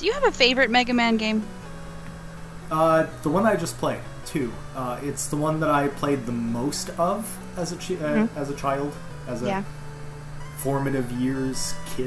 Do you have a favorite Mega Man game? The one that I just played, 2. It's the one that I played the most of as a child, as a formative years kid.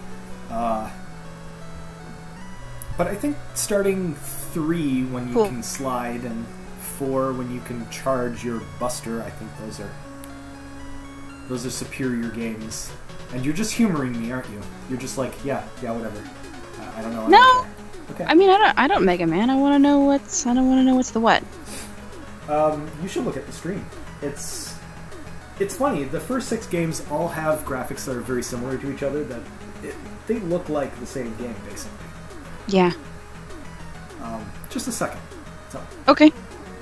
But I think starting 3 when you can slide and 4 when you can charge your Buster, I think those are superior games. And you're just humoring me, aren't you? You're just like, yeah, whatever. I don't know. No. Okay. I mean, I don't Mega Man. I want to know what's. I don't want to know what's the what. You should look at the stream. It's funny. The first 6 games all have graphics that are very similar to each other. They look like the same game, basically. Yeah. Just a second. So. Okay.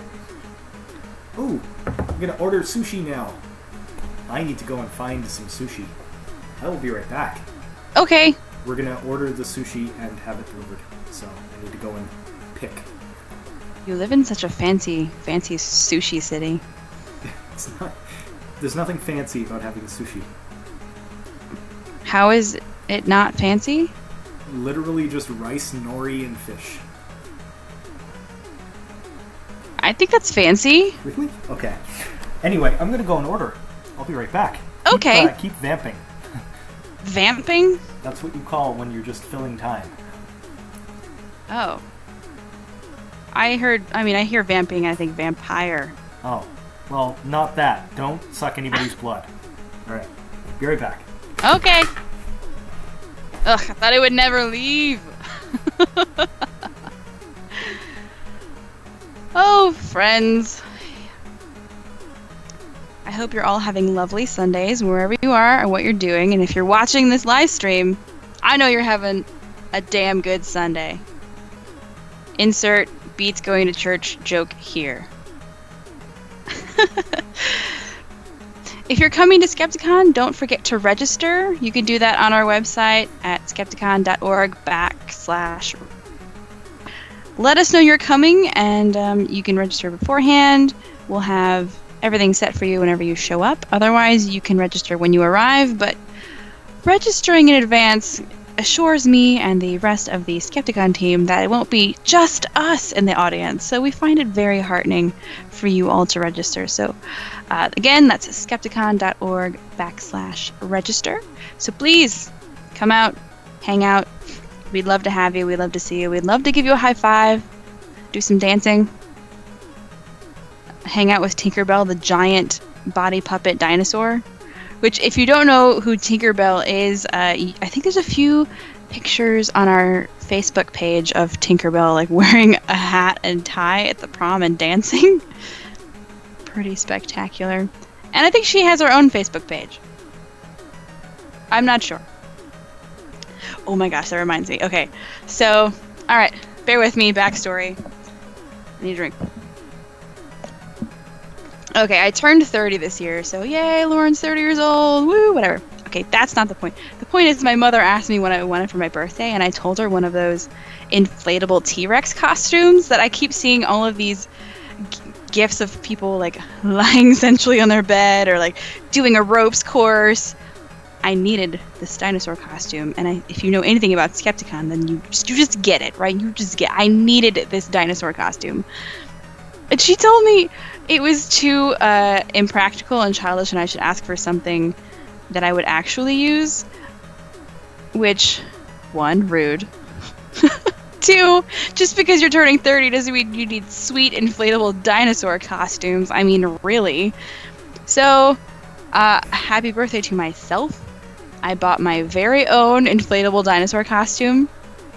Ooh, I'm gonna order sushi now. I need to go and find some sushi. I will be right back. Okay. We're gonna order the sushi and have it delivered. So I need to go and pick. You live in such a fancy sushi city. It's not. There's nothing fancy about having sushi. How is it not fancy? Literally just rice, nori, and fish. I think that's fancy. Really? Okay. Anyway, I'm gonna go and order. I'll be right back. Okay. Keep vamping. Vamping? That's what you call when you're just filling time. Oh. I hear vamping, I think vampire. Oh. Well, not that. Don't suck anybody's blood. Alright. Be right back. Okay. Ugh, I thought it would never leave. Oh, friends. I hope you're all having lovely Sundays wherever you are and what you're doing. And if you're watching this live stream, I know you're having a damn good Sunday. Insert Beats going to church joke here. If you're coming to Skepticon, don't forget to register. You can do that on our website at skepticon.org/. Let us know you're coming, and you can register beforehand. We'll have everything set for you whenever you show up. Otherwise, you can register when you arrive, but registering in advance assures me and the rest of the Skepticon team that it won't be just us in the audience. So we find it very heartening for you all to register. So again, that's skepticon.org/register. So please come out, hang out. We'd love to have you. We'd love to see you. We'd love to give you a high five, do some dancing, hang out with Tinkerbell, the giant body puppet dinosaur. Which, if you don't know who Tinkerbell is, I think there's a few pictures on our Facebook page of Tinkerbell, like wearing a hat and tie at the prom and dancing. Pretty spectacular. And I think she has her own Facebook page. I'm not sure. Oh my gosh, that reminds me. Okay, so, alright, bear with me, backstory. I need a drink. Okay, I turned 30 this year, so yay, Lauren's 30 years old, woo, whatever. Okay, that's not the point. The point is my mother asked me what I wanted for my birthday, and I told her one of those inflatable T-Rex costumes that I keep seeing all of these gifs of people, like, lying essentially on their bed or, like, doing a ropes course. I needed this dinosaur costume, and if you know anything about Skepticon, then you just get it, right? I needed this dinosaur costume. And she told me it was too impractical and childish, and I should ask for something that I would actually use. Which, 1, rude. 2, just because you're turning 30 doesn't mean you need sweet inflatable dinosaur costumes. I mean, really. So, happy birthday to myself. I bought my very own inflatable dinosaur costume.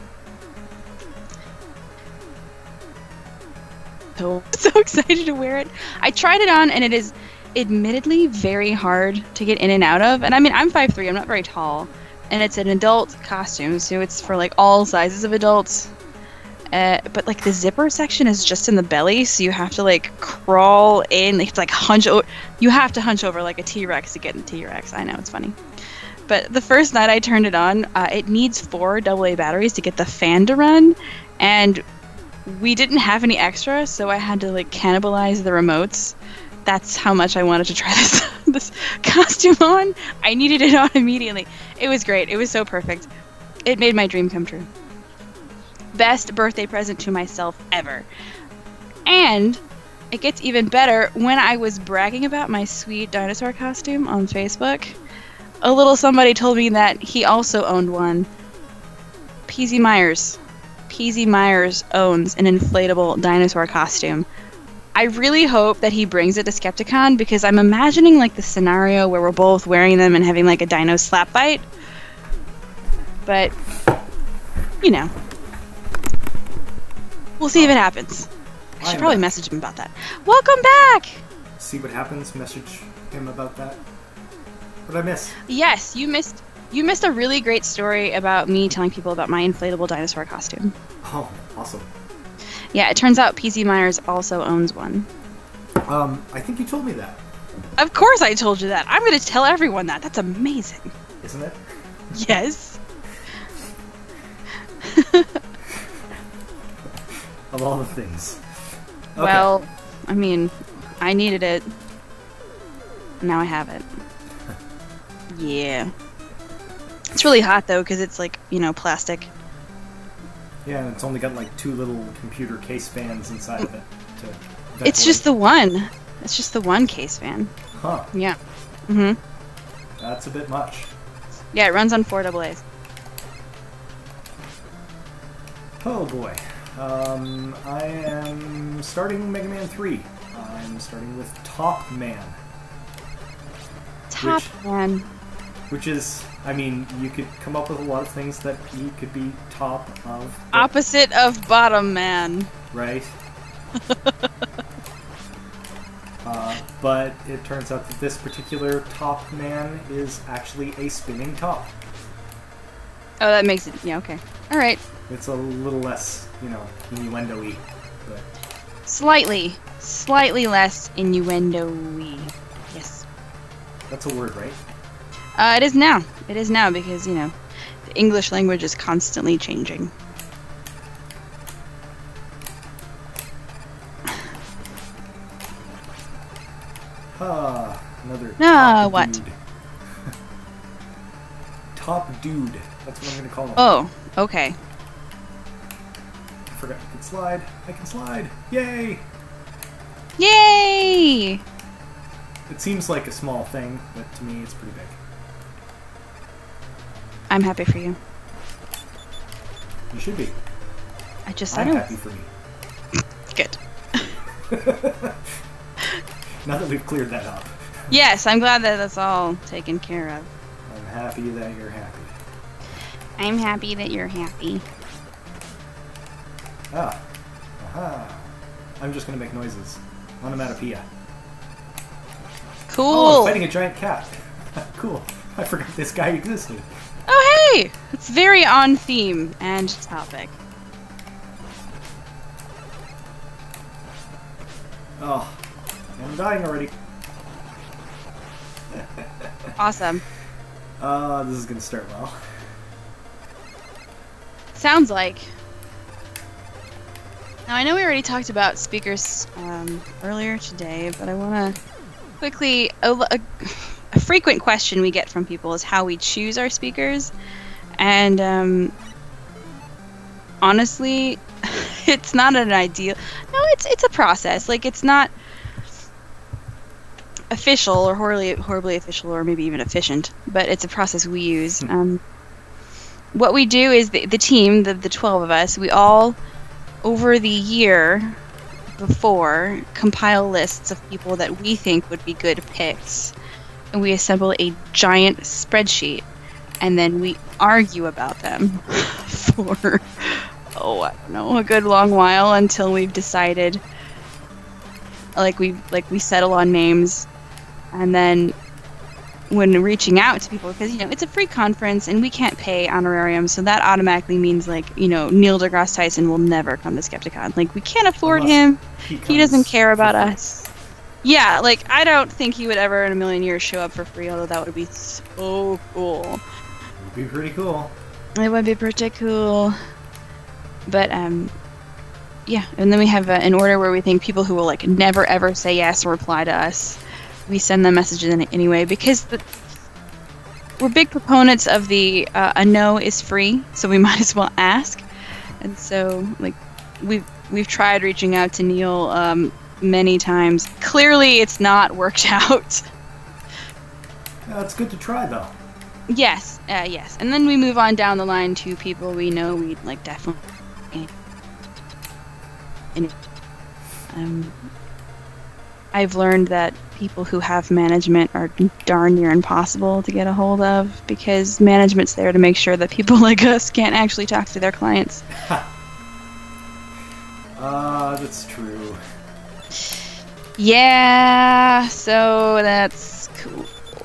So excited to wear it. I tried it on, and it is admittedly very hard to get in and out of. And I mean, I'm 5'3", I'm not very tall. And it's an adult costume, so it's for like all sizes of adults. But like the zipper section is just in the belly, so you have to like crawl in. You have to like hunch over. You have to hunch over like a T-Rex to get in the T-Rex. I know, it's funny. But the first night I turned it on, it needs 4 AA batteries to get the fan to run. And we didn't have any extra, so I had to like cannibalize the remotes. That's how much I wanted to try this costume on. I needed it on immediately. It was great. It was so perfect. It made my dream come true. best birthday present to myself ever. And it gets even better. When I was bragging about my sweet dinosaur costume on Facebook, a little somebody told me that he also owned one. PZ Myers. PZ Myers owns an inflatable dinosaur costume. I really hope that he brings it to Skepticon, because I'm imagining like the scenario where we're both wearing them and having like a dino slap fight. But, you know. We'll see if it happens. I should probably message him about that. Welcome back! See what happens, message him about that. What did I miss? Yes, you missed a really great story about me telling people about my inflatable dinosaur costume. Oh, awesome. Yeah, it turns out PZ Myers also owns one. I think you told me that. Of course I told you that. I'm going to tell everyone that. That's amazing. Isn't it? Yes. Of all the things. Okay. Well, I mean, I needed it. Now I have it. Yeah. It's really hot though, because it's like, you know, plastic. Yeah, and it's only got like 2 little computer case fans inside of it. It's just the one. It's just the one case fan. Huh. Yeah. Mhm. That's a bit much. Yeah, it runs on 4 AA's. Oh boy. I am starting Mega Man 3. I'm starting with Top Man. Top Man. Which is, I mean, you could come up with a lot of things that he could be top of. Opposite of Bottom Man. Right. But it turns out that this particular Top Man is actually a spinning top. Oh, that makes it, yeah, okay. Alright. It's a little less, you know, innuendo-y, but... Slightly less innuendo-y. Yes. That's a word, right? It is now. It is now because, you know, the English language is constantly changing. Another top what? dude. Top dude. That's what I'm going to call him. Oh, okay. I forgot I can slide. I can slide. Yay! Yay! It seems like a small thing, but to me it's pretty big. I'm happy for you. You should be. I just said I'm happy for me. Good. Now that we've cleared that up. Yes, I'm glad that that's all taken care of. I'm happy that you're happy. I'm happy that you're happy. Ah. Aha. I'm just gonna make noises. Onomatopoeia. Cool! Oh, I'm fighting a giant cat. Cool. I forgot this guy existed. Oh, hey! It's very on theme and topic. Oh. I'm dying already. Awesome. This is gonna start well. Sounds like. Now, I know we already talked about speakers earlier today, but I want to quickly... A frequent question we get from people is how we choose our speakers. And honestly, it's not an ideal... No, it's a process. Like, it's not official or horribly official or maybe even efficient, but it's a process we use. What we do is the team, the 12 of us, we all, over the year before, compile lists of people that we think would be good picks. And we assemble a giant spreadsheet. And then we argue about them for, I don't know, a good long while until we've decided, we settle on names. And then when reaching out to people, because, you know, it's a free conference and we can't pay honorarium, so that automatically means, like, you know, Neil deGrasse Tyson will never come to Skepticon. Like, we can't afford him. He doesn't care about us. Yeah, like, I don't think he would ever in a million years show up for free, although that would be so cool. It would be pretty cool. It would be pretty cool. But, yeah, and then we have an order where we think people who will, like, never ever say yes or reply to us, we send them messages in anyway, because we're big proponents of the a no is free, so we might as well ask. And so, like, we've tried reaching out to Neil many times. Clearly, it's not worked out. It's good to try, though. Yes, yes. And then we move on down the line to people we know we'd, like, definitely... I've learned that people who have management are darn near impossible to get a hold of, because management's there to make sure that people like us can't actually talk to their clients. That's true. Yeah, so that's cool.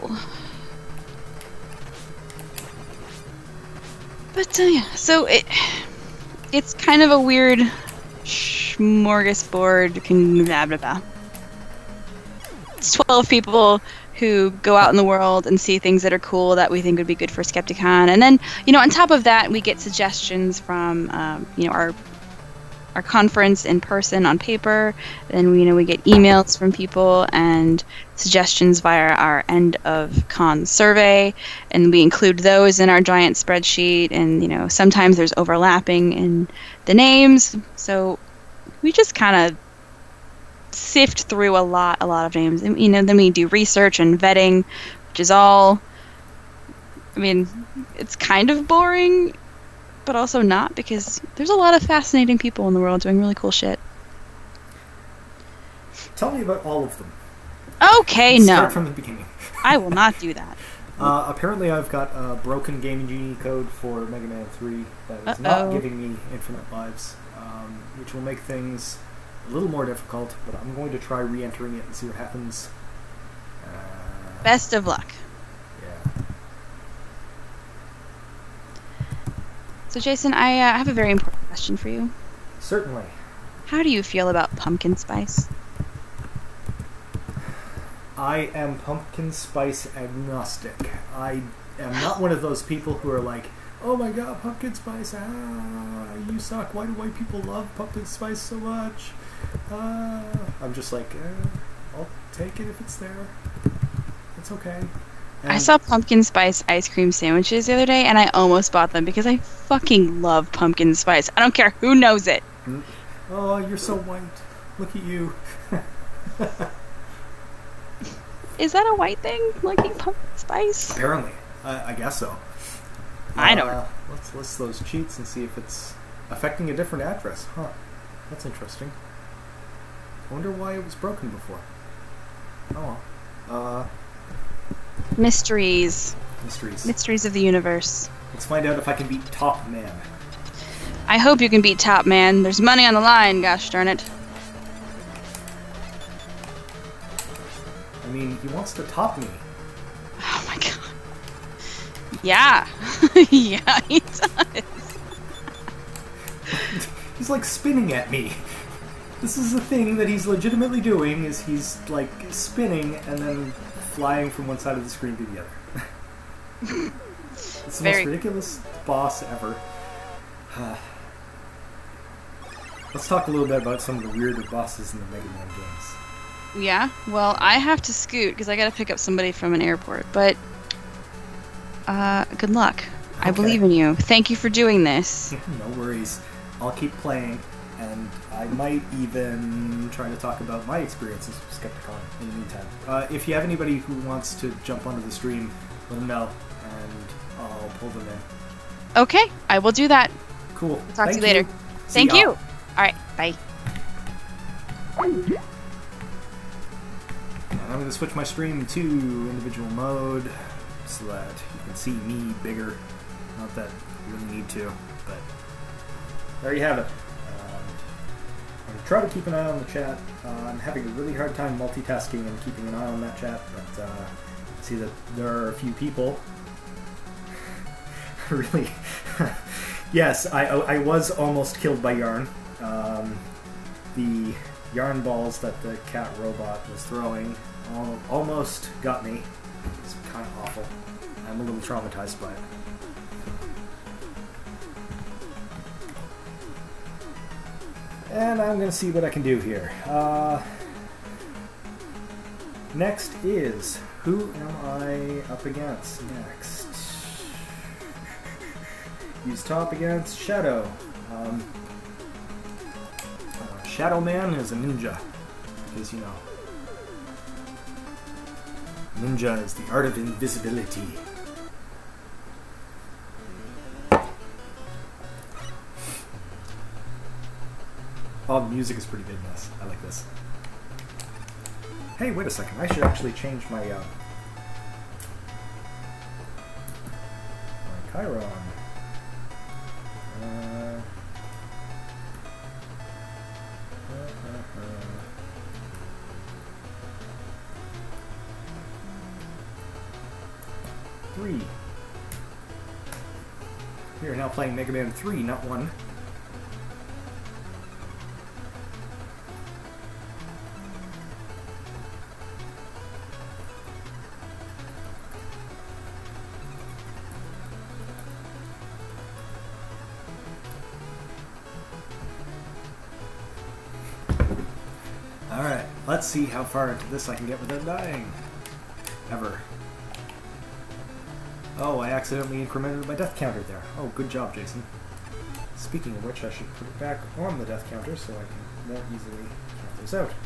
But yeah, so it's kind of a weird smorgasbord. Blah, blah, blah. It's 12 people who go out in the world and see things that are cool that we think would be good for Skepticon, and then on top of that, we get suggestions from our conference in person on paper. Then we get emails from people and suggestions via our end of con survey, and we include those in our giant spreadsheet. And sometimes there's overlapping in the names, so we just kind of sift through a lot of names. And then we do research and vetting, which is all, it's kind of boring, but also not, because there's a lot of fascinating people in the world doing really cool shit. Tell me about all of them. Okay, Let's no. Start from the beginning. I will not do that. Apparently I've got a broken Gaming Genie code for Mega Man 3 that is not giving me infinite lives, which will make things a little more difficult, but I'm going to try re-entering it and see what happens. Best of luck. Yeah. So Jason, I have a very important question for you. Certainly. How do you feel about pumpkin spice? I am pumpkin spice agnostic. I am not one of those people who are like, oh my god, pumpkin spice, you suck, why do white people love pumpkin spice so much? I'm just like, I'll take it if it's there. It's okay. And I saw pumpkin spice ice cream sandwiches the other day, and I almost bought them because I fucking love pumpkin spice. I don't care who knows it. Oh, you're so white. Look at you. Is that a white thing, liking pumpkin spice? Apparently. I guess so. I don't. Let's list those cheats and see if it's affecting a different address. Huh. That's interesting. I wonder why it was broken before. Oh well. Mysteries. Mysteries. Mysteries of the universe. Let's find out if I can beat Top Man. I hope you can beat Top Man. There's money on the line, gosh darn it. I mean, he wants to top me. Oh my god. Yeah. Yeah, he does. He's like spinning at me. This is the thing that he's legitimately doing, is he's like spinning and then flying from one side of the screen to the other. It's the most ridiculous boss ever. Let's talk a little bit about some of the weirder bosses in the Mega Man games. Yeah, well, I have to scoot because I gotta pick up somebody from an airport, but good luck. Okay. I believe in you. Thank you for doing this. No worries. I'll keep playing, and I might even try to talk about my experiences with Skepticon in the meantime. If you have anybody who wants to jump onto the stream, let them know, and I'll pull them in. Okay, I will do that. Cool. Talk to you later. Thank you. Alright, bye. And I'm going to switch my stream to individual mode so that you can see me bigger. Not that you really need to, but there you have it. I'm going to try to keep an eye on the chat. I'm having a really hard time multitasking and keeping an eye on that chat, but see that there are a few people. Really? Yes, I was almost killed by Yarn. The yarn balls that the cat robot was throwing almost got me. It's kind of awful. I'm a little traumatized by it. And I'm going to see what I can do here. Next is, who am I up against next? Use top against Shadow. Shadow Man is a ninja, because, you know, ninja is the art of invisibility. Oh, the music is pretty good in this. I like this. Hey, wait a second. I should actually change my Chiron. Three. We are now playing Mega Man 3, not 1. Alright, let's see how far into this I can get without dying. Ever. Oh, I accidentally incremented my death counter there. Oh, good job, Jason. Speaking of which, I should put it back on the death counter so I can more easily count those out.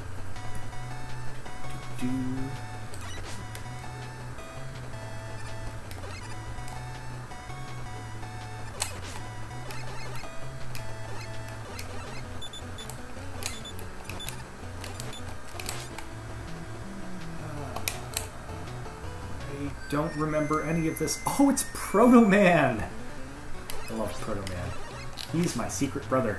Don't remember any of this. Oh, it's Proto Man! I love Proto Man. He's my secret brother.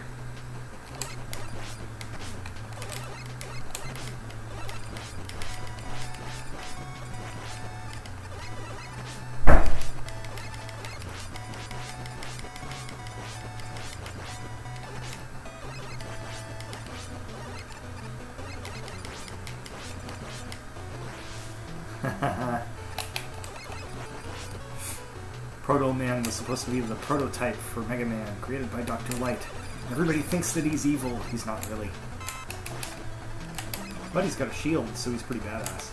Proto Man was supposed to be the prototype for Mega Man, created by Dr. Light. Everybody thinks that he's evil. He's not really. But he's got a shield, so he's pretty badass.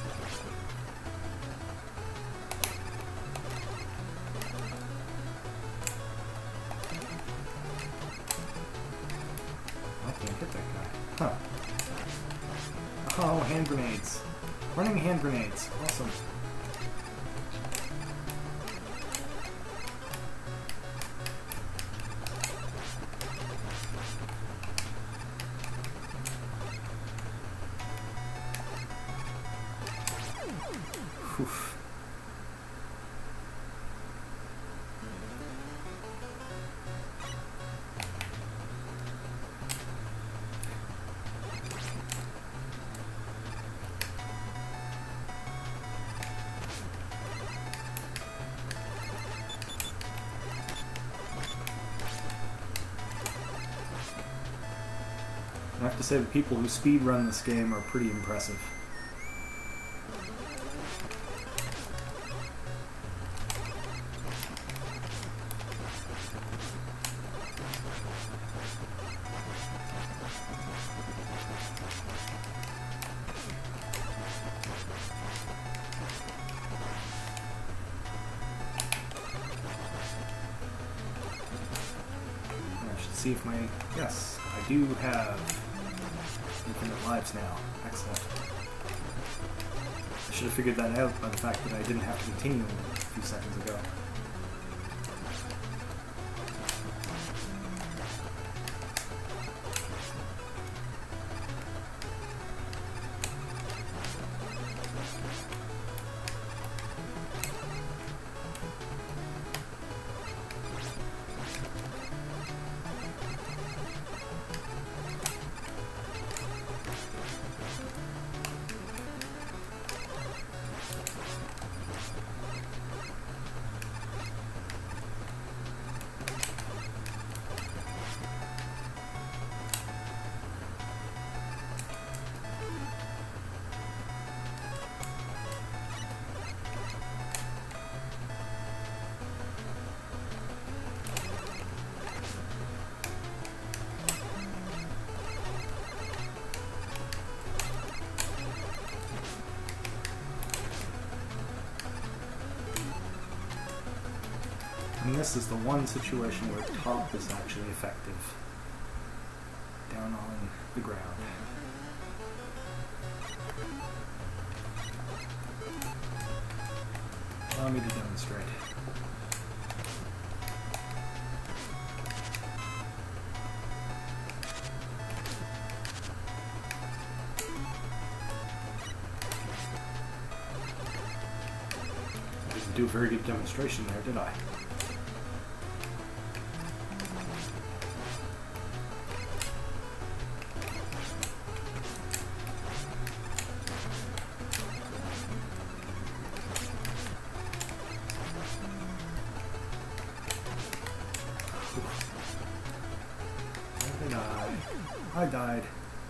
I can't hit that guy. Huh. Oh, hand grenades. Running hand grenades. Awesome. Oof. I have to say the people who speedrun this game are pretty impressive. See if my... Yes, I do have infinite lives now. Excellent. I should have figured that out by the fact that I didn't have to continue a few seconds ago. this is the one situation where top is actually effective. Down on the ground. Allow me to demonstrate. I didn't do a very good demonstration there, did I? I died.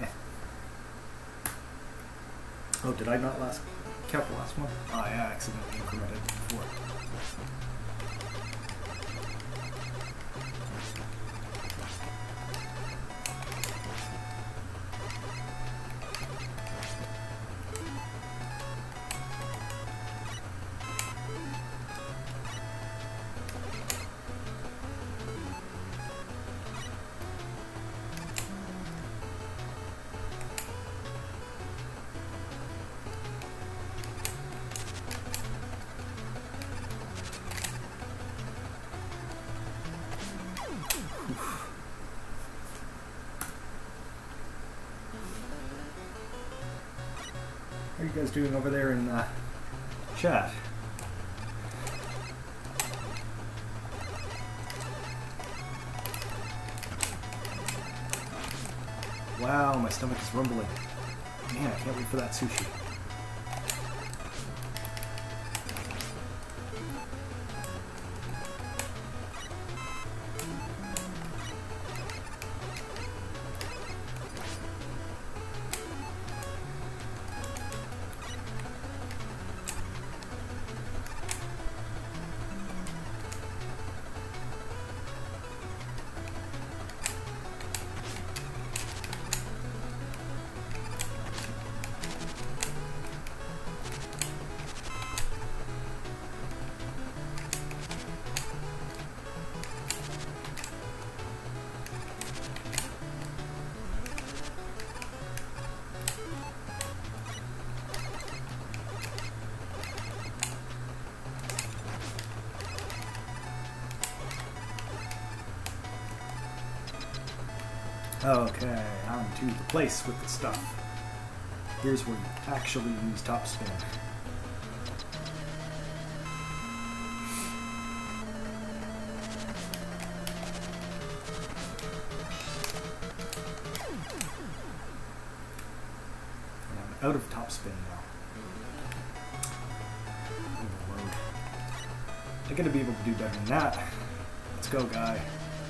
Oh, did I not count the last one? Oh, yeah, I accidentally incremented before. How are you guys doing over there in chat? Wow, my stomach is rumbling. Man, I can't wait for that sushi. Okay, on to the place with the stuff. Here's where you actually use top spin. And I'm out of top spin now. Overload. I gotta be able to do better than that. Let's go, guy.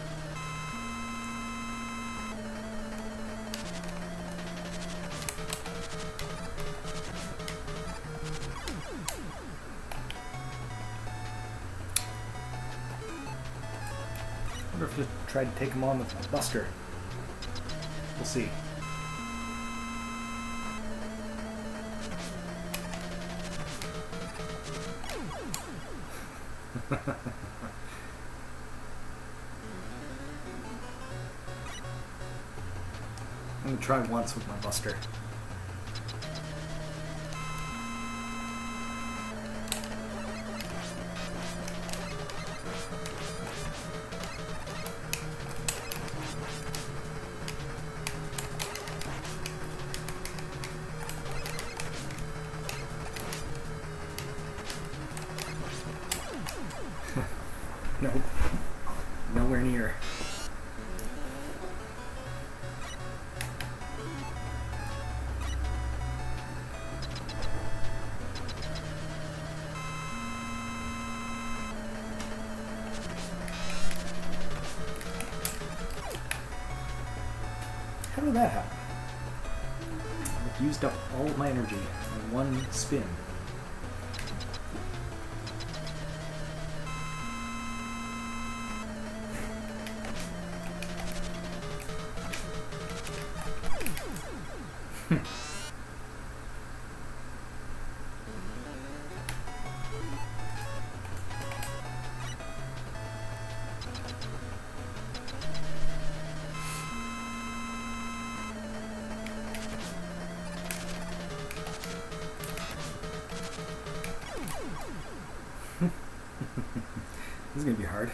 I wonder if I try to take him on with my buster. We'll see. I'm gonna try once with my buster. Nope. Nowhere near. How did that happen? I've used up all of my energy in one spin. is gonna be hard.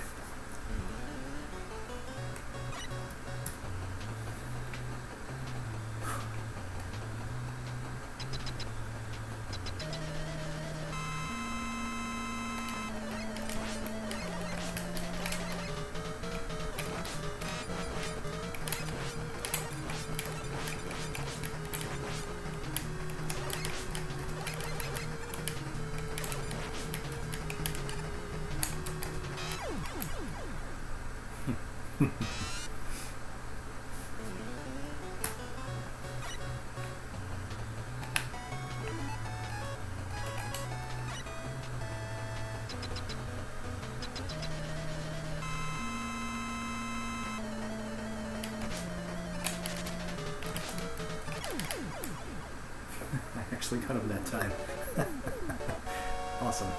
I actually got him that time. Awesome.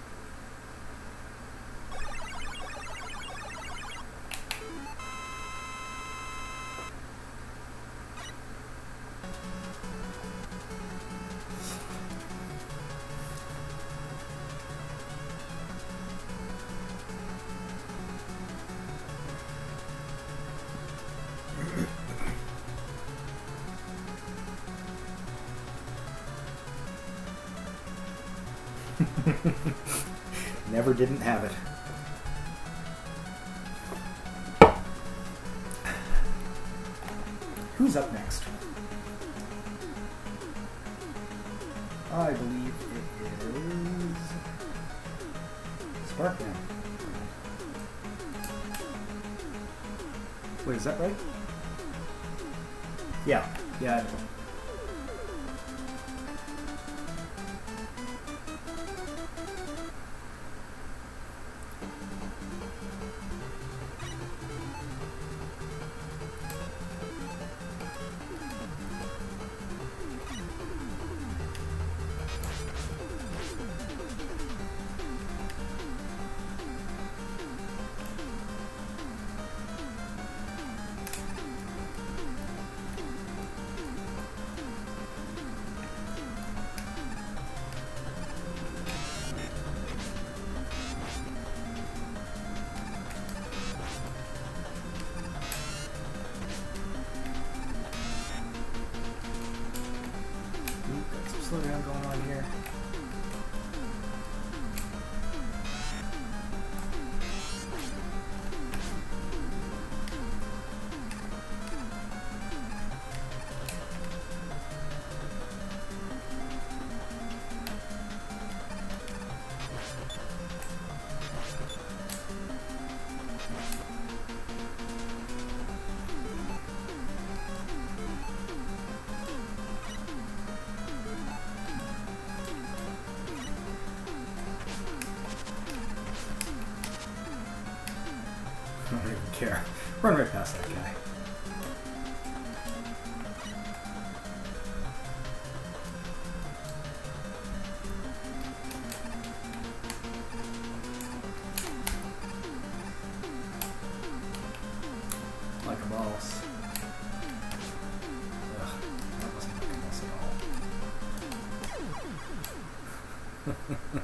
Never didn't have it. Who's up next? I believe it is Sparkman. Wait, is that right? Yeah, I know. Slowdown going on here. I don't even care. Run right past that guy. Like a boss. Ugh, that wasn't like a boss at all.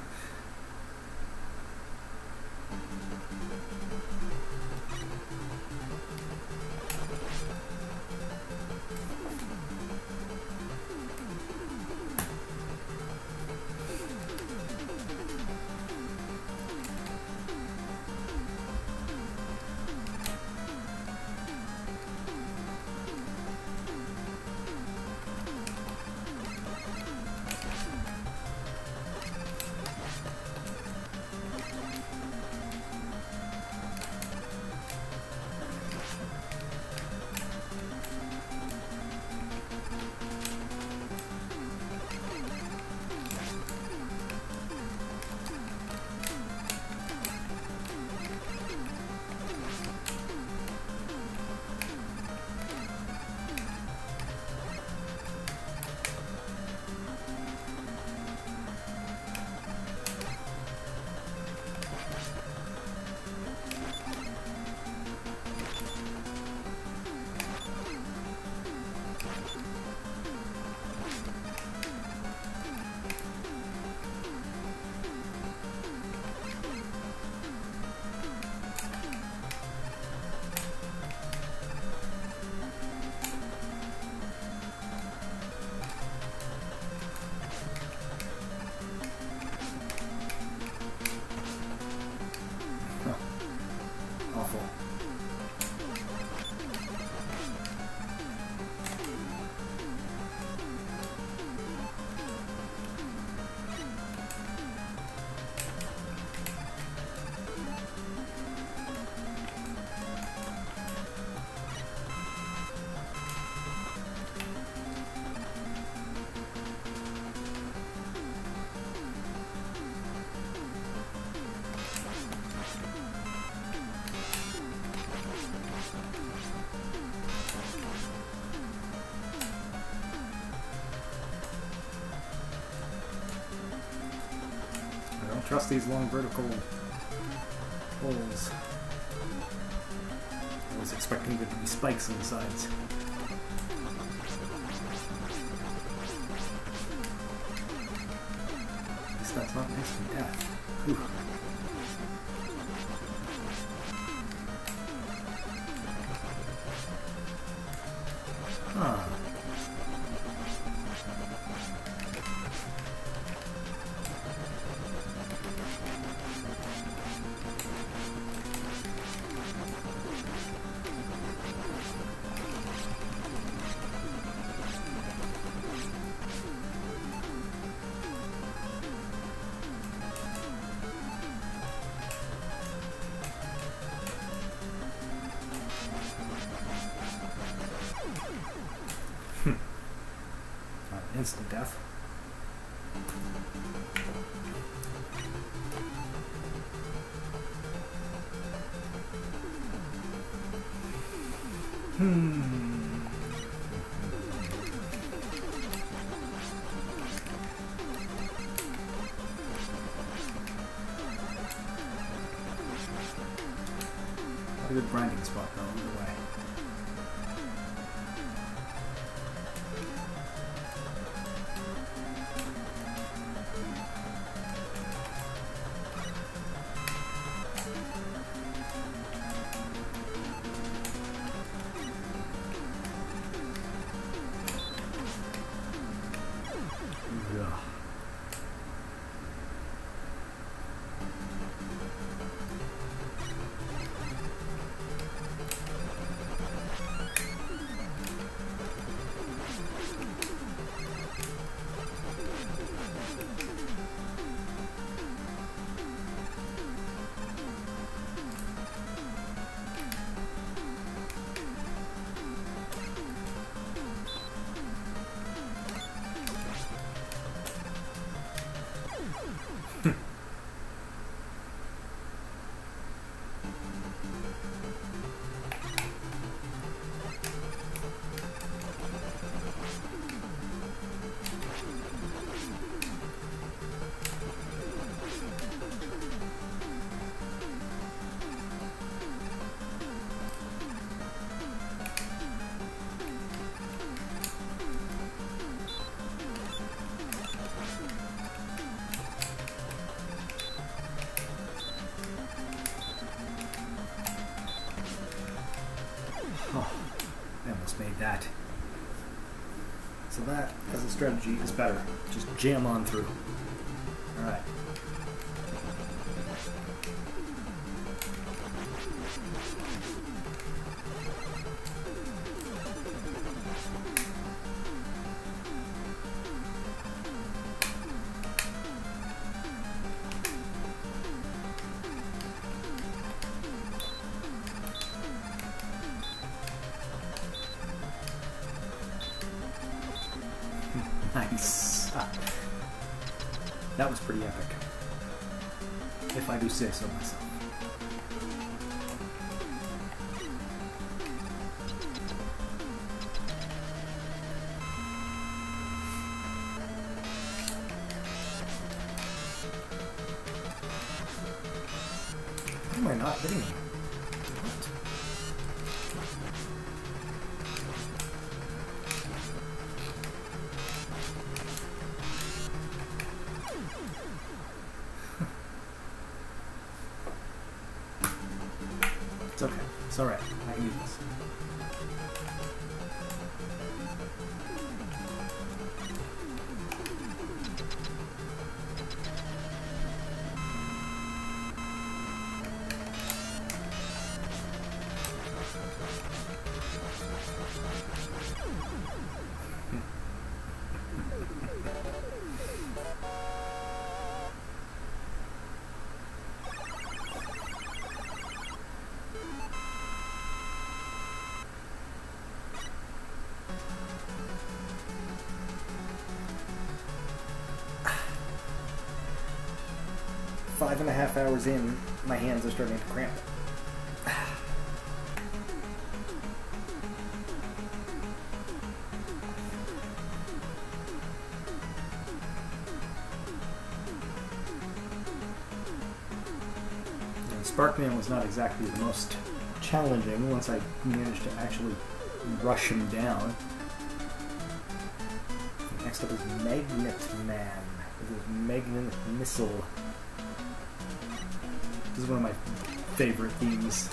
trust these long vertical holes. I was expecting there to be spikes on the sides. At least that's not instant death. Whew. Huh. Instant death. What a good grinding spot though, either way. Oh, I almost made that. So that, as a strategy, is better. Just jam on through. Alright. Nice. That was pretty epic. If I do say so myself. Why am I not hitting him? It's okay. It's alright. I can do this. Five and a half hours in, my hands are starting to cramp. Sparkman was not exactly the most challenging once I managed to actually rush him down. Next up is Magnet Man. This is Magnet Missile. This is one of my favorite themes.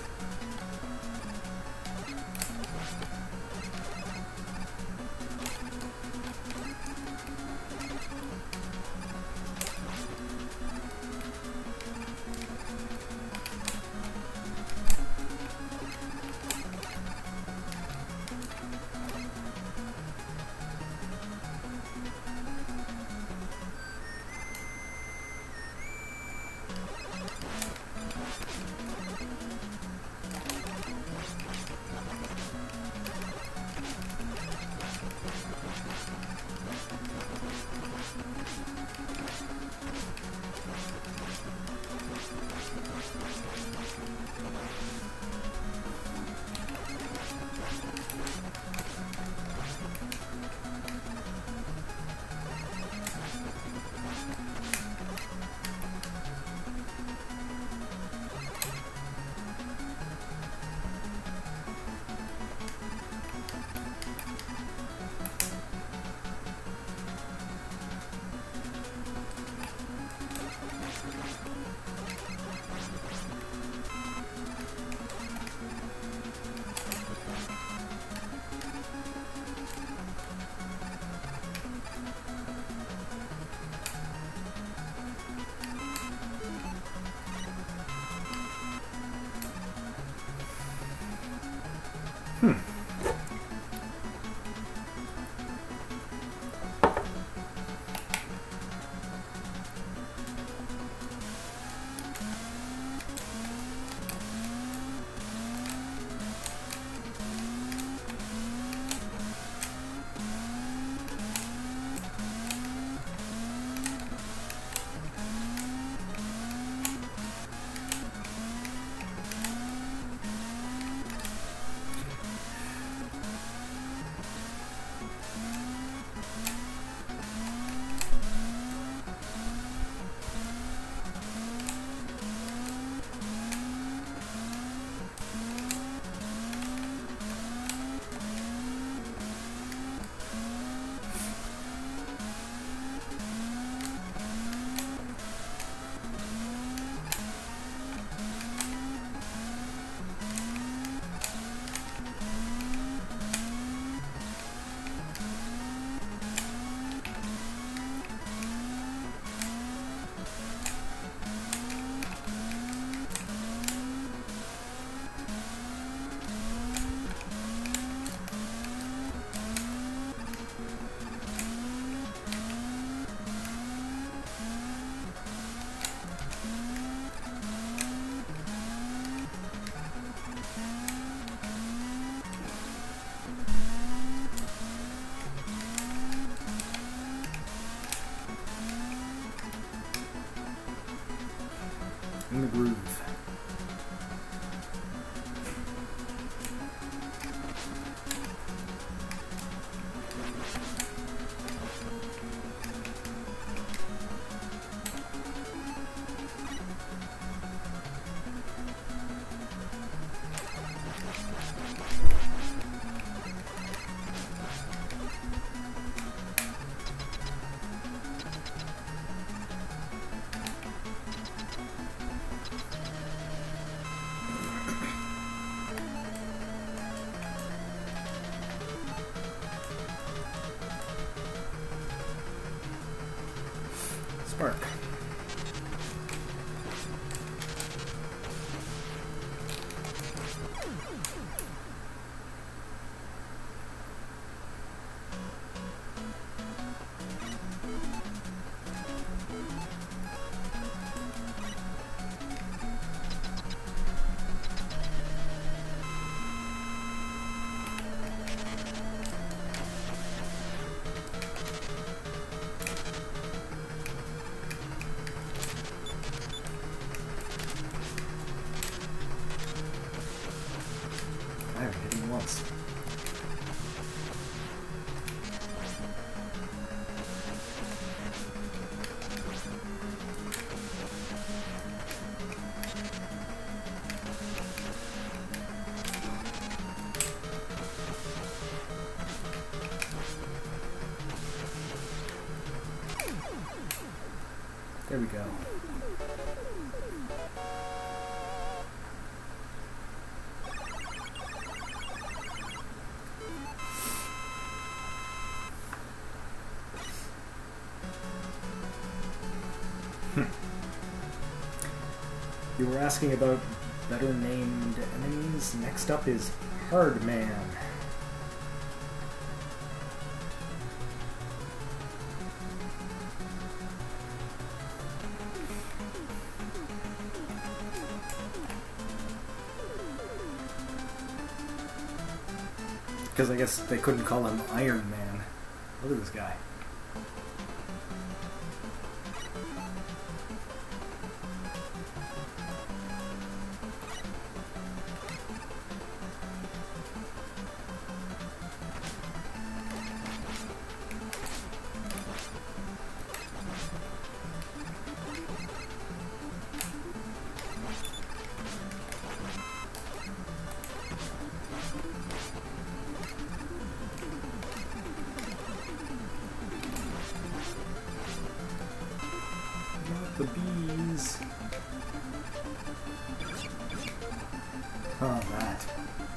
In the groove. Spark. I haven't hit him once. There we go. You were asking about better named enemies. Next up is Hard Man. Because I guess they couldn't call him Iron Man. Look at this guy. The bees. Oh, that.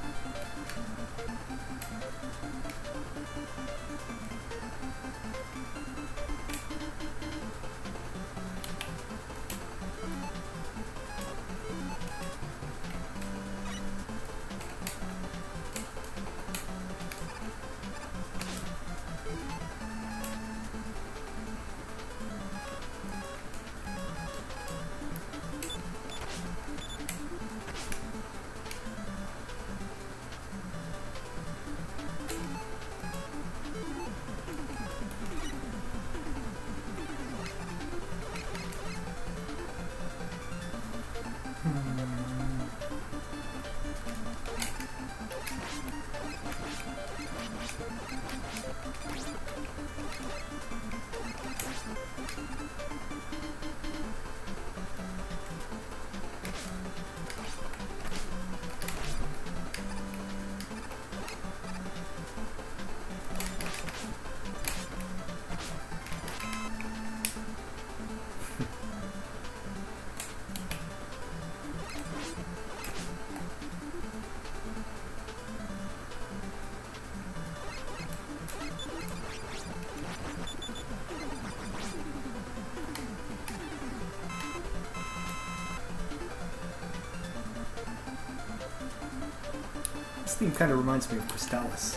This theme kind of reminds me of Crystallis.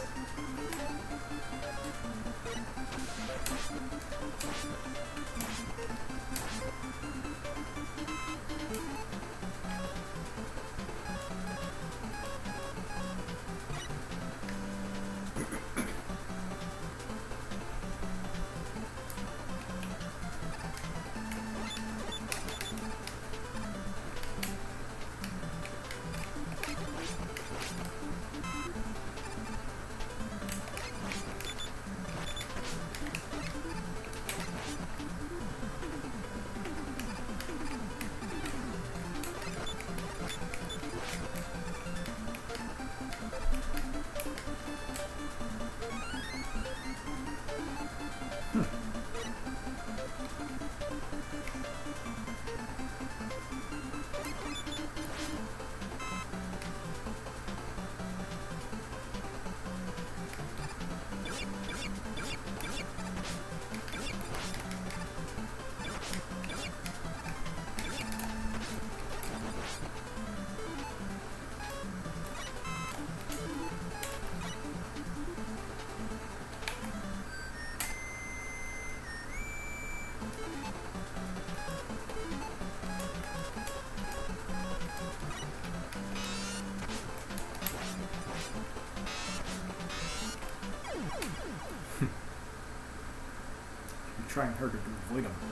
Trying harder to avoid them.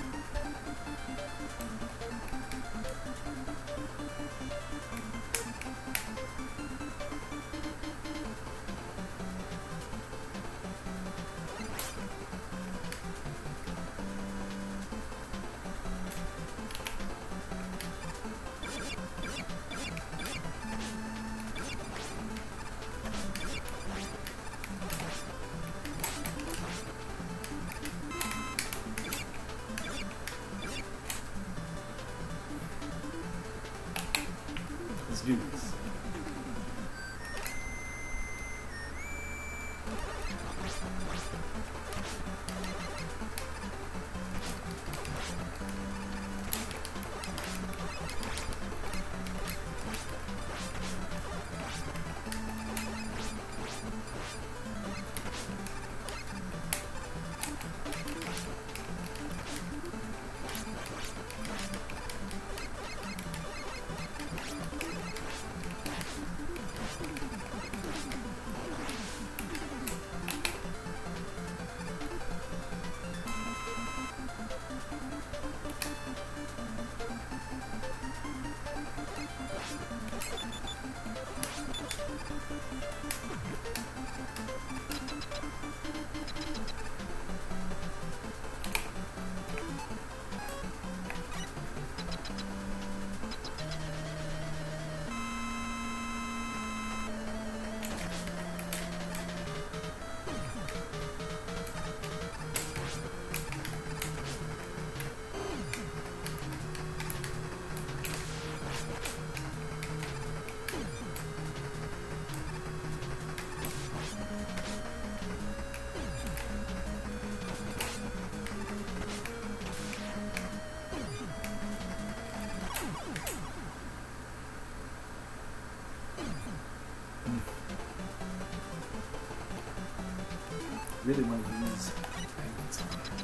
Let's do this. Really want to use magnets on it.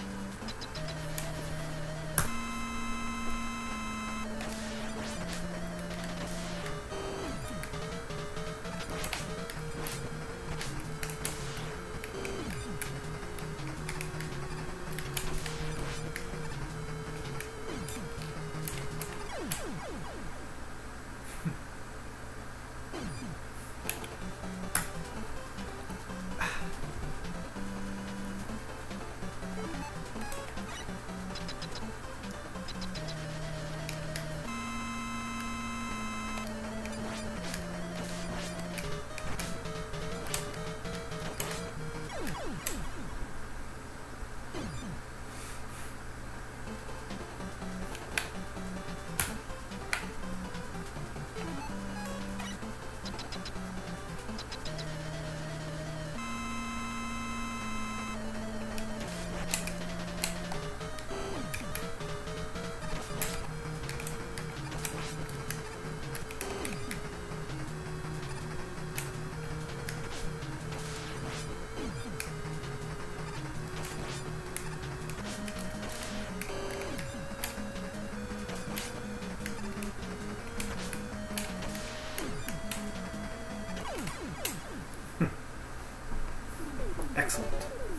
Excellent.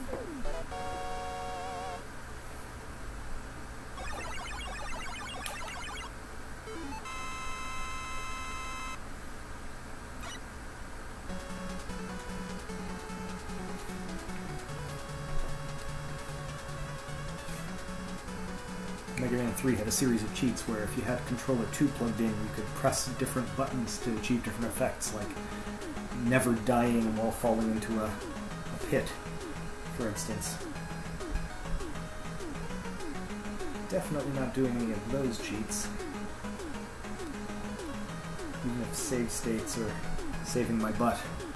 Mega Man 3 had a series of cheats where if you had controller 2 plugged in, you could press different buttons to achieve different effects, like never dying while falling into a pit, for instance. Definitely not doing any of those cheats. Even if save states are saving my butt.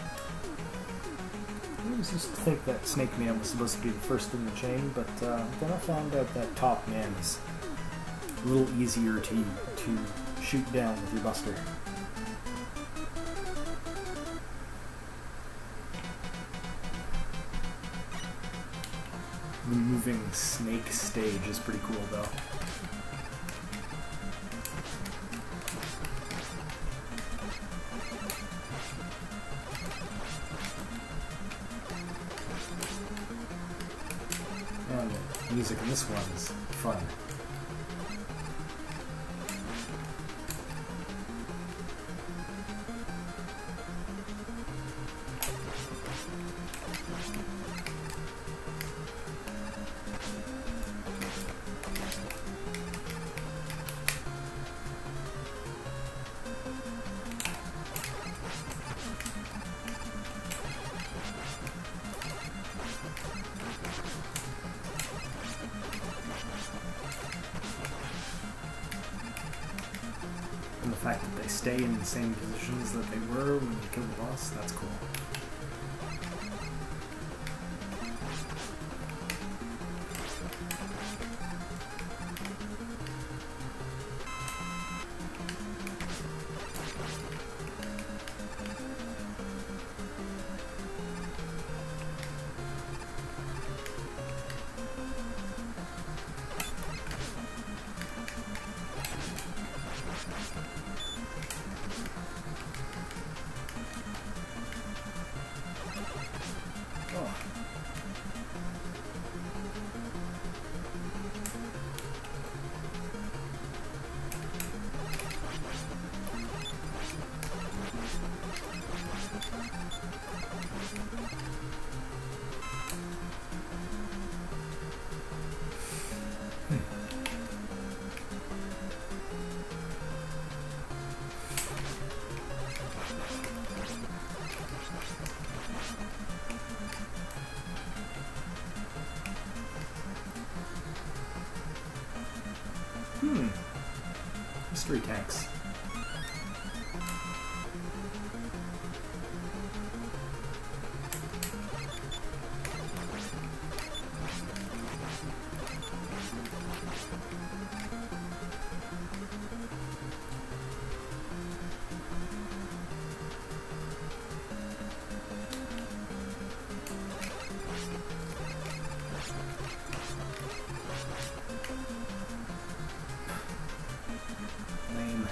I always used to think that Snake Man was supposed to be the first in the chain, but then I found out that Top Man is a little easier to shoot down with your Buster. The moving snake stage is pretty cool, though. And music in this one is fun. And the fact that they stay in the same positions that they were when you kill the boss, that's cool. Mystery tanks. Lame.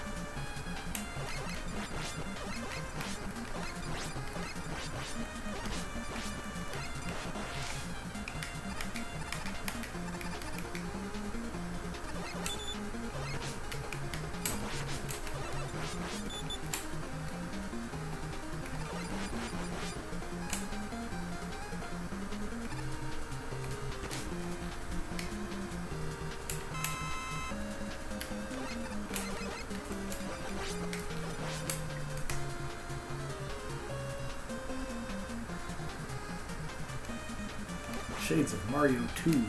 Shades of Mario 2.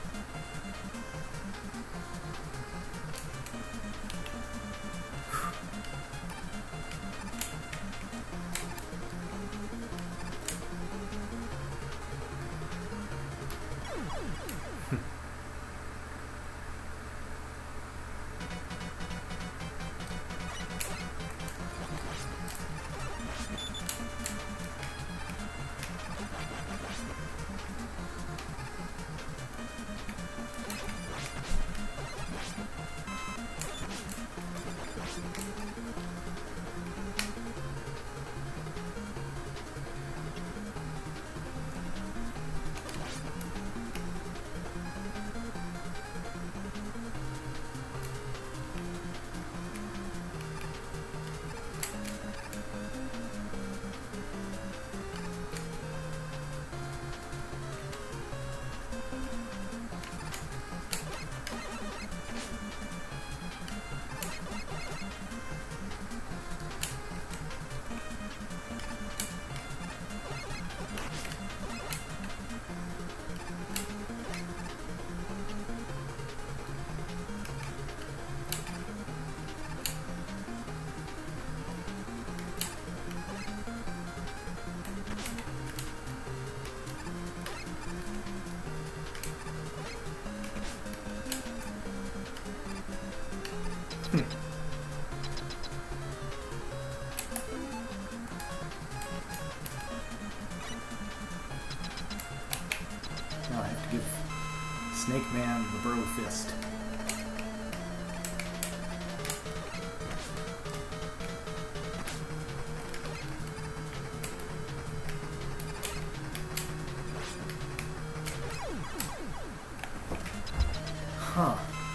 Now I have to give Snake Man the Burrow Fist. Huh.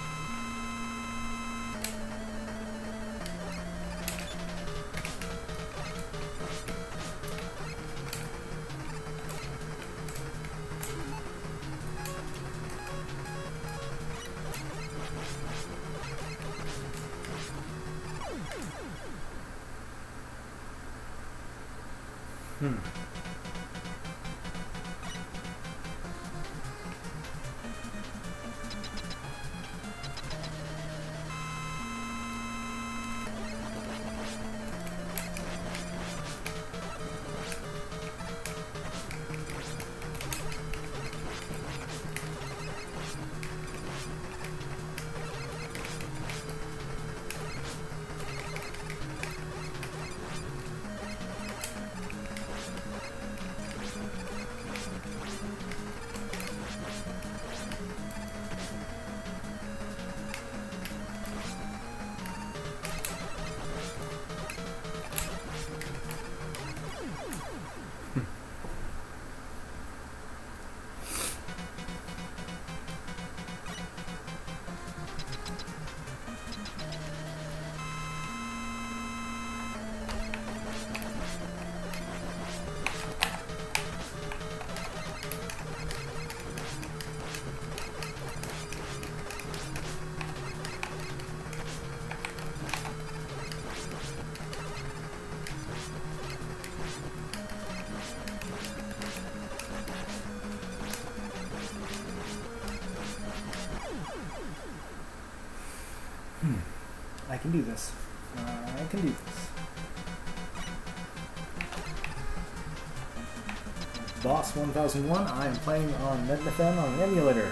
I can do this. I can do this. Boss 1001, I am playing on Megamarathon on an emulator.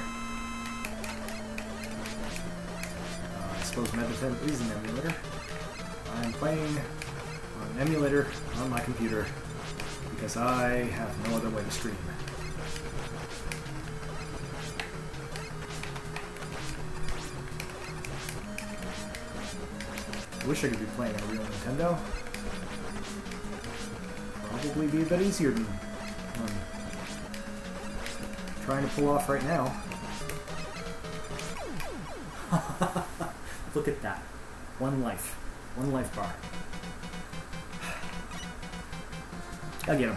I suppose Megamarathon is an emulator. I am playing on an emulator on my computer because I have no other way to stream. I wish I could be playing a real Nintendo. Probably be a bit easier than I'm trying to pull off right now. Look at that. One life. One life bar. I'll get him.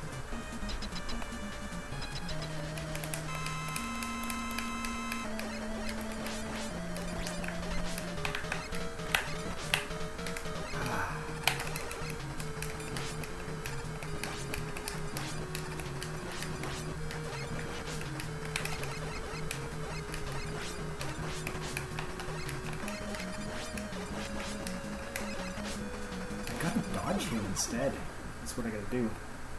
Instead. That's what I gotta do.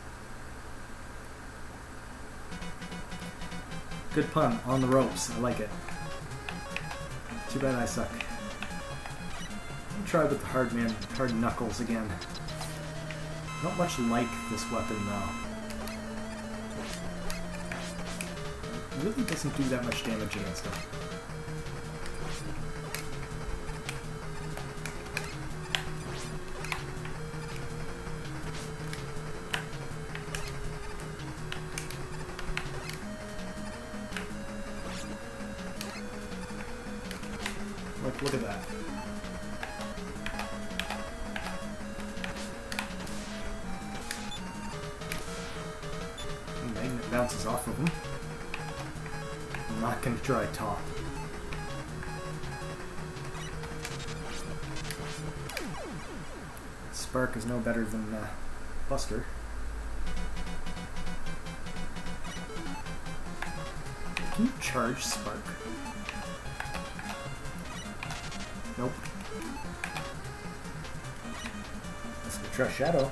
Good pun, on the ropes. I like it. Too bad I suck. I'll try with the hard knuckles again. Not much like this weapon though. It really doesn't do that much damage against him. Look at that. The magnet bounces off of him. I'm not going to try top. Spark is no better than Buster. Can you charge Spark? Nope. Let's go try Shadow.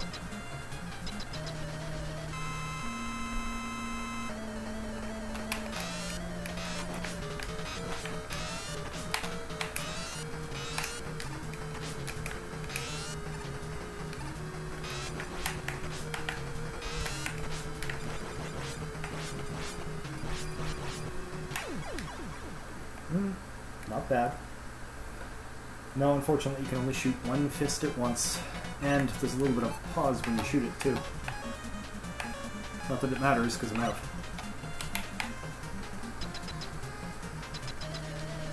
Not bad. No, unfortunately, you can only shoot one fist at once, and there's a little bit of pause when you shoot it, too. Not that it matters, because I'm out.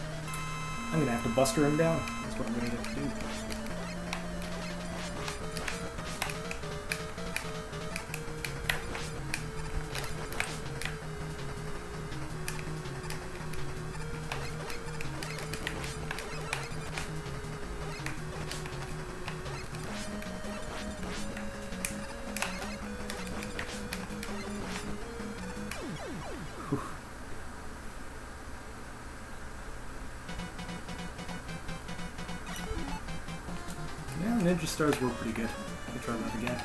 I'm gonna have to buster him down. That's what I'm gonna have to do. Yeah, Ninja Stars were pretty good. I could try that again.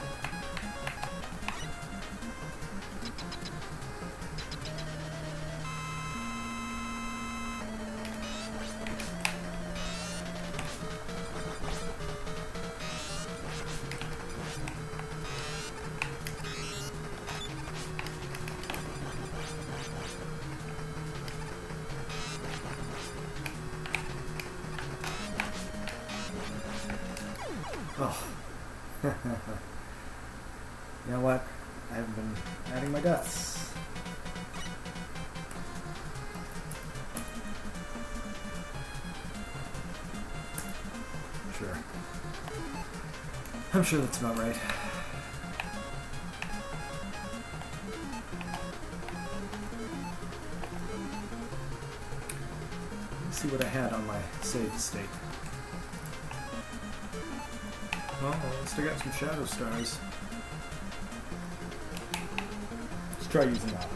Oh. You know what? I haven't been adding my deaths. Sure. I'm sure that's about right. Let's see what I had on my save state. Well, I still got some shadow stars. Let's try using that.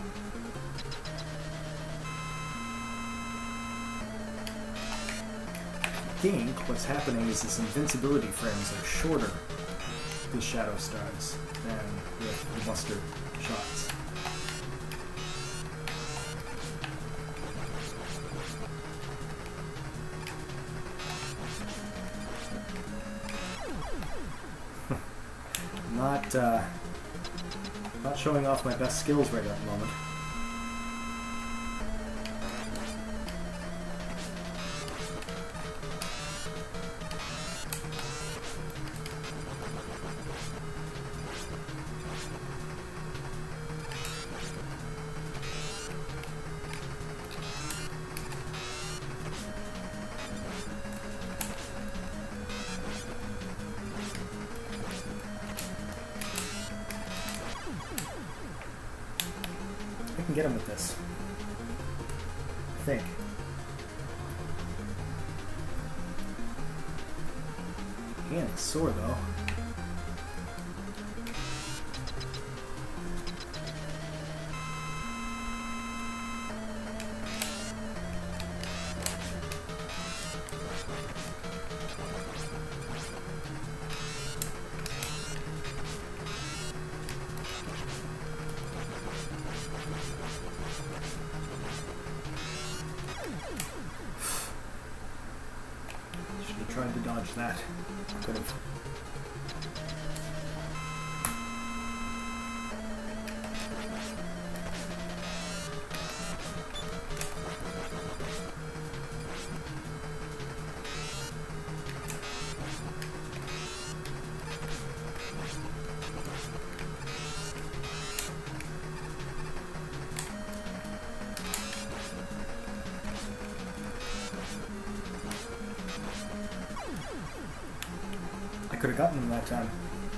I think what's happening is this invincibility frames are shorter with shadow stars than with the buster shots. Not showing off my best skills right at the moment. I can get him with this. I think. Hand is sore though. Tried to dodge that. Could have. I could have gotten him that time.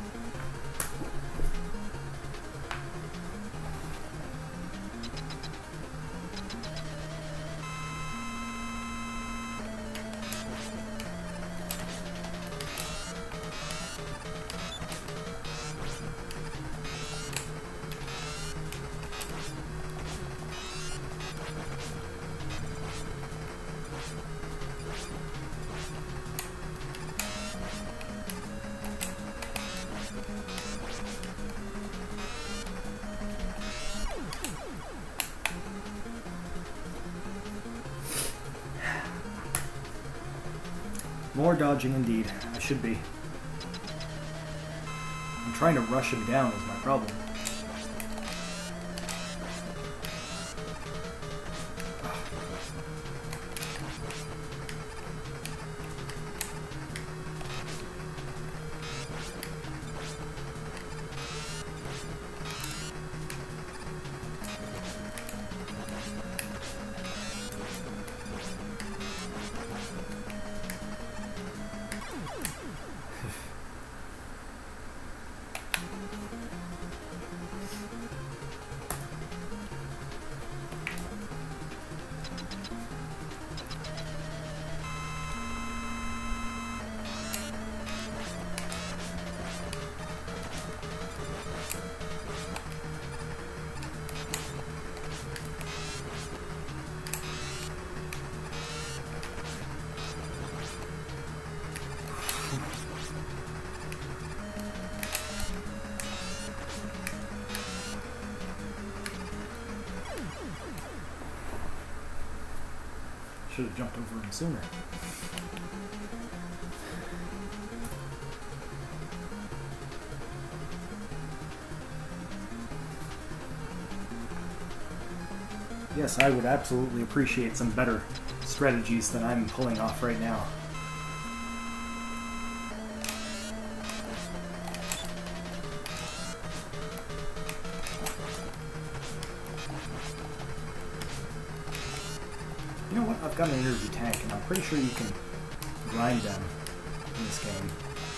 More dodging indeed. I should be. I'm trying to rush him down is my problem. should have jumped over him sooner. Yes, I would absolutely appreciate some better strategies than I'm pulling off right now. You know what? I've got an energy tank, and I'm pretty sure you can grind them in this game.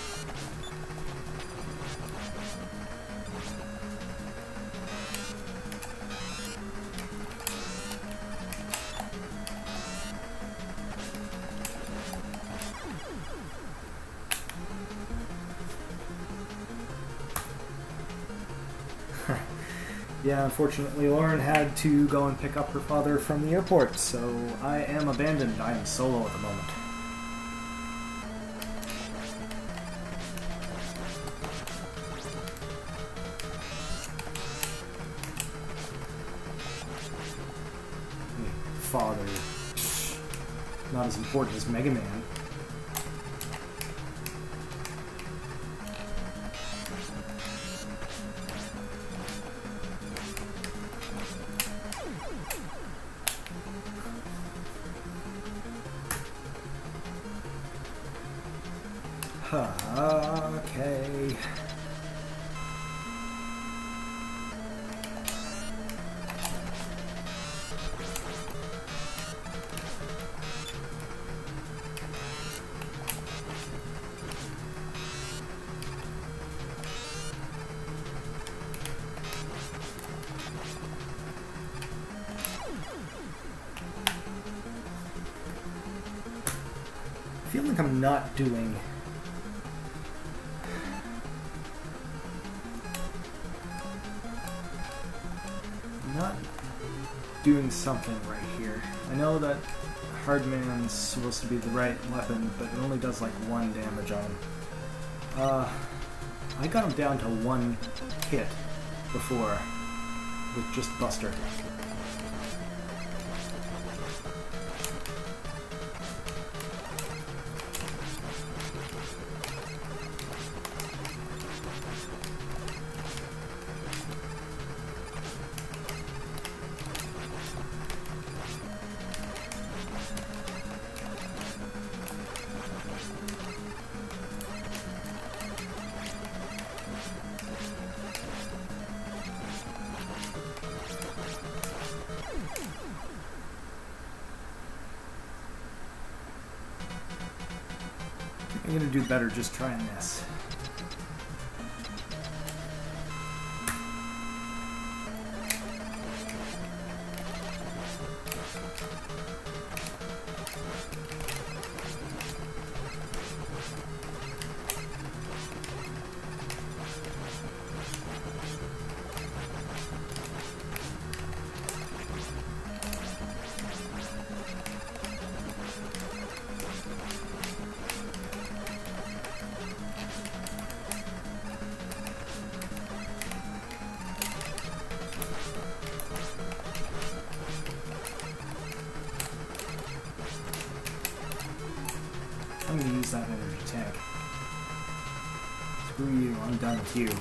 Yeah, unfortunately Lauren had to go and pick up her father from the airport, so I am abandoned. I am solo at the moment. Father. Not as important as Megaman. Okay. I feel like I'm not doing something right here. I know that Hardman's supposed to be the right weapon, but it only does like 1 damage on him. I got him down to 1 hit before with just Buster. I'm gonna do better just trying this. I'm going to use that energy tank. Screw you, I'm done with you.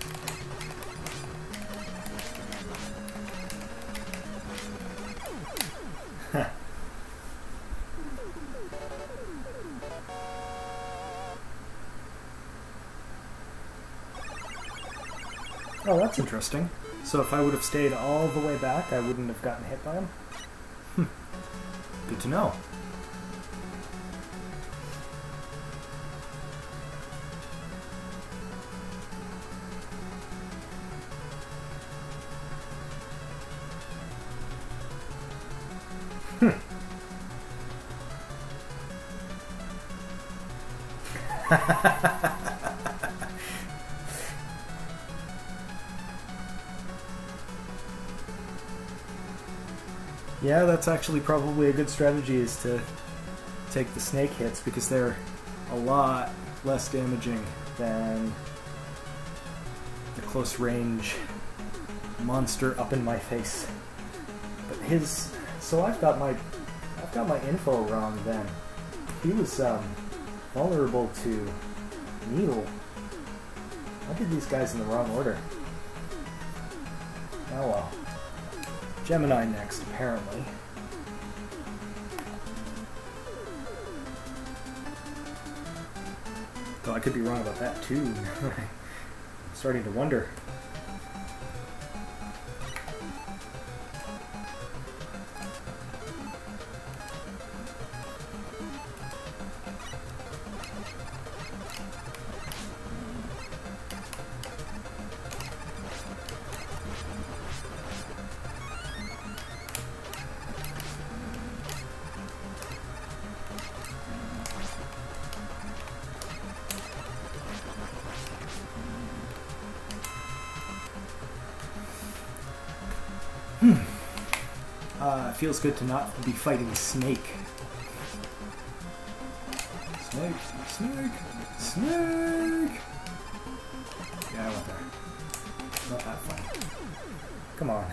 Oh, that's interesting. So if I would have stayed all the way back, I wouldn't have gotten hit by him? Good to know. Yeah, that's actually probably a good strategy, is to take the snake hits, because they're a lot less damaging than the close range monster up in my face. But his, so I've got got my info wrong then. He was vulnerable to needle. I did these guys in the wrong order. Oh well. Gemini next, apparently. Though I could be wrong about that too. Starting to wonder. It feels good to not be fighting Snake. Snake, Snake, Snake! Yeah, I went there. Not that fun. Come on.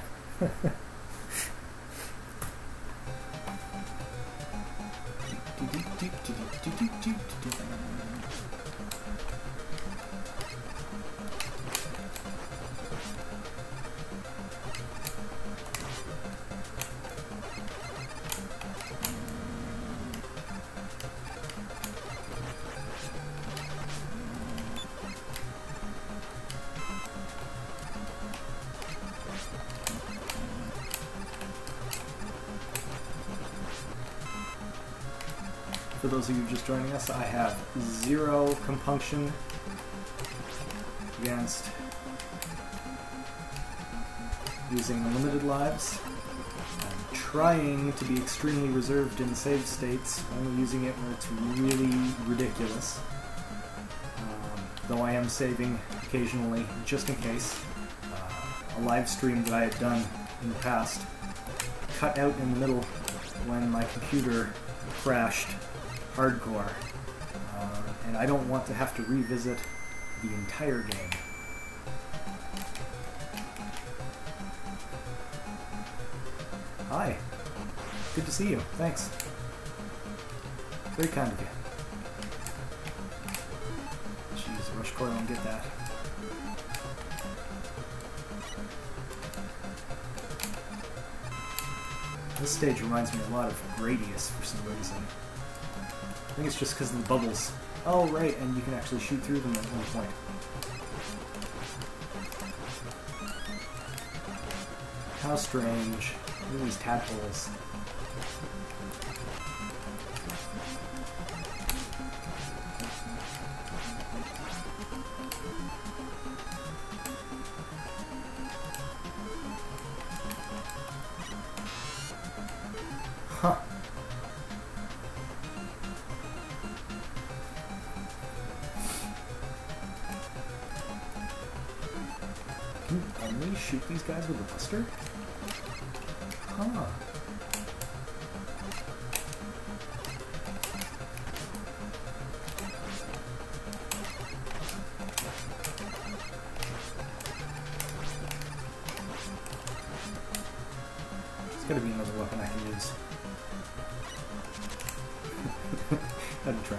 For those of you just joining us, I have 0 compunction against using unlimited lives. I'm trying to be extremely reserved in save states, only using it when it's really ridiculous. Though I am saving occasionally, just in case. A live stream that I had done in the past cut out in the middle when my computer crashed hardcore, and I don't want to have to revisit the entire game. Hi. Good to see you. Thanks. Very kind of you. Jeez, rush coil and get that. This stage reminds me a lot of Gradius for some reason. I think it's just because of the bubbles. Oh, right, and you can actually shoot through them at one point. How strange. Look at these tadpoles. Huh. Can you only shoot these guys with a buster? Huh. There's gotta be another weapon I can use. Had to try.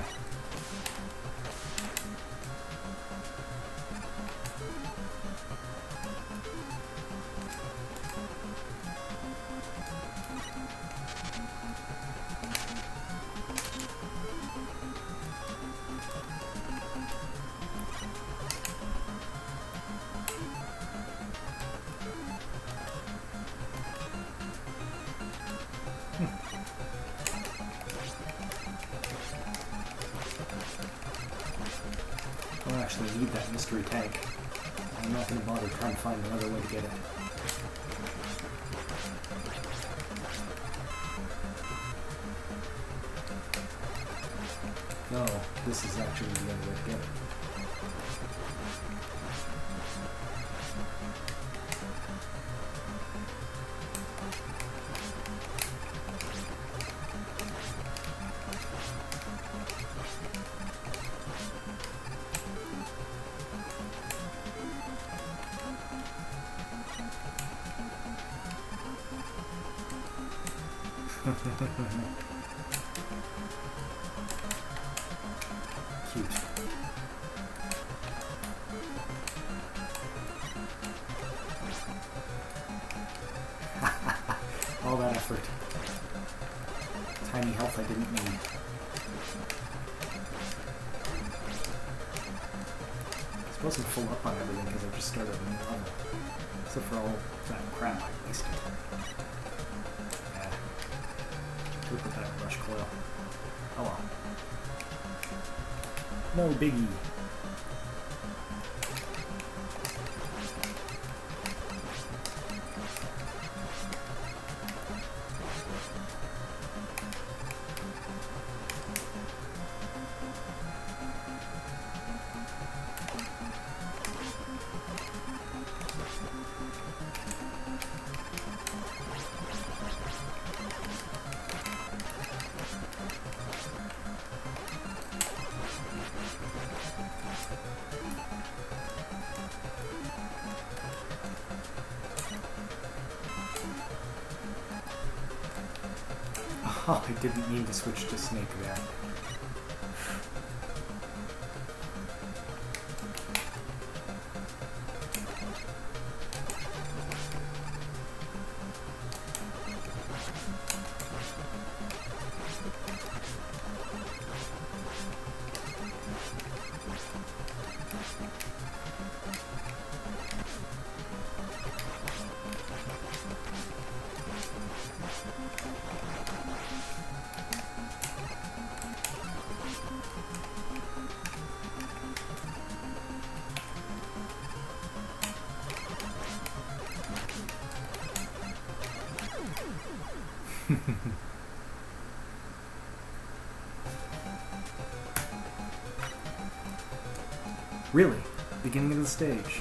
I don't actually need that mystery tank. I'm not going to bother trying to find another way to get it. No, this is actually the only way to get it. cute. All that effort. Tiny health I didn't need. I wasn't full up on everything because I just started a new level. Except for all that crap I wasted. Yeah. Look at that rush coil. Oh well. No biggie. Oh, I didn't mean to switch to Snake there. Really? Beginning of the stage.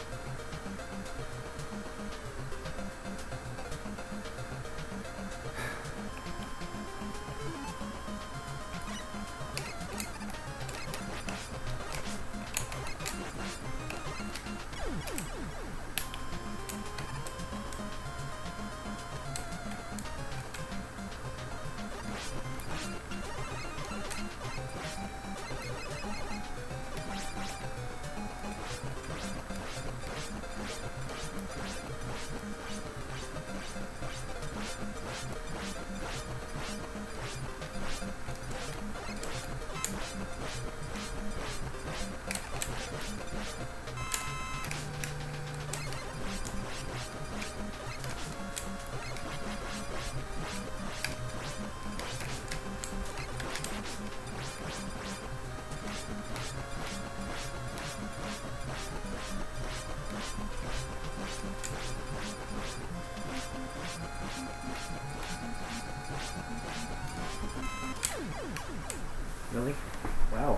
Really? Wow.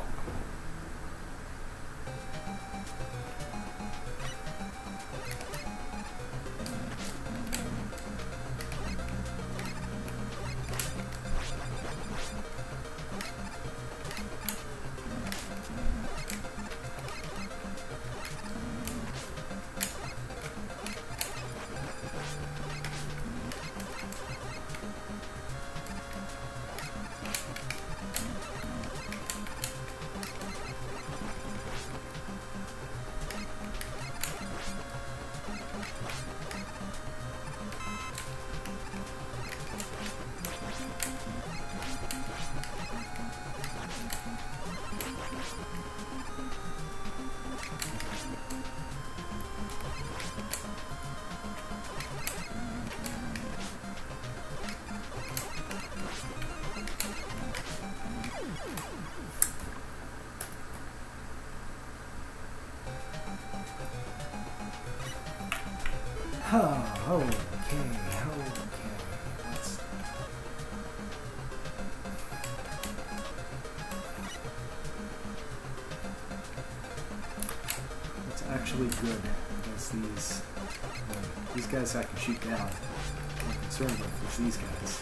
Oh, okay. That's actually good against these. These guys I can shoot down. What I'm concerned with is these guys.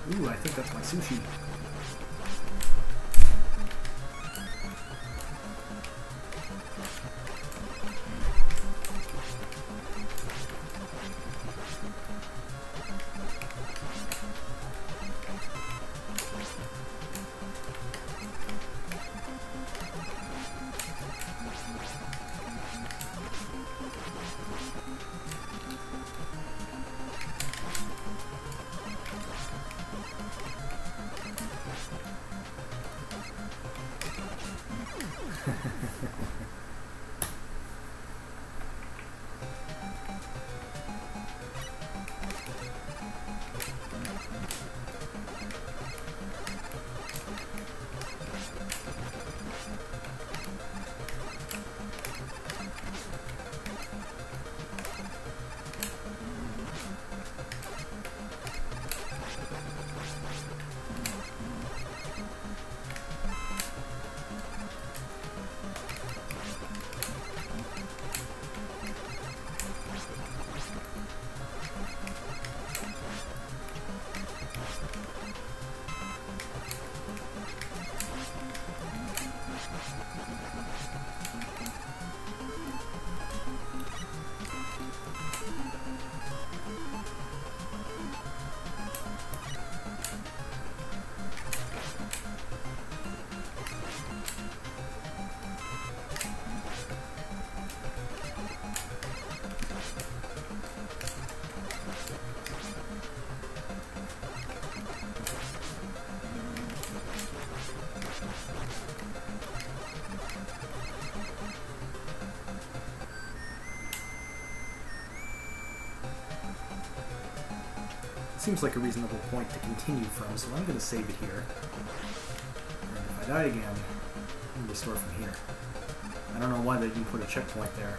Ooh, I think that's my sushi. Seems like a reasonable point to continue from, so I'm going to save it here. And if I die again, I can restore from here. I don't know why they didn't put a checkpoint there.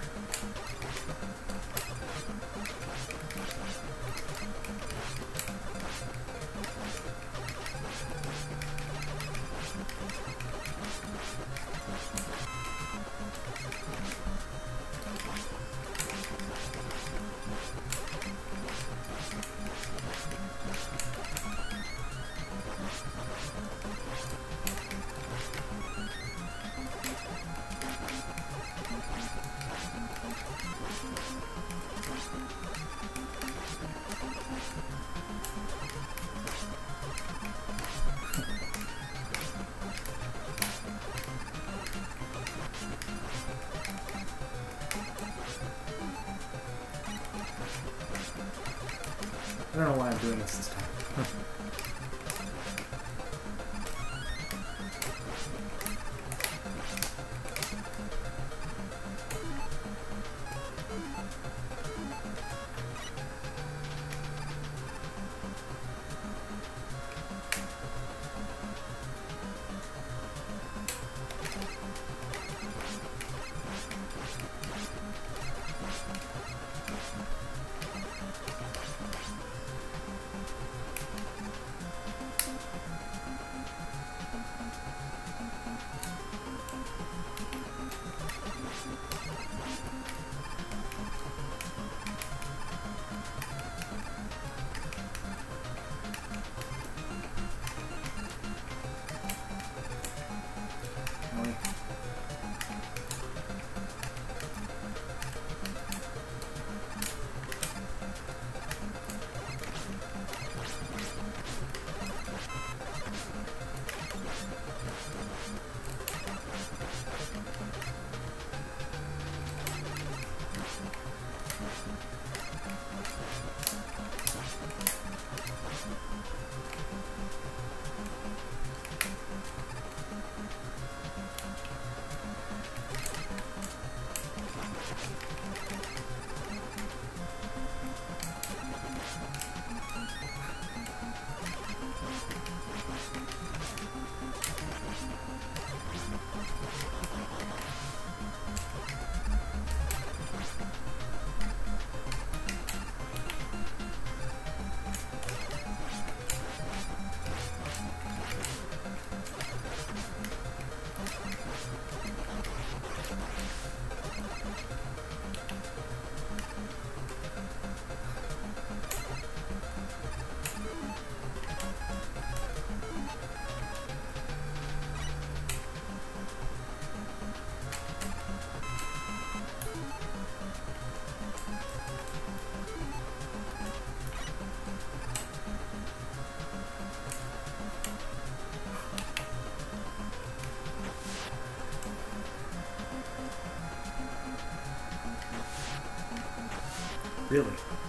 I don't know why I'm doing this time. Really?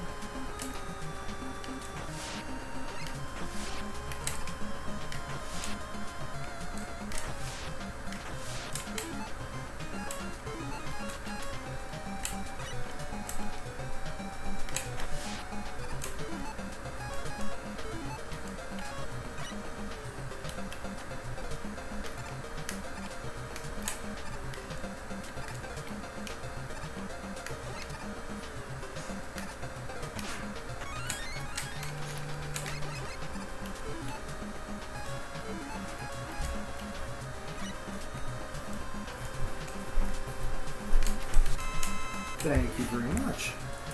Thank you very much.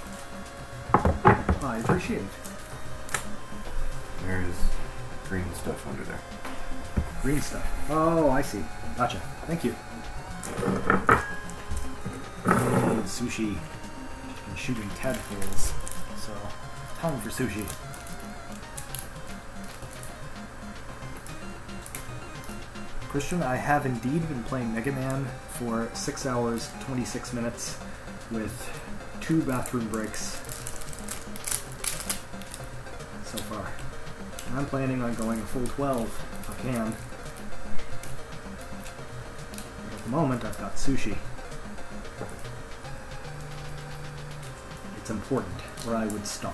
I appreciate it. There's green stuff under there. Green stuff. Oh, I see. Gotcha. Thank you. I made sushi and shooting tadpoles, so time for sushi. Christian, I have indeed been playing Mega Man for 6 hours, 26 minutes with 2 bathroom breaks so far. And I'm planning on going a full 12 if I can. But at the moment, I've got sushi. It's important, or I would stop.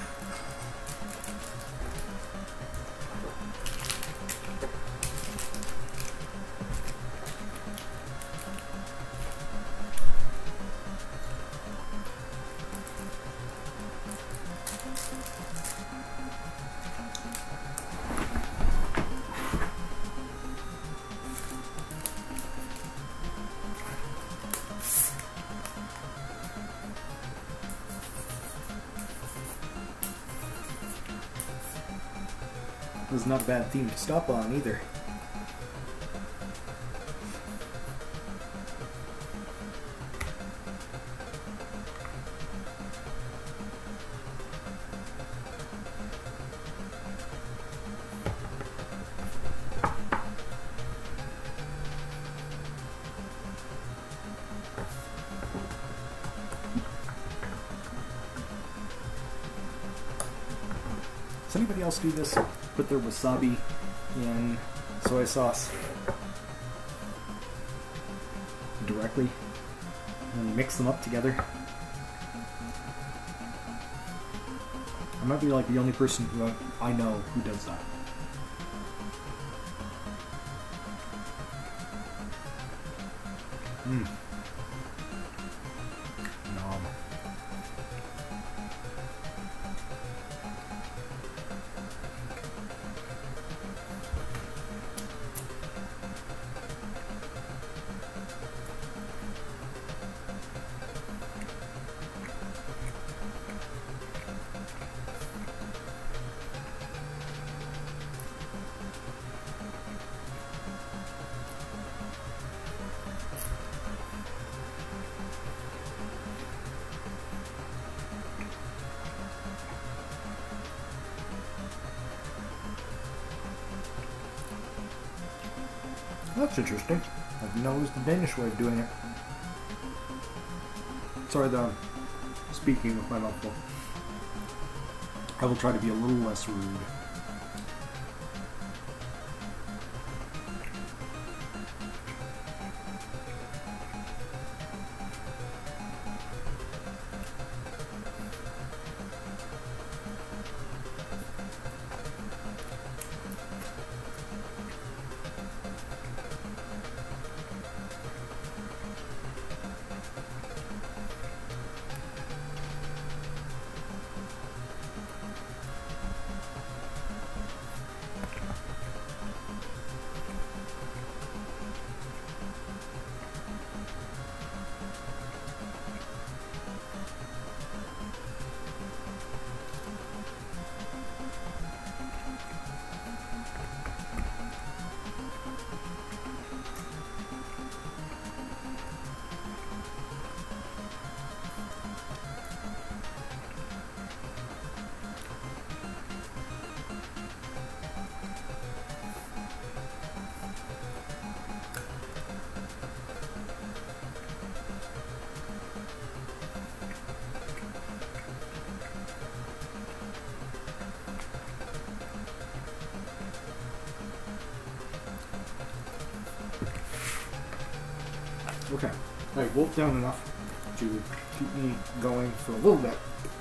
This is not a bad theme to stop on either. Does anybody else do this? Put their wasabi in soy sauce directly and mix them up together. I might be like the only person who I know who does that. Mmm. Nom. That's interesting. I didn't know it was the Danish way of doing it. Sorry that I'm speaking with my mouth full. I will try to be a little less rude. Okay. I wolfed down enough to keep me going for a little bit.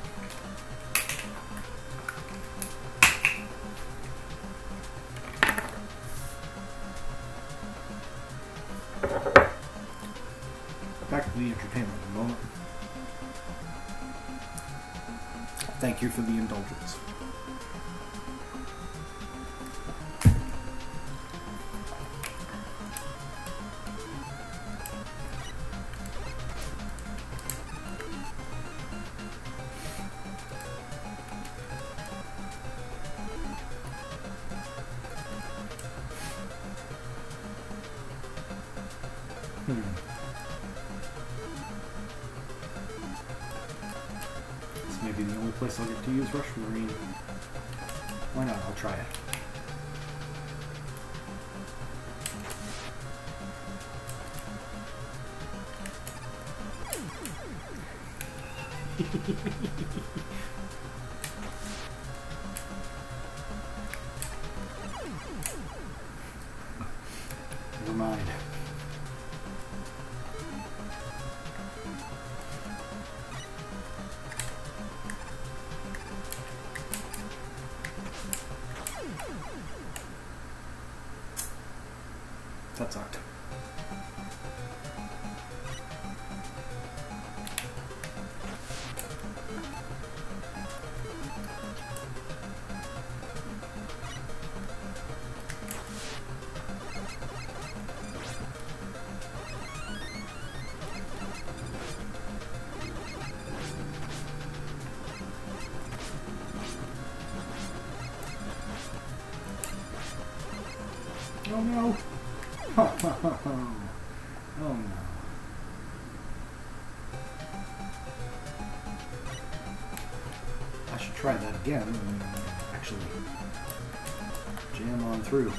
Back to the entertainment in a moment. Thank you for the indulgence. This may be the only place I'll get to use Rush Marine. Why not? I'll try it. Never mind. That sucked. Oh no! Oh no. I should try that again and actually jam on through.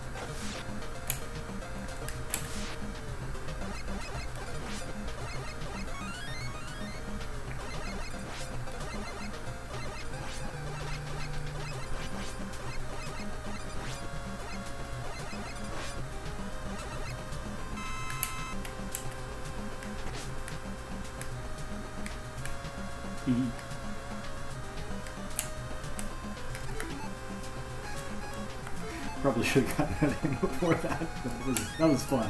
Probably should have gotten that in before that, but that was fun.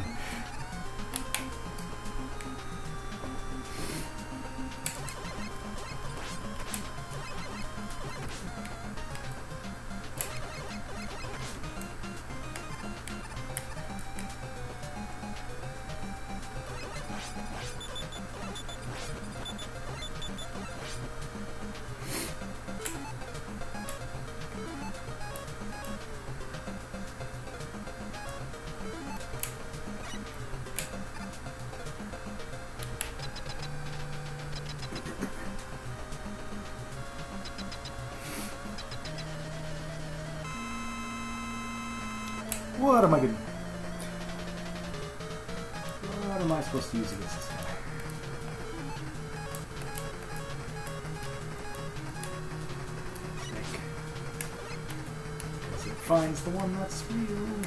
What am I gonna... What am I supposed to use against this guy? Snake. As it finds the one that's real.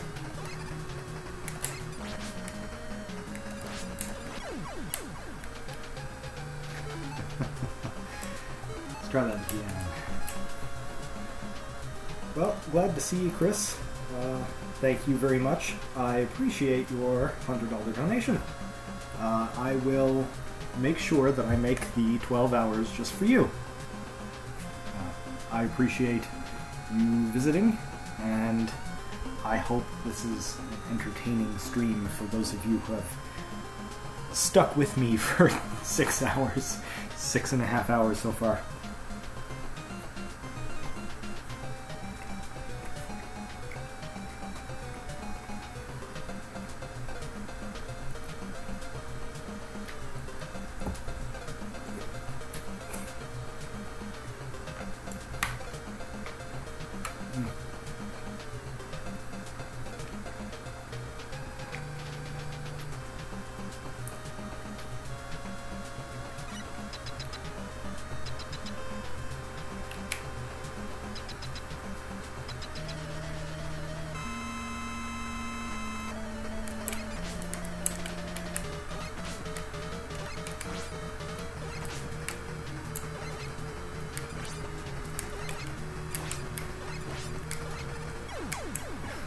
Let's try that again. Well, glad to see you, Chris. Thank you very much. I appreciate your $100 donation. I will make sure that I make the 12 hours just for you. I appreciate you visiting, and I hope this is an entertaining stream for those of you who have stuck with me for 6 hours, 6.5 hours so far.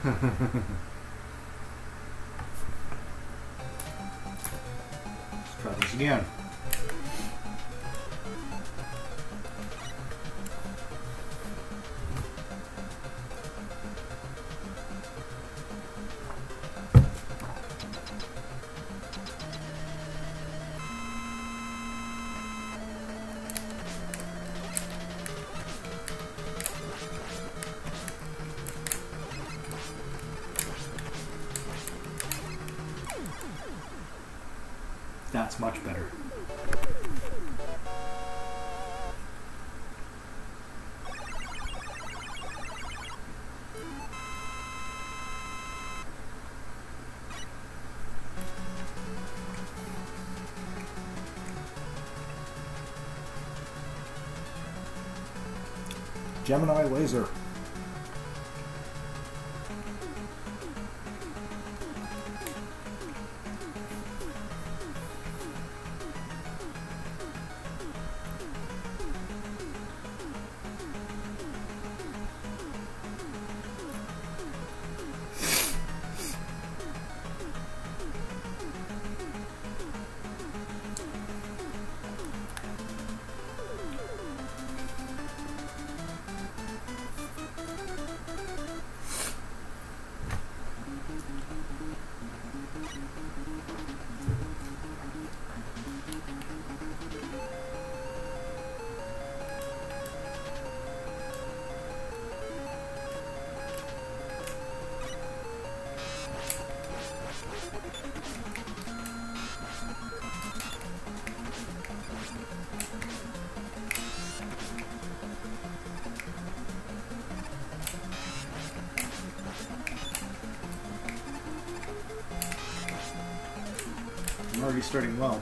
Let's try this again. That's much better. Gemini laser. I'm already starting well.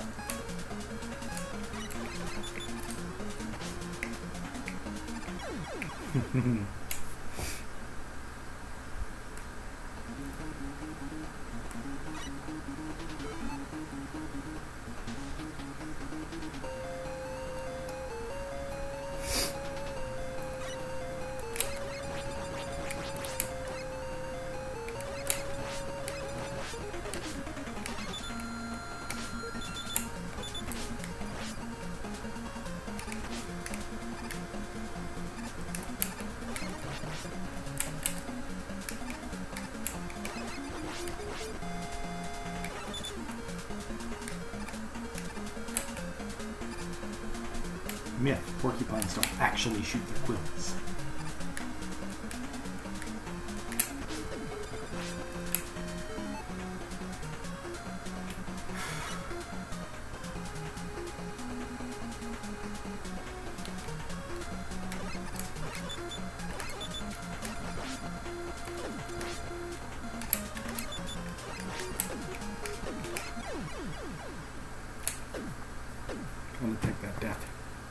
Myth, porcupines don't actually shoot their quills. I'm gonna take that death.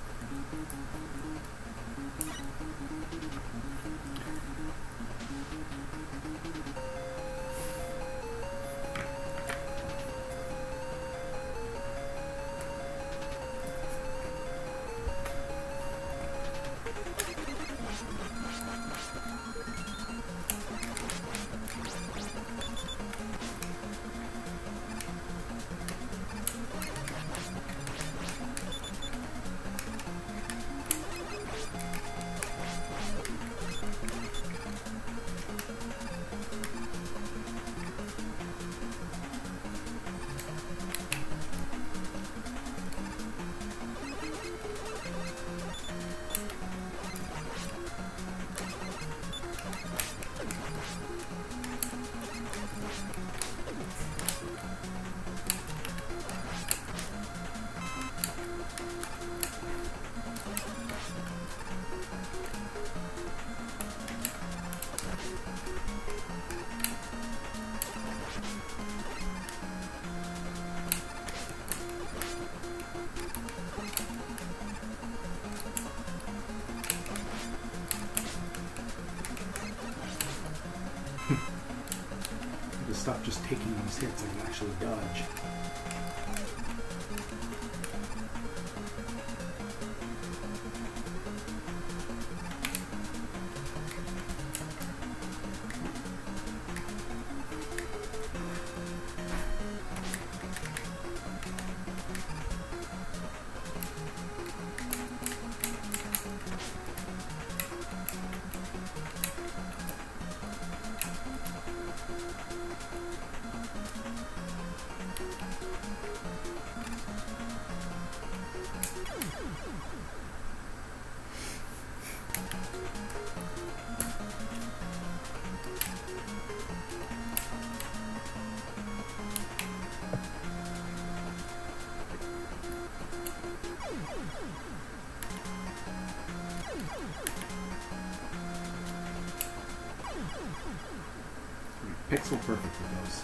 Stop just taking those hits, I can actually dodge. Pixel perfect for those.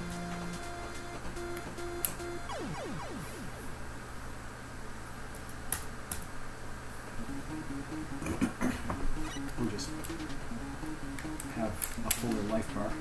We'll just have a fuller life bar.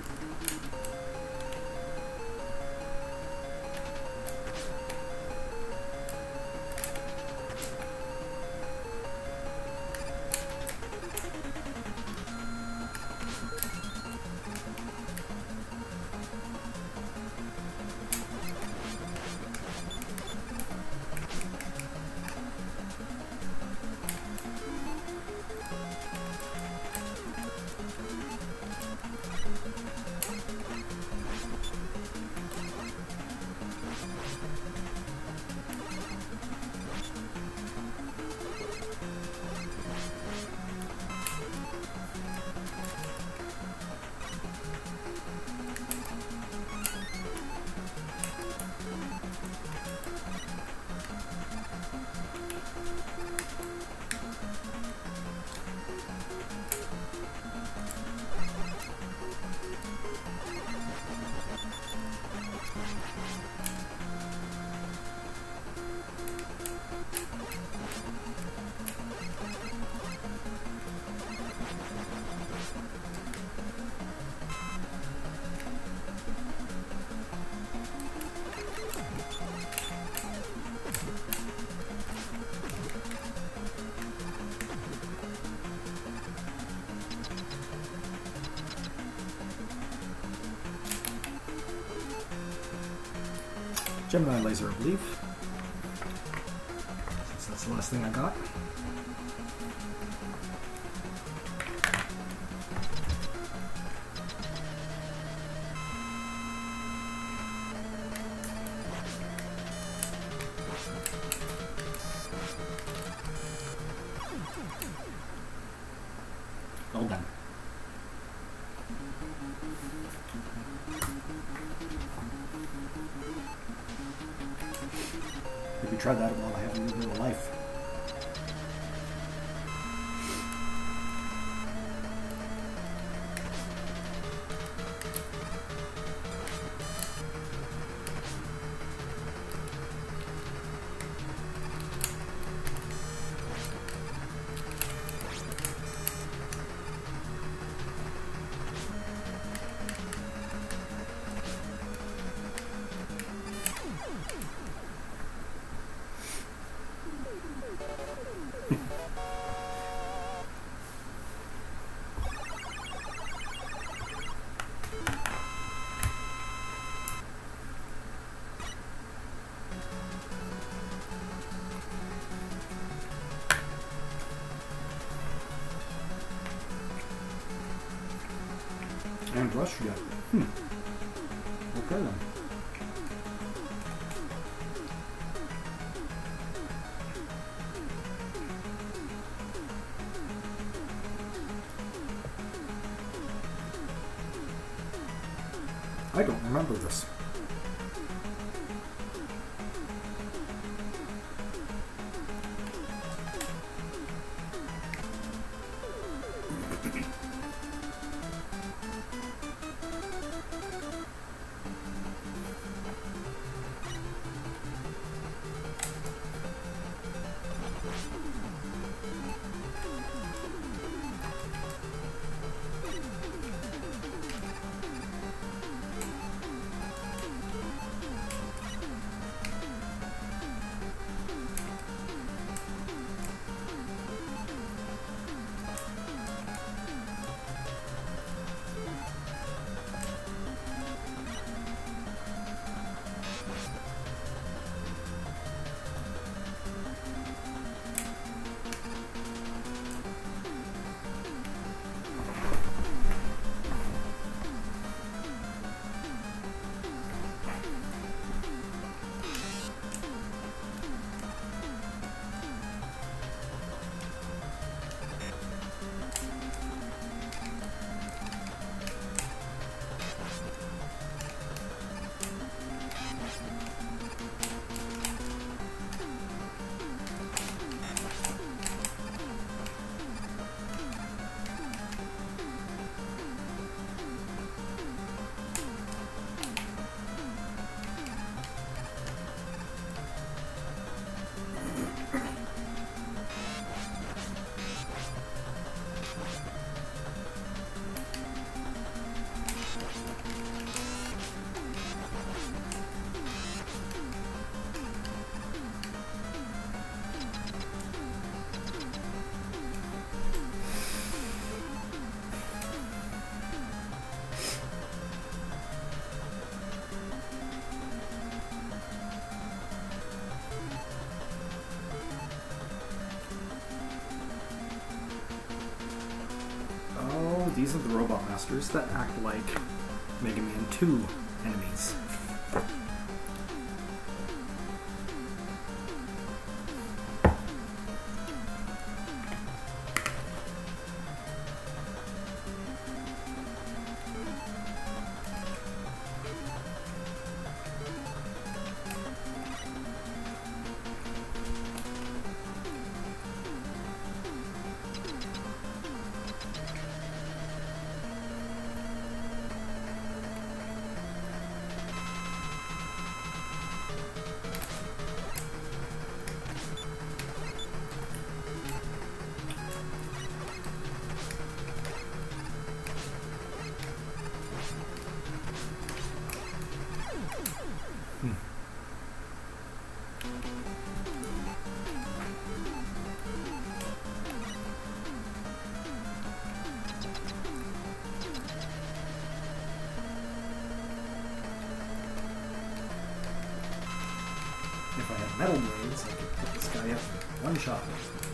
Gemini laser, I believe. Since that's the last thing I got. Well done. Maybe try that while I have a little bit of life. And Russia. Okay then. I don't remember this. These are the robot masters that act like Mega Man 2 enemies. If I had metal blades, I could put this guy up in one shot.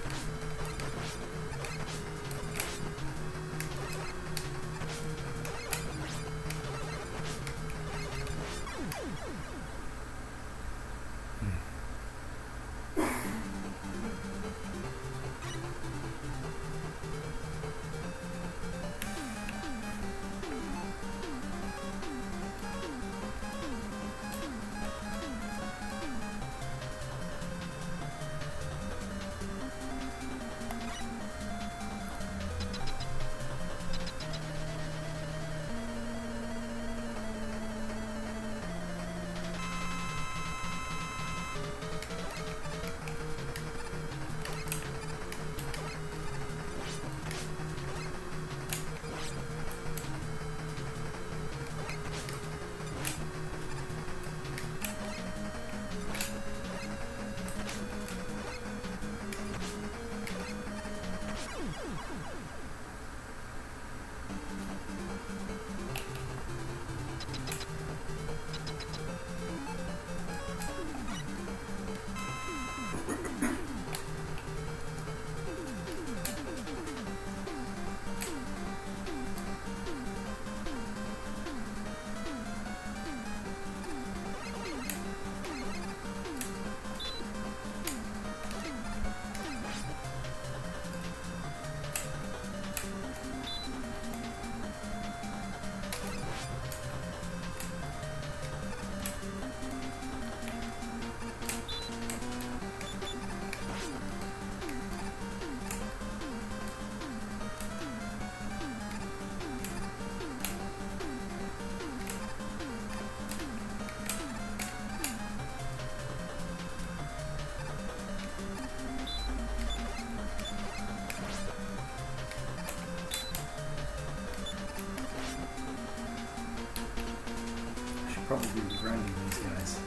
Probably be grinding these guys.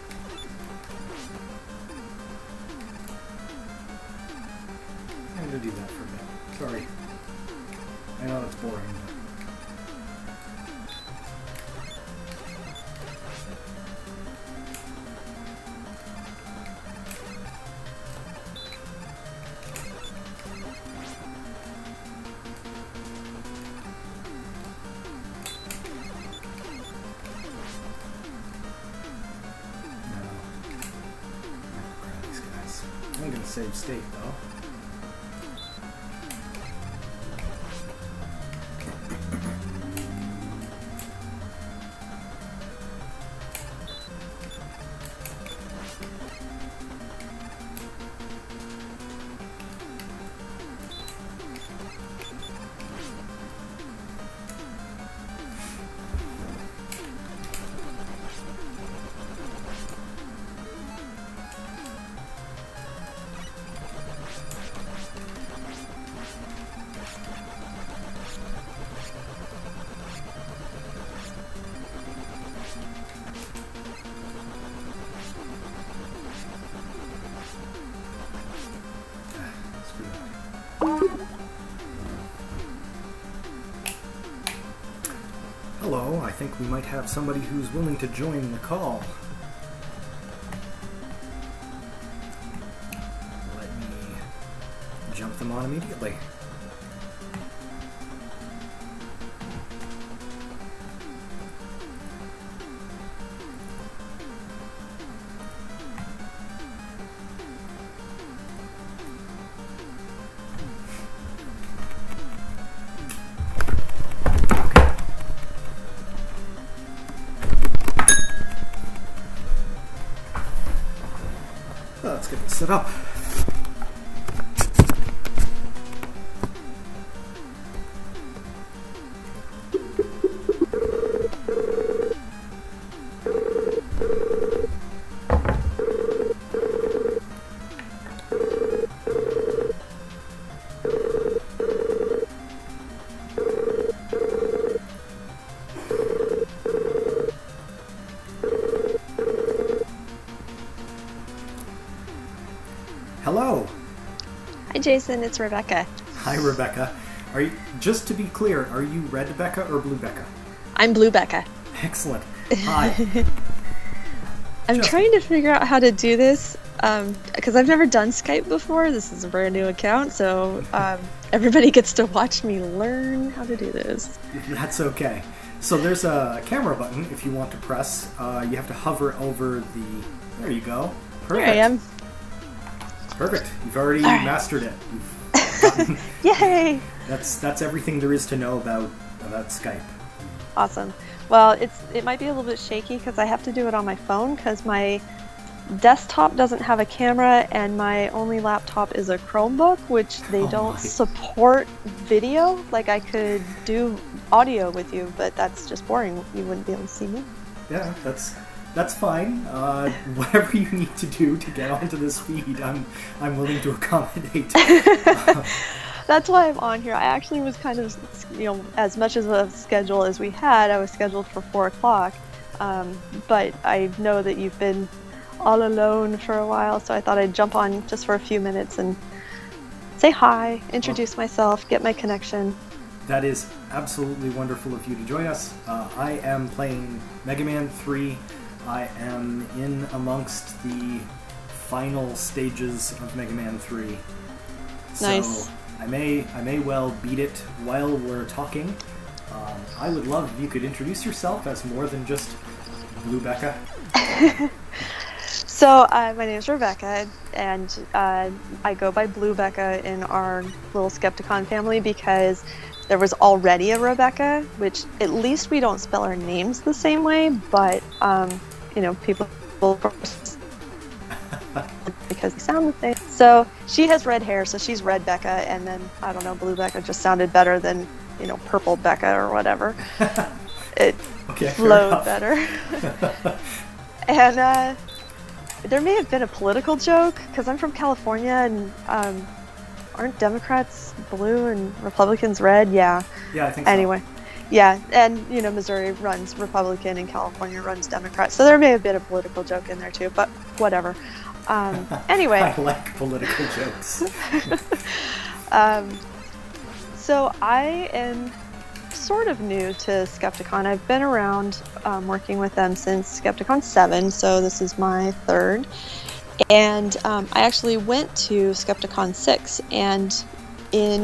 I'm gonna do that for a bit. Sorry. I know it's boring, but... I'm gonna save state though. Hello, I think we might have somebody who's willing to join the call. Let me jump them on immediately. mix it up. Hello. Hi Jason, it's Rebecca. Hi Rebecca. Are you, just to be clear, are you Red Becca or Blue Becca? I'm Blue Becca. Excellent. Hi. I'm trying to figure out how to do this because I've never done Skype before. This is a brand new account, so everybody gets to watch me learn how to do this. That's okay. So there's a camera button if you want to press. You have to hover over the... There you go. Perfect. Here I am. Perfect. You've already mastered it. You've gotten... Yay! That's everything there is to know about Skype. Awesome. Well, it might be a little bit shaky because I have to do it on my phone because my desktop doesn't have a camera and my only laptop is a Chromebook, which they don't support video. Like I could do audio with you, but that's just boring. You wouldn't be able to see me. Yeah, that's fine. Whatever you need to do to get onto this feed, I'm willing to accommodate. That's why I'm on here. I actually was kind of, as much as a schedule as we had, I was scheduled for 4 o'clock. But I know that you've been all alone for a while, so I thought I'd jump on just for a few minutes and say hi, introduce myself, get my connection. That is absolutely wonderful of you to join us. I am playing Mega Man 3. I am in amongst the final stages of Mega Man 3. Nice. So I may well beat it while we're talking. I would love if you could introduce yourself as more than just Blue Becca. So my name is Rebecca, and I go by Blue Becca in our little Skepticon family because there was already a Rebecca, which at least we don't spell our names the same way, but people because they sound the same. So she has red hair, so she's Red Becca, and then I don't know, Blue Becca just sounded better than Purple Becca or whatever. It flowed better. And there may have been a political joke because I'm from California, and aren't Democrats blue and Republicans red? Yeah. Yeah, I think so. Anyway. Yeah, and Missouri runs Republican and California runs Democrat, so there may have been a political joke in there too, but whatever. Anyway. I like political jokes. So I am sort of new to Skepticon. I've been around working with them since Skepticon 7, so this is my third. And I actually went to Skepticon 6, and in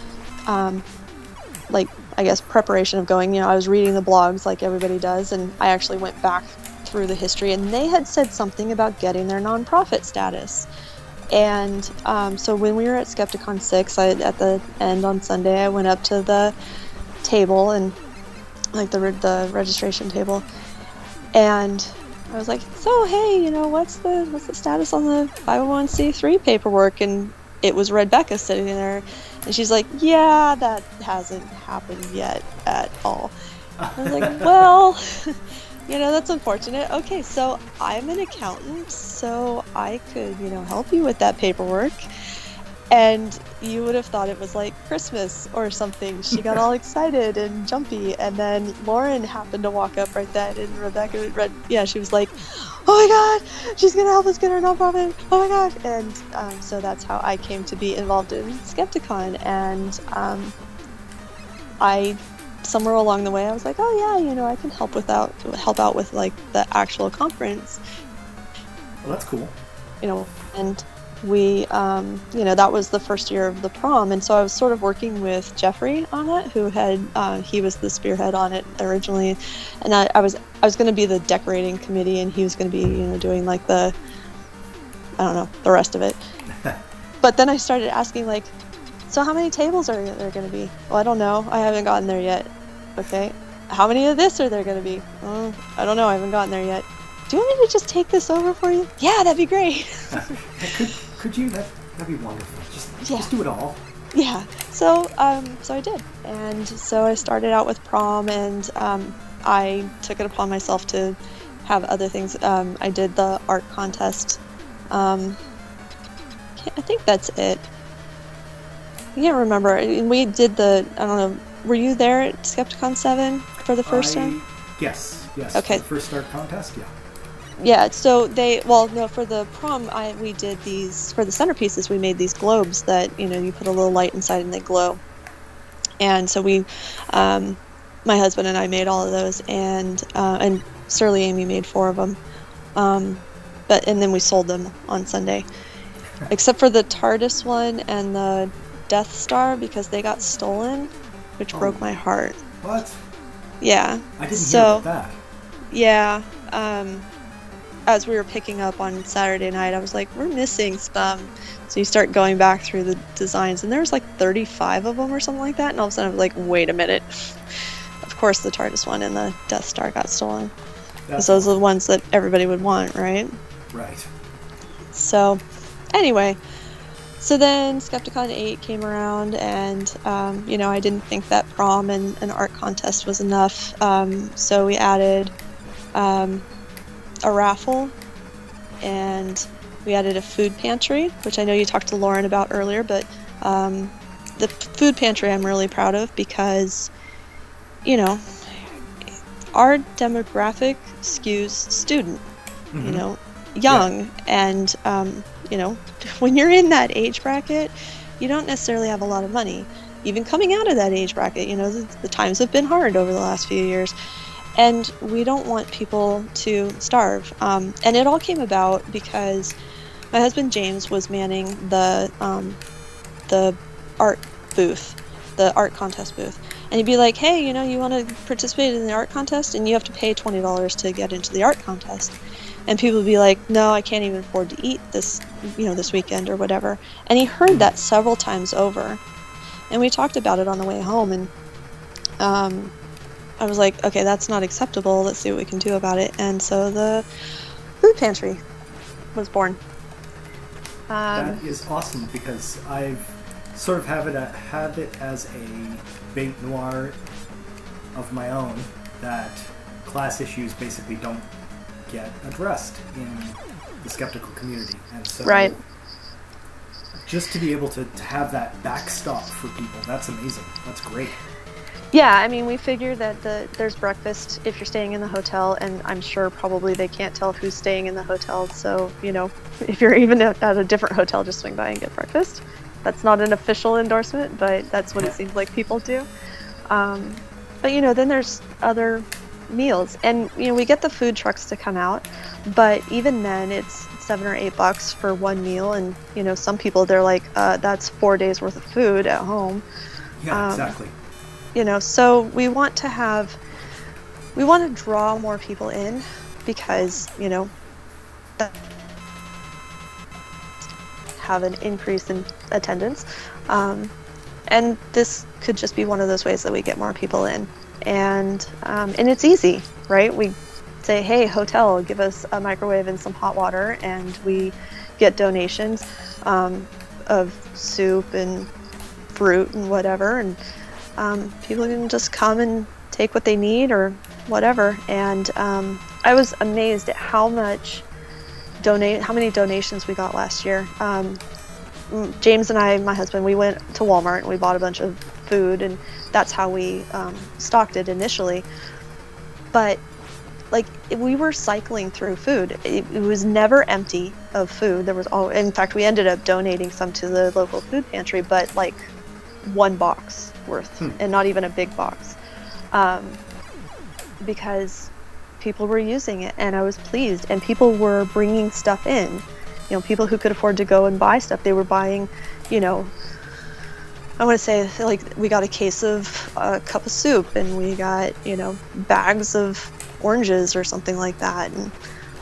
I guess preparation of going, I was reading the blogs like everybody does, and I actually went back through the history, and they had said something about getting their nonprofit status. And so when we were at Skepticon 6, at the end on Sunday, I went up to the table, and like the registration table, and I was like, so hey, what's the status on the 501c3 paperwork? And it was Red Becca sitting there, and she's like, yeah, that hasn't happened yet at all. I was like, well, that's unfortunate. Okay, so I'm an accountant, so I could, help you with that paperwork. And you would have thought it was like Christmas or something. She got all excited and jumpy, and then Lauren happened to walk up right then, and Rebecca she was like, oh my god, she's gonna help us get her nonprofit, oh my god. And so that's how I came to be involved in Skepticon. And I somewhere along the way I was like, oh yeah, I can help out with like the actual conference. Well, that's cool. And we that was the first year of the prom, and so I was sort of working with Jeffrey on it, who had he was the spearhead on it originally, and I was going to be the decorating committee, and he was going to be doing like the rest of it. But then I started asking, like, so how many tables are there going to be? Well, I don't know, I haven't gotten there yet. Okay, how many of this are there going to be? I don't know, I haven't gotten there yet. do you want me to just take this over for you? Yeah, that'd be great. Could you? That'd be wonderful. Just do it all. Yeah. So I did, and so I started out with prom, and I took it upon myself to have other things. I did the art contest. I think that's it. I can't remember. We did I don't know. Were you there at Skepticon 7 for the first time? Yes. Okay. For the first art contest, yeah. Yeah, so for the prom, we did these, for the centerpieces, we made these globes that, you put a little light inside and they glow. And so my husband and I made all of those, and Surly Amy made 4 of them. And then we sold them on Sunday. Except for the TARDIS one and the Death Star, because they got stolen, which broke my heart. What? Yeah. I didn't hear about that. Yeah. As we were picking up on Saturday night, I was like, we're missing some. So you start going back through the designs, and there was like 35 of them or something like that, and all of a sudden I was like, wait a minute. Of course the TARDIS one and the Death Star got stolen. Because those are the ones that everybody would want, right? Right. So, anyway. So then Skepticon 8 came around, and, I didn't think that prom and an art contest was enough. So we added a raffle, and we added a food pantry, which I know you talked to Lauren about earlier, but the food pantry I'm really proud of because, our demographic skews student, young, and, when you're in that age bracket, you don't necessarily have a lot of money. Even coming out of that age bracket, the times have been hard over the last few years. And we don't want people to starve. And it all came about because my husband James was manning the art booth, the art contest booth. And he'd be like, hey, you want to participate in the art contest? And you have to pay $20 to get into the art contest. And people would be like, no, I can't even afford to eat this, this weekend or whatever. And he heard that several times over. And we talked about it on the way home, and I was like, okay, that's not acceptable. Let's see what we can do about it. And so the food pantry was born. That is awesome, because I've sort of have it as a bait noir of my own that class issues basically don't get addressed in the skeptical community. And so right. Just to be able to have that backstop for people, that's amazing. That's great. Yeah, I mean, we figure that there's breakfast if you're staying in the hotel, and I'm sure probably they can't tell who's staying in the hotel, so, if you're even at a different hotel, just swing by and get breakfast. That's not an official endorsement, but that's what it seems like people do. But, then there's other meals, and, we get the food trucks to come out, but even then, it's $7 or $8 for one meal, and, some people, they're like, that's 4 days worth of food at home. Yeah, exactly. So we want to draw more people in because, have an increase in attendance. And this could just be one of those ways that we get more people in. And it's easy, right? We say, hey, hotel, give us a microwave and some hot water, and we get donations of soup and fruit and whatever, and people can just come and take what they need or whatever. And I was amazed at how many donations we got last year. James and I, my husband, we went to Walmart and we bought a bunch of food, and that's how we stocked it initially. But we were cycling through food. It was never empty of food. There was in fact, we ended up donating some to the local food pantry, but one box worth, and not even a big box, because people were using it, and I was pleased, and people were bringing stuff in. People who could afford to go and buy stuff, they were buying, I want to say, we got a case of a cup of soup, and we got, bags of oranges or something like that. And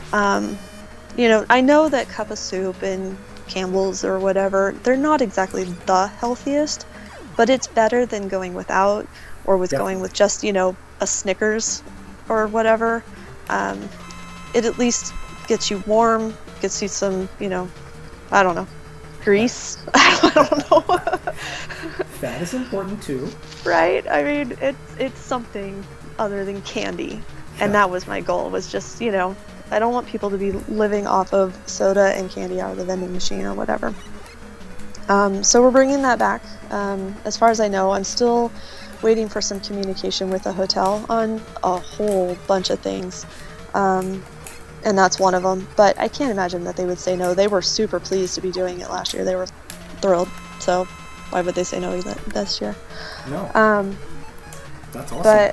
I know that cup of soup and Campbell's or whatever, they're not exactly the healthiest, but it's better than going without, or going with just, a Snickers or whatever. it at least gets you warm, gets you some, you know, I don't know, grease. I don't know. Fat is important too. Right? I mean, it's something other than candy. And that was my goal, was just, you know, I don't want people to be living off of soda and candy out of the vending machine or whatever. So we're bringing that back. As far as I know, I'm still waiting for some communication with the hotel on a whole bunch of things. And that's one of them. But I can't imagine that they would say no. They were super pleased to be doing it last year. They were thrilled. So why would they say no this year? No. That's awesome. But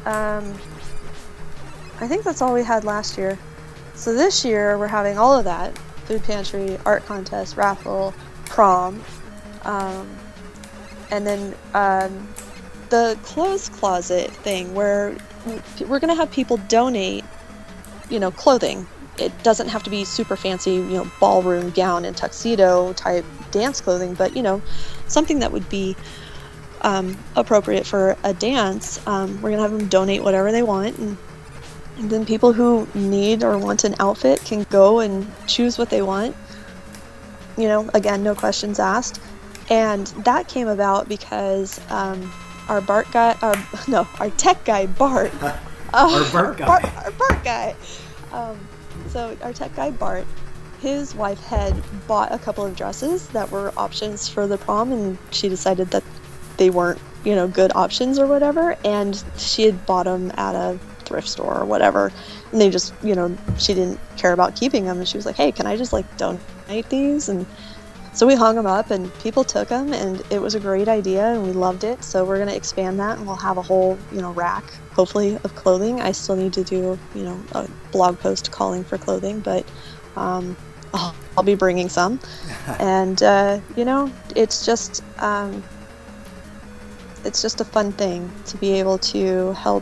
I think that's all we had last year. So this year we're having all of that: food pantry, art contest, raffle, prom, and then the clothes closet thing, where we're gonna have people donate, you know, clothing. It doesn't have to be super fancy, you know, ballroom gown and tuxedo type dance clothing, but, you know, something that would be appropriate for a dance. We're gonna have them donate whatever they want, and then people who need or want an outfit can go and choose what they want. You know, again, no questions asked. And that came about because our tech guy, Bart. Our Bart guy. So our tech guy, Bart, his wife had bought a couple of dresses that were options for the prom, and she decided that they weren't, you know, good options or whatever, and she had bought them at a thrift store or whatever, and they just, you know, she didn't care about keeping them, and she was like, hey, can I just like donate these? And so we hung them up and people took them, and it was a great idea and we loved it. So we're going to expand that, and we'll have a whole, you know, rack hopefully of clothing. I still need to do, you know, a blog post calling for clothing, but I'll be bringing some. And you know, it's just a fun thing to be able to help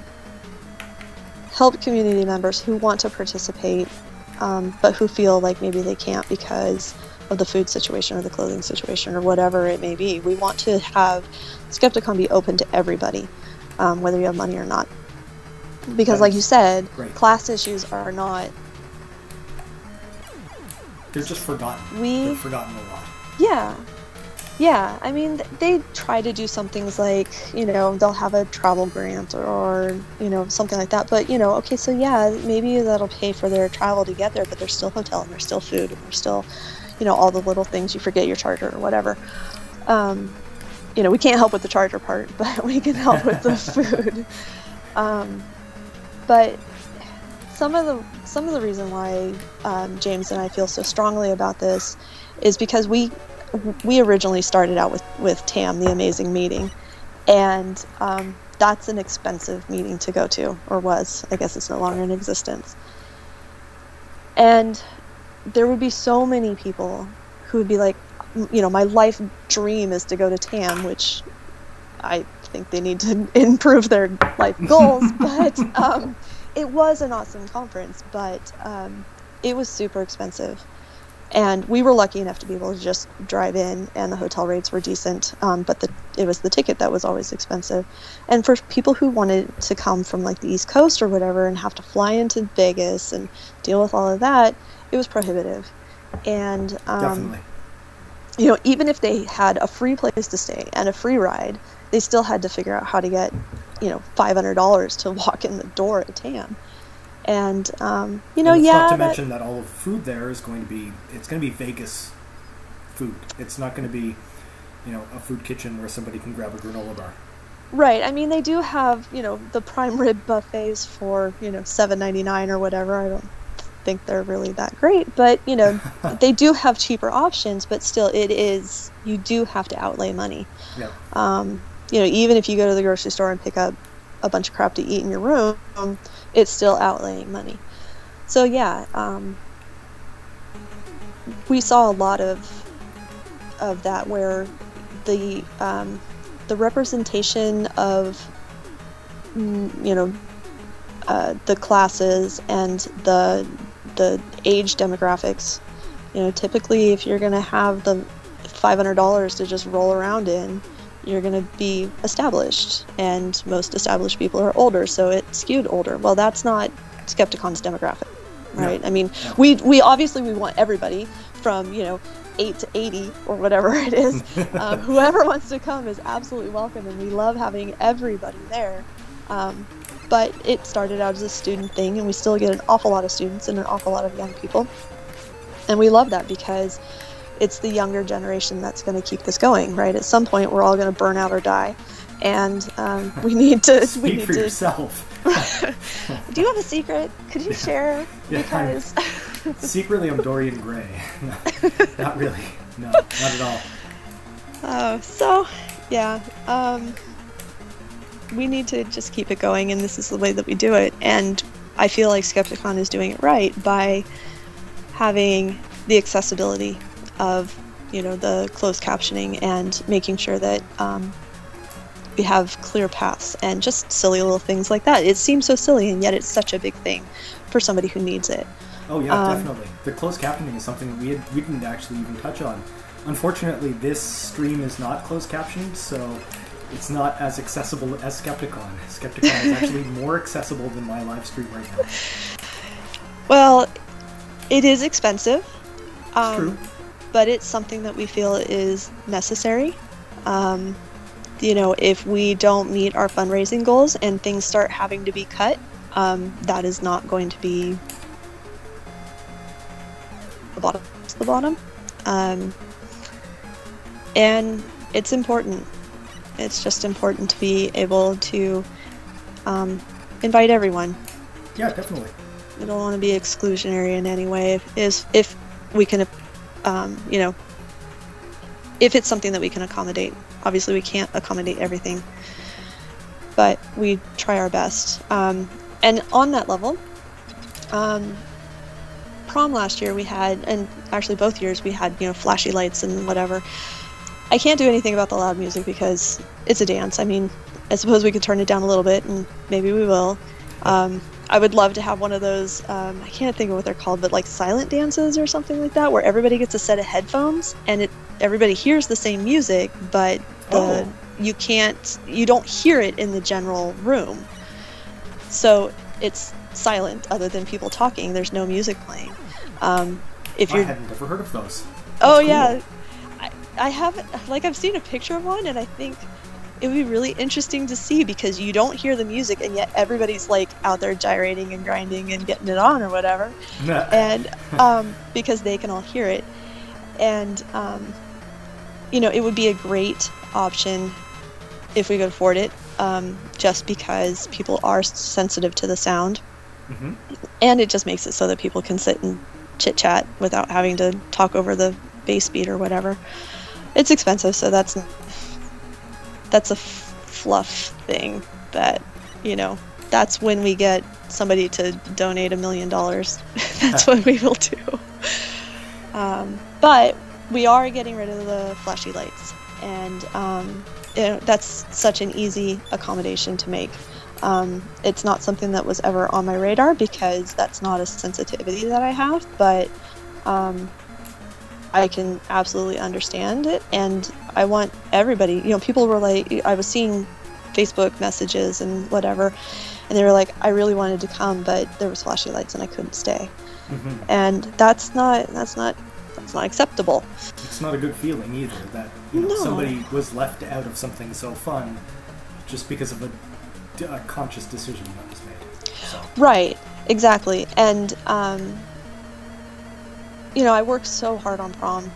community members who want to participate, but who feel like maybe they can't because of the food situation or the clothing situation or whatever it may be. We want to have Skepticon be open to everybody, whether you have money or not. Because like you said, class issues are not... They're just forgotten. They're forgotten a lot. Yeah. Yeah, I mean, they try to do some things like, you know, they'll have a travel grant or, you know, something like that. But, you know, okay, so yeah, maybe that'll pay for their travel to get there, but there's still hotel and there's still food and there's still, you know, all the little things, you forget your charger or whatever. You know, we can't help with the charger part, but we can help with the food. But some of the reason why James and I feel so strongly about this is because we originally started out with TAM, the Amazing Meeting, and that's an expensive meeting to go to, or was. I guess it's no longer in existence. And there would be so many people who would be like, you know, my life dream is to go to TAM, which I think they need to improve their life goals, but it was an awesome conference, but it was super expensive. And we were lucky enough to be able to just drive in, and the hotel rates were decent, but it was the ticket that was always expensive. And for people who wanted to come from like the East Coast or whatever and have to fly into Vegas and deal with all of that, it was prohibitive. And definitely, you know, even if they had a free place to stay and a free ride, they still had to figure out how to get, you know, $500 to walk in the door at TAM. And you know, not to mention that all of the food there is going to be, it's going to be Vegas food. It's not going to be, you know, a food kitchen where somebody can grab a granola bar. Right. I mean, they do have, you know, the prime rib buffets for, you know, $7.99 or whatever. I don't think they're really that great, but you know, they do have cheaper options. But still, it is, you do have to outlay money. Yeah. You know, even if you go to the grocery store and pick up a bunch of crap to eat in your room, it's still outlaying money. So yeah, we saw a lot of that, where the representation of, you know, the classes and the age demographics. You know, typically if you're going to have the $500 to just roll around in, you're going to be established, and most established people are older, so it skewed older. Well, that's not Skepticon's demographic. right? Yeah. I mean, Yeah. we obviously we want everybody from 8 to 80 or whatever it is. Whoever wants to come is absolutely welcome, and we love having everybody there. But it started out as a student thing, and we still get an awful lot of students and an awful lot of young people, and we love that because it's the younger generation that's going to keep this going, right? At some point, we're all going to burn out or die, and we need to. Speak for yourself. Do you have a secret? Could you share? Yeah, Because secretly, I'm Dorian Gray. No, not really. No, not at all. So, yeah, we need to just keep it going, and this is the way that we do it. And I feel like Skepticon is doing it right by having the accessibility of, the closed captioning and making sure that we have clear paths and just silly little things like that. It seems so silly, and yet it's such a big thing for somebody who needs it. Oh yeah, definitely. The closed captioning is something that we didn't actually even touch on. Unfortunately, this stream is not closed captioned, so it's not as accessible as Skepticon. Skepticon is actually more accessible than my live stream right now. Well, it is expensive. It's true. But it's something that we feel is necessary. If we don't meet our fundraising goals and things start having to be cut, that is not going to be the bottom. And it's important. It's just important to be able to invite everyone. Yeah, definitely. We don't want to be exclusionary in any way. If we can, if it's something that we can accommodate. Obviously, we can't accommodate everything, but we try our best. And on that level, prom last year we had, and actually both years we had, flashy lights and whatever. I can't do anything about the loud music because it's a dance. I mean, I suppose we could turn it down a little bit, and maybe we will. I would love to have one of those, I can't think of what they're called, but like silent dances or something like that, where everybody gets a set of headphones and everybody hears the same music, but you don't hear it in the general room. So it's silent other than people talking. There's no music playing. I hadn't ever heard of those. That's cool. Yeah. I haven't, I've seen a picture of one, and I think it would be really interesting to see because you don't hear the music, and yet everybody's out there gyrating and grinding and getting it on or whatever. And because they can all hear it. And it would be a great option if we could afford it, just because people are sensitive to the sound. Mm-hmm. And it just makes it so that people can sit and chit chat without having to talk over the bass beat or whatever. It's expensive, so that's a fluff thing that, that's when we get somebody to donate $1 million. That's what we will do. But we are getting rid of the flashy lights, and that's such an easy accommodation to make. It's not something that was ever on my radar because that's not a sensitivity that I have, but I can absolutely understand it, and I want everybody, people were I was seeing Facebook messages and whatever, and they were like, I really wanted to come, but there was flashy lights and I couldn't stay. Mm-hmm. And that's not acceptable. It's not a good feeling either that somebody was left out of something so fun just because of a conscious decision that was made. So. Right, exactly. And I worked so hard on prom.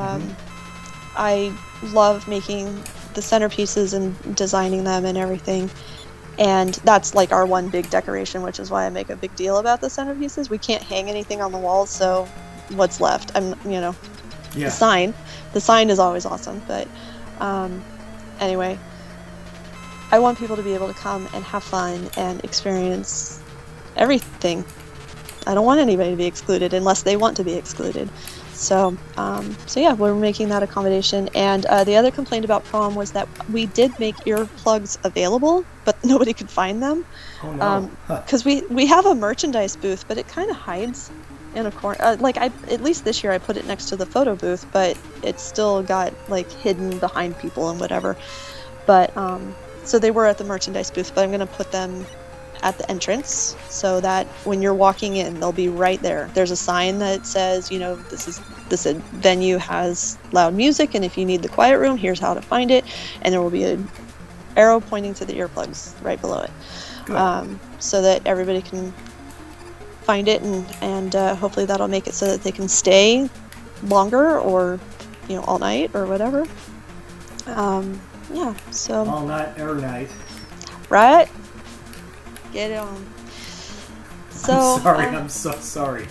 I love making the centerpieces and designing them and everything. And that's our one big decoration, which is why I make a big deal about the centerpieces. We can't hang anything on the walls, so what's left? The sign. The sign is always awesome, but anyway, I want people to be able to come and have fun and experience everything. I don't want anybody to be excluded unless they want to be excluded. So yeah, we're making that accommodation. And the other complaint about prom was that we did make earplugs available, but nobody could find them. Oh no. Because we have a merchandise booth, but it kind of hides in a corner. At least this year I put it next to the photo booth, but it's still got hidden behind people and whatever. But so they were at the merchandise booth, but I'm going to put them at the entrance, so that when you're walking in, they'll be right there. There's a sign that says, you know, this venue has loud music, and if you need the quiet room, here's how to find it. And there will be an arrow pointing to the earplugs right below it, so that everybody can find it, and hopefully that'll make it so that they can stay longer, or, you know, all night or whatever. Yeah, so all night, every night. Right? Get it on. So I'm sorry. I'm so sorry.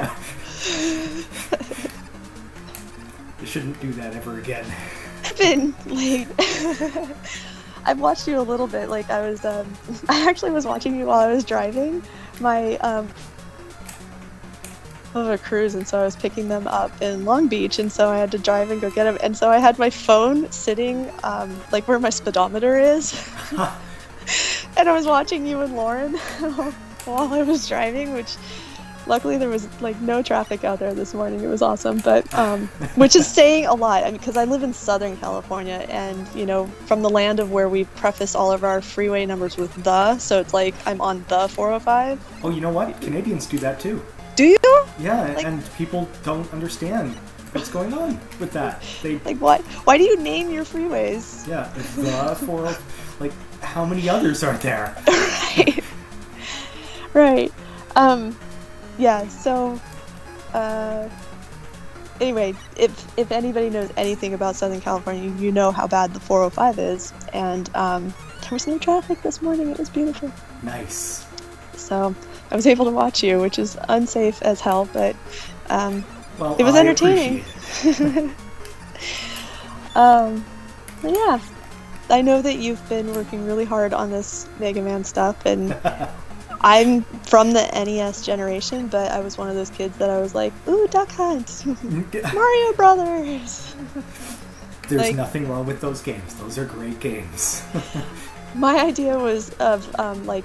You shouldn't do that ever again. I've been late. I've watched you a little bit. Like, I actually was watching you while I was driving my of a cruise, and so I was picking them up in Long Beach, and so I had to drive and go get them, and so I had my phone sitting like where my speedometer is. And I was watching you and Lauren while I was driving, which luckily there was like no traffic out there this morning. It was awesome, but which is saying a lot. I mean, because I live in Southern California, and you know, from the land of where we preface all of our freeway numbers with the, so it's like I'm on the 405. Oh, you know what? Canadians do that too. Do you? Yeah, like, and people don't understand what's going on with that. They like, why do you name your freeways? Yeah, the 405. Like, how many others are there? Right. Right. Yeah, so anyway, if anybody knows anything about Southern California, you know how bad the 405 is, and there was no traffic this morning. It was beautiful. Nice. So I was able to watch you, which is unsafe as hell, but well, it was entertaining. But yeah, I know that you've been working really hard on this Mega Man stuff, and I'm from the NES generation, but I was one of those kids that I was like, ooh, Duck Hunt, Mario Brothers. There's like, nothing wrong with those games. Those are great games. My idea was of like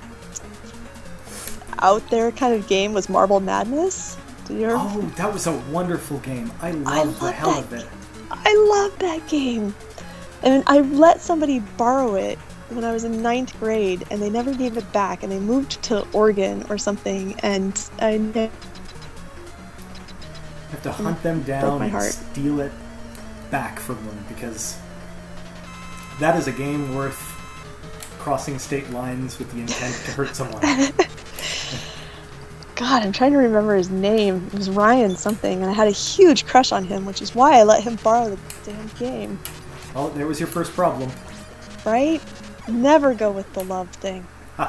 out there kind of game was Marble Madness. Did you ever? Oh, that was a wonderful game. I love the hell of it. I love that game. And I let somebody borrow it when I was in 9th grade, and they never gave it back, and they moved to Oregon or something, and I have to hunt them down my and heart. steal it back from them, because that is a game worth crossing state lines with the intent to hurt someone. God, I'm trying to remember his name. It was Ryan something, and I had a huge crush on him, which is why I let him borrow the damn game. Well, there was your first problem. Right? Never go with the love thing.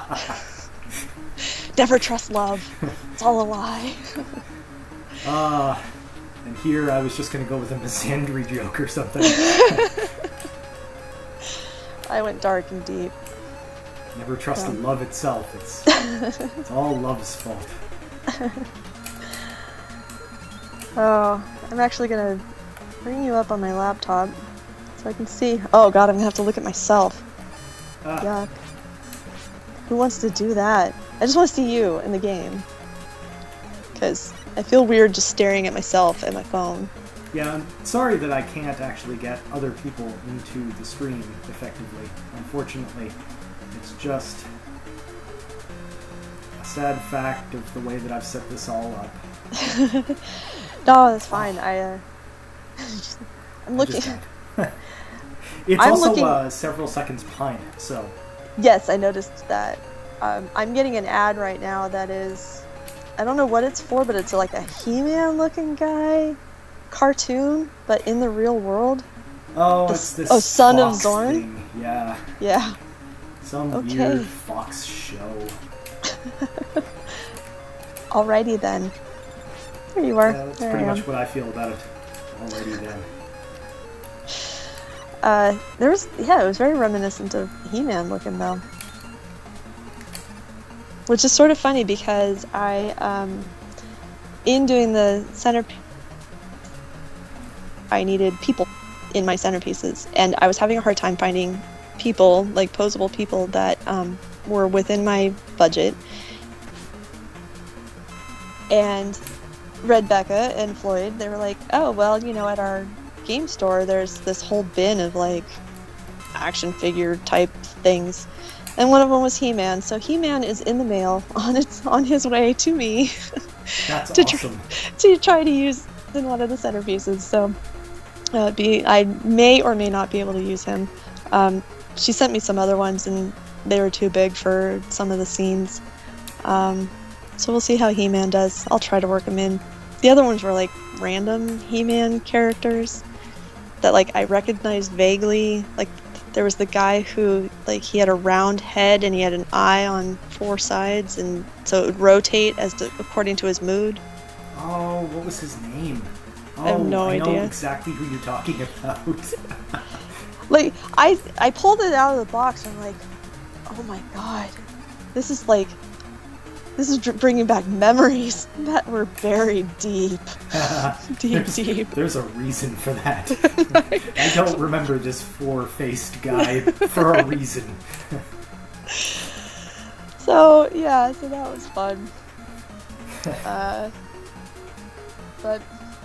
Never trust love. It's all a lie. And here I was just going to go with a misandry joke or something. I went dark and deep. Never trust love itself. It's all love's fault. Oh, I'm actually going to bring you up on my laptop so I can see. Oh god, I'm going to have to look at myself. Yuck. Who wants to do that? I just want to see you in the game. Because I feel weird just staring at myself at my phone. Yeah, I'm sorry that I can't actually get other people into the stream effectively. Unfortunately, it's just a sad fact of the way that I've set this all up. No, that's fine. I'm looking. It's I'm also looking... several seconds behind, so... Yes, I noticed that. I'm getting an ad right now that is... I don't know what it's for, but it's like a He-Man looking guy cartoon, but in the real world. Oh, it's this Son of Fox Zorn? thing. Yeah. Yeah. Some weird Fox show. Alrighty then. There you are. Yeah, that's there pretty much what I feel about it. Alrighty then. It was very reminiscent of He-Man looking though. Which is sort of funny because I, in doing the centerpiece, I needed people in my centerpieces, and I was having a hard time finding people, like posable people that were within my budget. And Rebecca and Floyd, they were like, oh, well, you know, at our game store, there's this whole bin of like action figure type things. And one of them was He-Man. So He-Man is in the mail on his way to me. That's to awesome. To try to use in one of the centerpieces. So I may or may not be able to use him. She sent me some other ones, and they were too big for some of the scenes. So we'll see how He-Man does. I'll try to work him in. The other ones were like random He-Man characters that like I recognized vaguely. Like there was the guy who like he had a round head and he had an eye on 4 sides, and so it would rotate according to his mood. Oh, what was his name? Oh, I have no idea. I know exactly who you're talking about. Like I pulled it out of the box and I'm like, oh my god, this is bringing back memories that were buried deep. deep. There's a reason for that. I don't remember this 4-faced guy for a reason. So yeah, so that was fun. But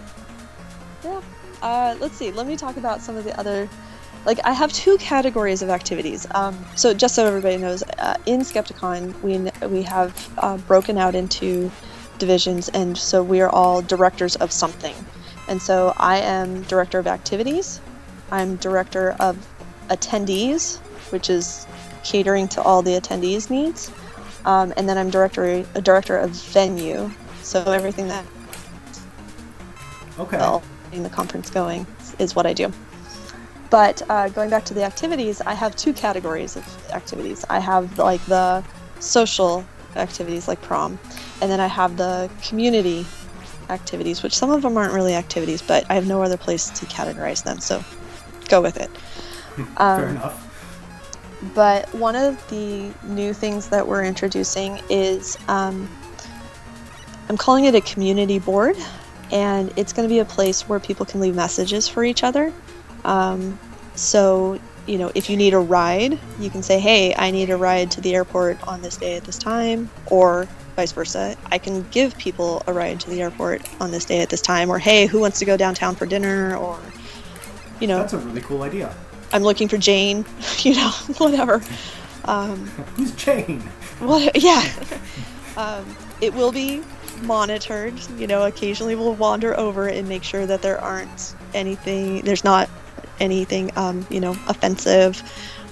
yeah, let's see. Let me talk about some of the other. Like, I have 2 categories of activities. So just so everybody knows, in Skepticon, we have broken out into divisions, and so we are all directors of something. And so I am director of activities. I'm director of attendees, which is catering to all the attendees' needs. And then I'm a director of venue, so everything that in the conference going is what I do. But going back to the activities, I have 2 categories of activities. I have like the social activities like prom, and then I have the community activities, which some of them aren't really activities, but I have no other place to categorize them, so go with it. Fair enough. But one of the new things that we're introducing is I'm calling it a community board, and it's going to be a place where people can leave messages for each other. So, you know, if you need a ride, you can say, hey, I need a ride to the airport on this day at this time, or vice versa. I can give people a ride to the airport on this day at this time, or hey, who wants to go downtown for dinner, or, you know. That's a really cool idea. I'm looking for Jane, you know, whatever. Who's Jane? What? Yeah. It will be monitored, you know, occasionally we'll wander over and make sure that there's not anything, you know, offensive.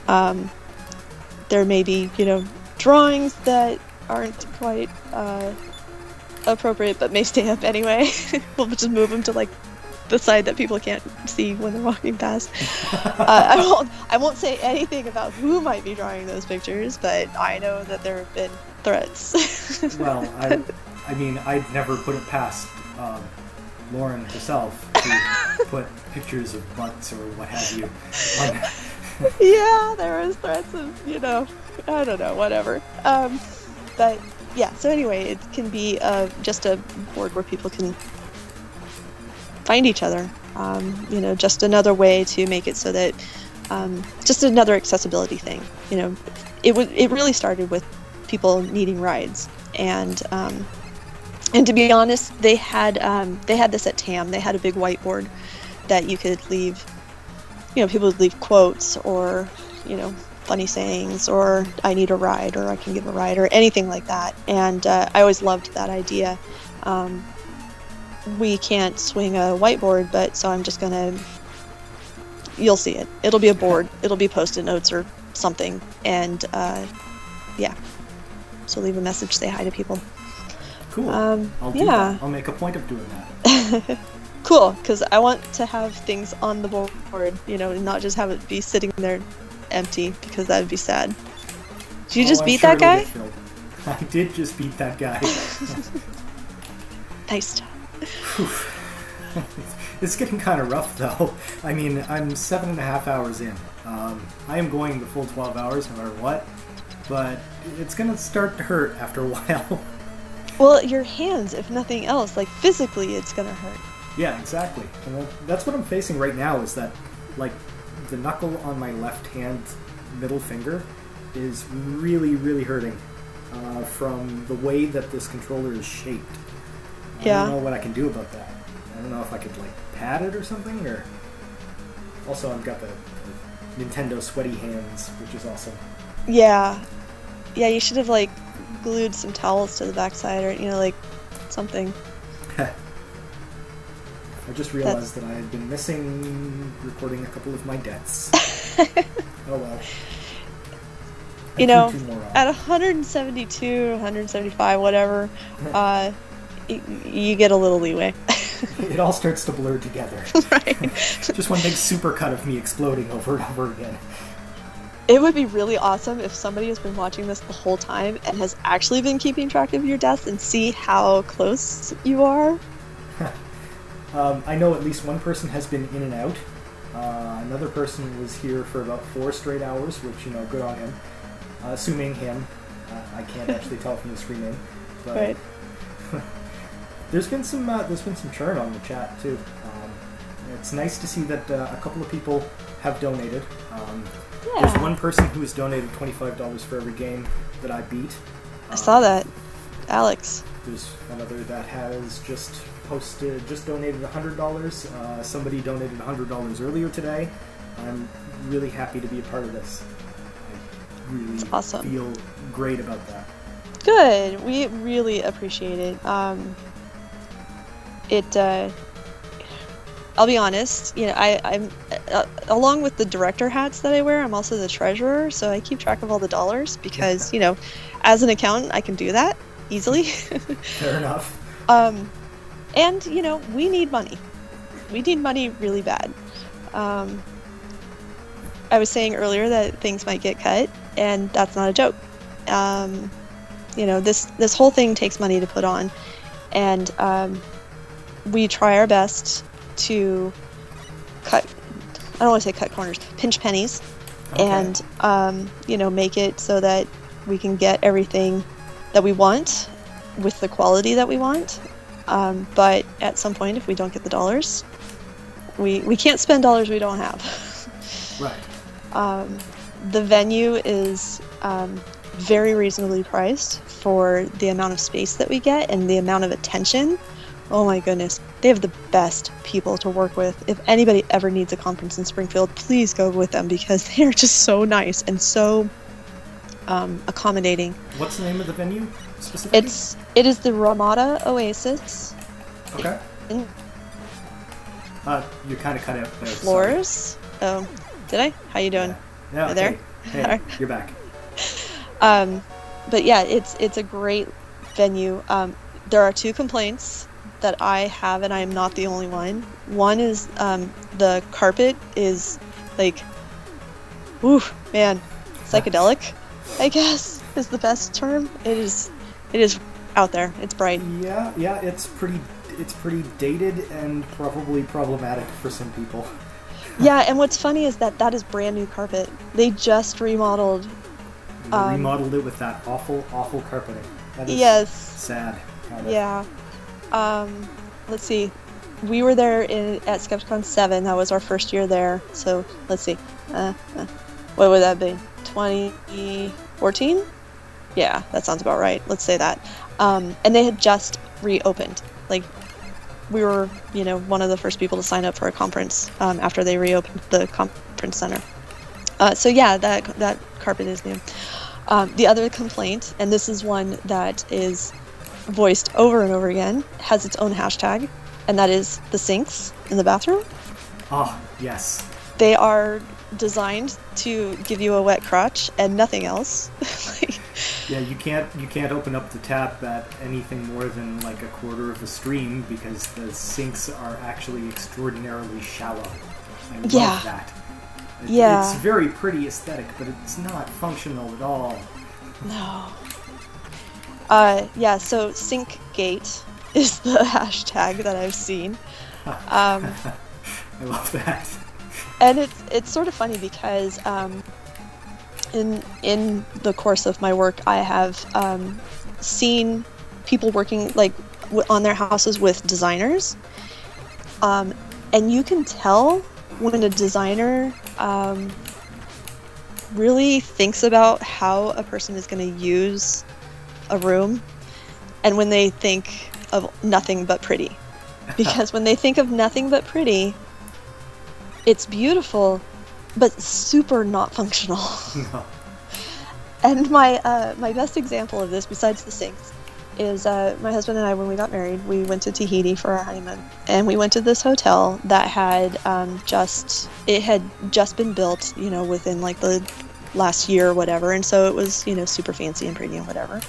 There may be, you know, drawings that aren't quite appropriate but may stay up anyway. We'll just move them to like the side that people can't see when they're walking past. I won't say anything about who might be drawing those pictures, but I know that there have been threats. Well, I mean, I'd never put it past Lauren herself to put pictures of butts or what have you on. Yeah, there was threats of, you know, I don't know, whatever. But yeah, so anyway, it can be just a board where people can find each other. You know, just another way to make it so that, just another accessibility thing. You know, it really started with people needing rides, and to be honest, they had this at TAM. They had a big whiteboard that you could leave, you know, people would leave quotes or, you know, funny sayings, or I need a ride, or I can give a ride, or anything like that. And I always loved that idea. We can't swing a whiteboard, but so I'm just gonna, you'll see it. It'll be a board. It'll be Post-it notes or something. And yeah, so leave a message, say hi to people. Cool. I'll do that. I'll make a point of doing that. Cool, because I want to have things on the board, you know, and not just have it be sitting there empty, because that would be sad. Did you just beat that guy? I did just beat that guy. Nice job. It's getting kind of rough, though. I mean, I'm 7.5 hours in. I am going the full 12 hours no matter what, but it's going to start to hurt after a while. Well, your hands, if nothing else, like physically it's going to hurt. Yeah, exactly. And that's what I'm facing right now, is that, like, the knuckle on my left hand middle finger is really, really hurting from the way that this controller is shaped. Yeah. I don't know what I can do about that. I don't know if I could, like, pad it or something, or... Also, I've got the Nintendo sweaty hands, which is awesome. Yeah. Yeah, you should have, like, glued some towels to the backside or, you know, like, something. I just realized that I had been missing recording a couple of my deaths. Oh well. You know, at 172, 175, whatever, you get a little leeway. It all starts to blur together. Right. Just one big supercut of me exploding over and over again. It would be really awesome if somebody has been watching this the whole time and has actually been keeping track of your deaths and see how close you are. I know at least one person has been in and out. Another person was here for about 4 straight hours, which, you know, good on him. Assuming him. I can't actually tell from the screen name. But right. there's been some churn on the chat too. It's nice to see that a couple of people have donated. Yeah. There's one person who has donated $25 for every game that I beat. I saw that. Alex. There's another that has just donated $100. Somebody donated $100 earlier today. I'm really happy to be a part of this. I really awesome. Feel great about that. Good. We really appreciate it. I'll be honest, you know, I'm along with the director hats that I wear, I'm also the treasurer, so I keep track of all the dollars because, you know, as an accountant, I can do that easily. Fair enough. And, you know, we need money. We need money really bad. I was saying earlier that things might get cut, and that's not a joke. You know, this whole thing takes money to put on, and we try our best to cut, I don't want to say cut corners, pinch pennies, okay. And, you know, make it so that we can get everything that we want with the quality that we want. But at some point, if we don't get the dollars, we can't spend dollars we don't have. Right. The venue is very reasonably priced for the amount of space that we get and the amount of attention. Oh my goodness, they have the best people to work with. If anybody ever needs a conference in Springfield, please go with them because they are just so nice and so accommodating. What's the name of the venue specifically? It is the Ramada Oasis. Okay. You kind of cut out there. Floors. Sorry. Oh, did I? How you doing? Yeah. You there? Hey, right. You're back. But yeah, it's a great venue. There are 2 complaints that I have, and I am not the only one. One is the carpet is like, ooh, man, psychedelic, I guess is the best term. It is out there. It's bright. Yeah, it's pretty dated and probably problematic for some people. Yeah, and what's funny is that is brand new carpet. They just remodeled. They remodeled it with that awful carpeting. That is yes. Sad. Yeah. Let's see. We were there at Skepticon 7. That was our first year there. So let's see. What would that be? 2014? Yeah, that sounds about right. Let's say that. And they had just reopened. Like, we were, you know, one of the first people to sign up for a conference after they reopened the conference center. So yeah, that carpet is new. The other complaint, and this is one that is voiced over and over again, has its own hashtag, and that is the sinks in the bathroom. Oh, yes. They are designed to give you a wet crotch and nothing else. Yeah, you can't open up the tap at anything more than like a quarter of the stream because the sinks are actually extraordinarily shallow. I love that. It's very pretty aesthetic, but it's not functional at all. No. Yeah, so SinkGate is the hashtag that I've seen. I love that. And it's sort of funny because in the course of my work, I have seen people working like on their houses with designers, and you can tell when a designer really thinks about how a person is going to use a room, and when they think of nothing but pretty. Because when they think of nothing but pretty, it's beautiful, but super not functional. No. And my best example of this, besides the sinks, is my husband and I, when we got married, we went to Tahiti for our honeymoon, and we went to this hotel that had just been built, you know, within like the last year or whatever, and so it was, you know, super fancy and pretty and whatever.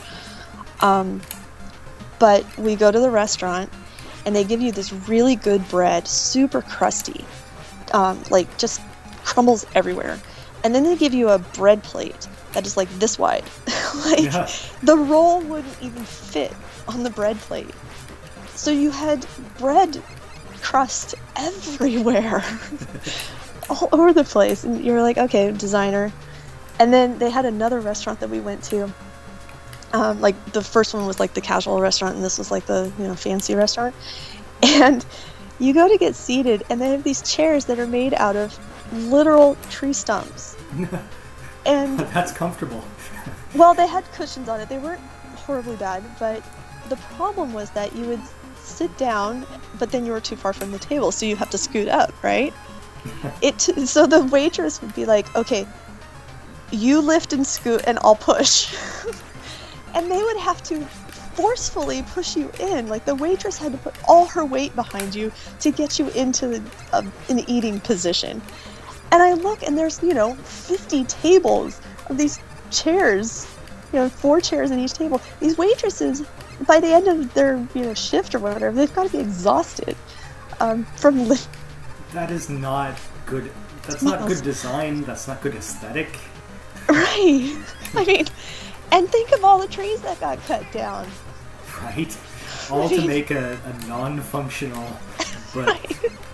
But we go to the restaurant, and they give you this really good bread, super crusty, like just crumbles everywhere, and then they give you a bread plate that is like this wide. Like, yeah. The roll wouldn't even fit on the bread plate. So you had bread crust everywhere. All over the place. And you were like, okay, designer. And then they had another restaurant that we went to. Like, the first one was like the casual restaurant, and this was like the, you know, fancy restaurant. And you go to get seated, and they have these chairs that are made out of literal tree stumps. And that's comfortable. Well, they had cushions on it. They weren't horribly bad, but the problem was that you would sit down, but then you were too far from the table, so you have to scoot up, right? So the waitress would be like, okay, you lift and scoot and I'll push. And they would have to forcefully push you in. Like, the waitress had to put all her weight behind you to get you into an eating position. And I look, and there's, you know, 50 tables of these chairs, you know, 4 chairs at each table. These waitresses, by the end of their, you know, shift or whatever, they've got to be exhausted from That is not good. That's not good design. That's not good aesthetic. Right. I mean, and think of all the trees that got cut down. Right. All to make a non-functional, but right.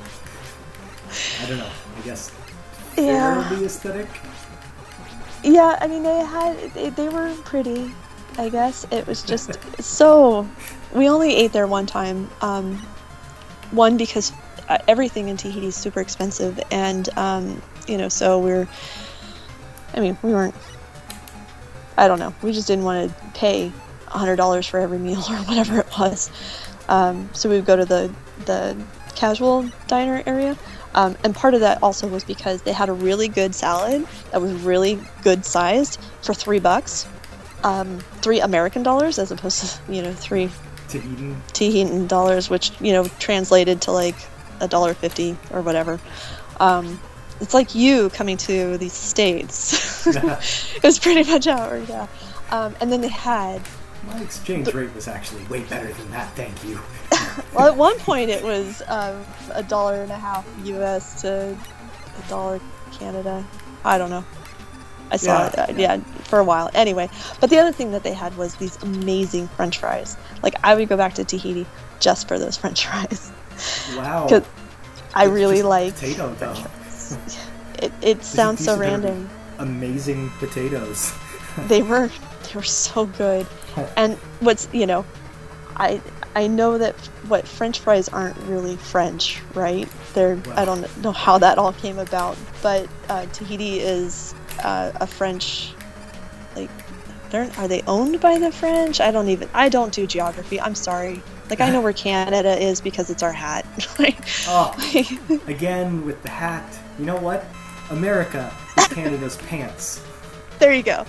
I don't know. I guess. Fairly aesthetic. Yeah, I mean, they were pretty, I guess. It was just so. We only ate there one time. One, because everything in Tahiti is super expensive, and you know, so we weren't. I don't know. We just didn't want to pay $100 for every meal or whatever it was. So we would go to the casual diner area. And part of that also was because they had a really good salad that was really good sized for $3, $3 American dollars, as opposed to, you know, $3 Tahitian dollars, which, you know, translated to like $1.50 or whatever. It's like you coming to these States. It was pretty much how it worked out. And then they had... My exchange rate was actually way better than that, thank you. Well, at one point it was $1.50 US to $1 Canada. I don't know. I saw it, for a while. Anyway, but the other thing that they had was these amazing French fries. Like, I would go back to Tahiti just for those French fries. Wow. Because I really like potato though. It sounds so random. Amazing potatoes. They were so good. And what's, you know, I know that French fries aren't really French, right? I don't know how that all came about, but Tahiti is a French, like, are they owned by the French? I don't do geography. I'm sorry. Like, I know where Canada is because it's our hat. Again with the hat. You know what? America is Canada's pants. There you go.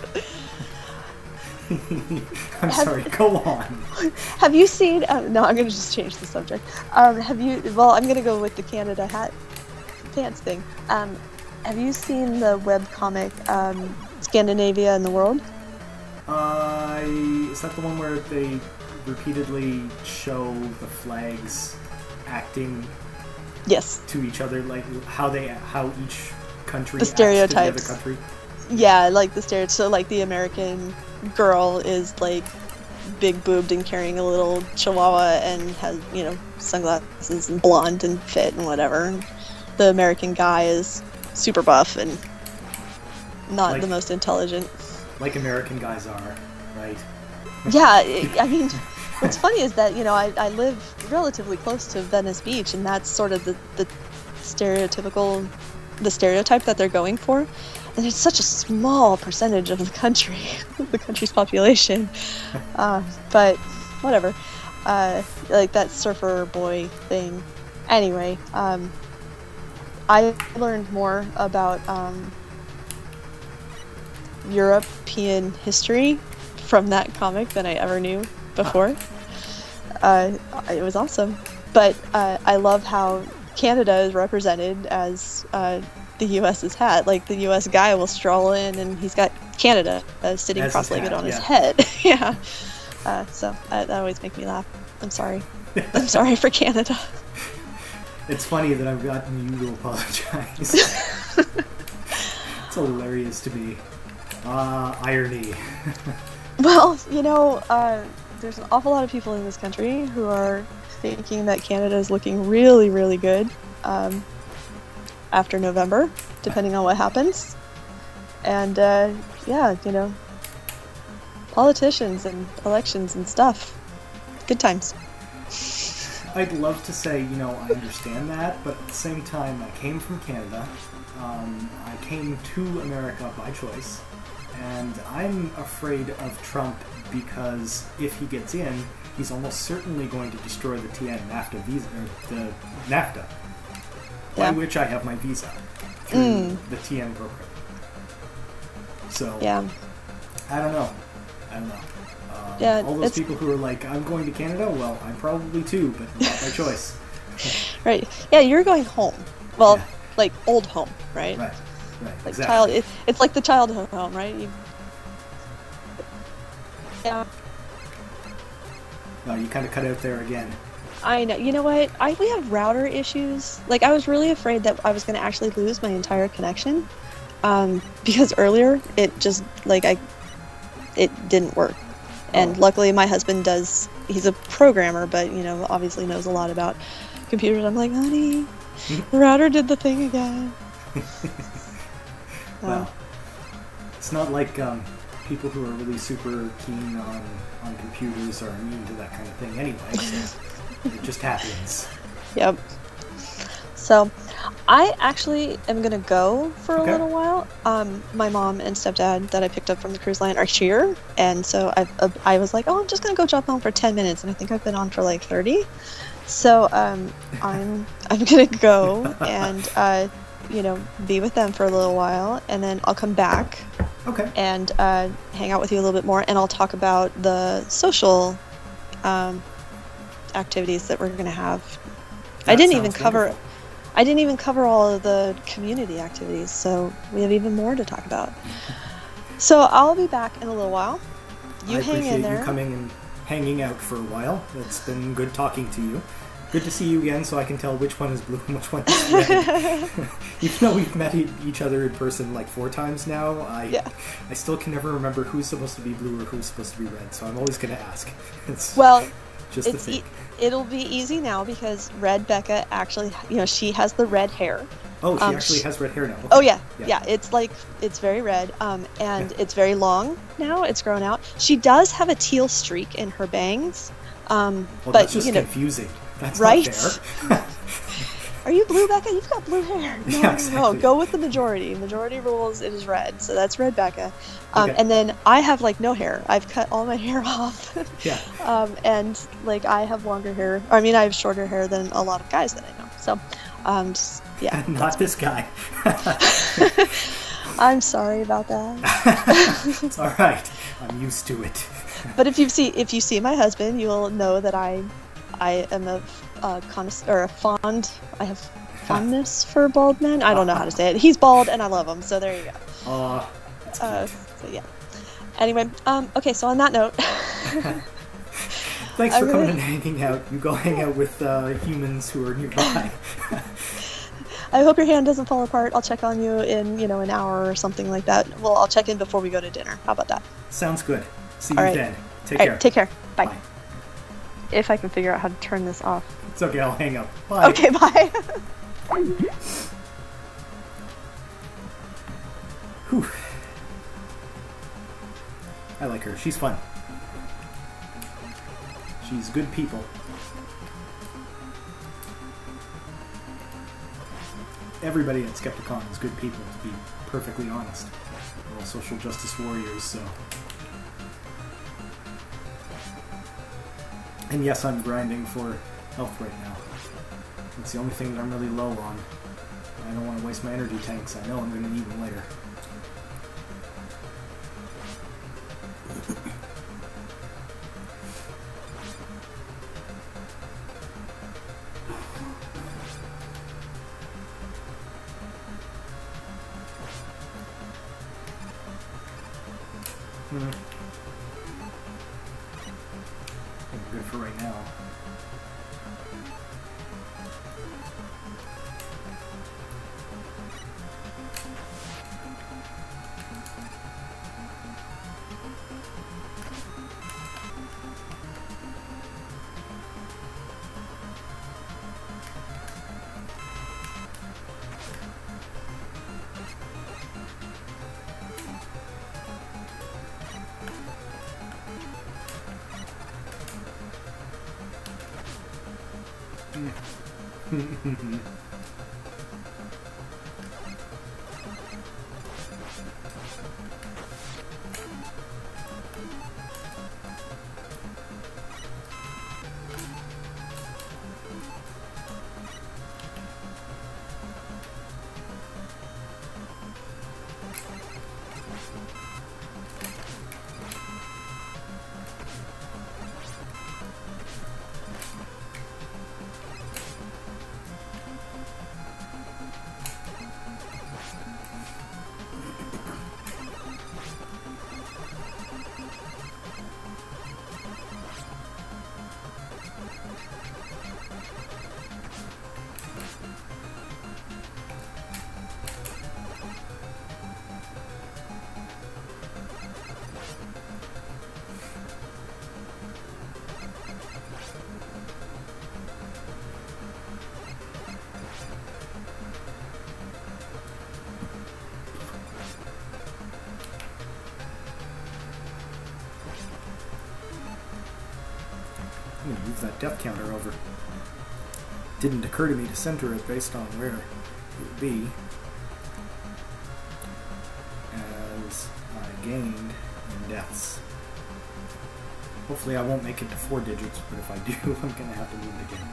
I'm sorry, go on. Have you seen... no, I'm going to just change the subject. Well, I'm going to go with the Canada hat pants thing. Have you seen the webcomic Scandinavia and the World? Is that the one where they repeatedly show the flags acting to each other, like how each country acts to the other country? Yeah, like the stereotypes. So, like, the American girl is like big boobed and carrying a little chihuahua and has, you know, sunglasses and blonde and fit and whatever. The American guy is super buff and not the most intelligent. Like American guys are, right? Yeah, I mean, what's funny is that, you know, I live relatively close to Venice Beach, and that's sort of the stereotype that they're going for. And it's such a small percentage of the country, the country's population. But whatever. Like that surfer boy thing. Anyway, I learned more about European history from that comic than I ever knew before. It was awesome. But I love how Canada is represented as the U.S.'s hat. Like, the U.S. guy will stroll in and he's got Canada sitting As cross-legged his hat, on his yeah. head. Yeah. So that always makes me laugh. I'm sorry. I'm sorry for Canada. It's funny that I've gotten you to apologize. It's hilarious to me. Irony. Well, you know, there's an awful lot of people in this country who are thinking that Canada is looking really, really good after November, depending on what happens. And, yeah, you know, politicians and elections and stuff. Good times. I'd love to say, you know, I understand that, but at the same time, I came from Canada. I came to America by choice, and I'm afraid of Trump because if he gets in, he's almost certainly going to destroy the TN-NAFTA visa, or the NAFTA, by which I have my visa through the TN program. So, yeah. I don't know. Yeah, all those people who are like, I'm going to Canada, well, I'm probably too, but not by choice. Right. Yeah, you're going home. Well, Yeah. like old home, right? Right, Like exactly. it's like the childhood home, right? Yeah. No, you kind of cut out there again. I know. You know what? We have router issues. Like, I was really afraid that I was going to actually lose my entire connection, because earlier it just it didn't work. And luckily, my husband he's a programmer, but, you know, obviously knows a lot about computers. I'm like, honey, the router did the thing again. Well, it's not like people who are really super keen on computers are immune to that kind of thing anyway, so it just happens. Yep. So, I actually am going to go for a little while. My mom and stepdad that I picked up from the cruise line are here, and so I was like, oh, I'm just going to go jump home for 10 minutes, and I think I've been on for like 30. So, I'm going to go and, you know, be with them for a little while, and then I'll come back and hang out with you a little bit more, and I'll talk about the social activities that we're going to have. I didn't even cover all of the community activities, so we have even more to talk about. So I'll be back in a little while. You hang in there. I appreciate you coming and hanging out for a while. It's been good talking to you. Good to see you again, so I can tell which one is blue and which one is red. Even though we've met each other in person like 4 times now, I still can never remember who's supposed to be blue or who's supposed to be red, so I'm always going to ask. It'll be easy now because Red Becca actually, you know, she has the red hair. Oh, she actually has red hair now. Okay. Oh yeah. It's very red, and it's very long now. It's grown out. She does have a teal streak in her bangs. But that's just confusing. That's right? not fair. Are you blue, Becca? You've got blue hair. No, yeah, exactly. No, go with the majority. Majority rules, it is red. So that's Red Becca. And then I have, like, no hair. I've cut all my hair off. Yeah. And, like, I have longer hair. I mean, I have shorter hair than a lot of guys that I know. So, yeah. Not this guy. I'm sorry about that. It's all right. I'm used to it. But if you see my husband, you'll know that I am a fond. I have fondness for bald men. I don't know how to say it. He's bald, and I love him. So there you go. So yeah. Anyway, okay. So on that note, thanks for coming and hanging out. You go hang out with humans who are nearby. I hope your hand doesn't fall apart. I'll check on you in an hour or something like that. Well, I'll check in before we go to dinner. How about that? Sounds good. See you All right. then. Take All care. Right, take care. Bye. If I can figure out how to turn this off. It's okay, I'll hang up. Bye. Okay, bye. Whew. I like her. She's fun. She's good people. Everybody at Skepticon is good people, to be perfectly honest. We're all social justice warriors, so... And yes, I'm grinding for health right now. It's the only thing that I'm really low on. I don't want to waste my energy tanks. I know I'm going to need them later. Hmm. Good for right now. I'm gonna move that depth counter over. Didn't occur to me to center it based on where it would be as I gained in deaths. Hopefully I won't make it to 4 digits, but if I do, I'm gonna have to move it again.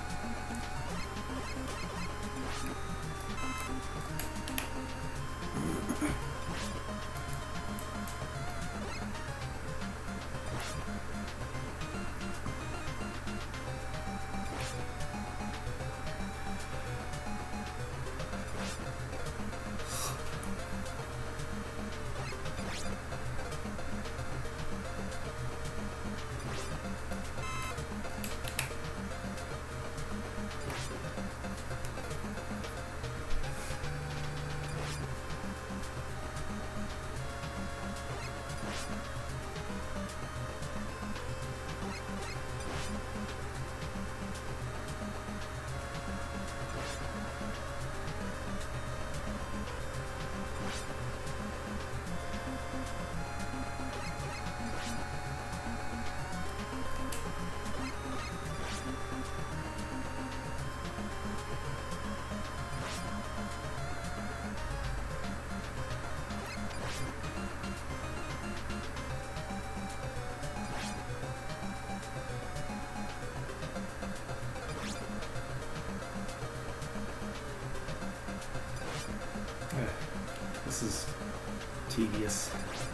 This is tedious.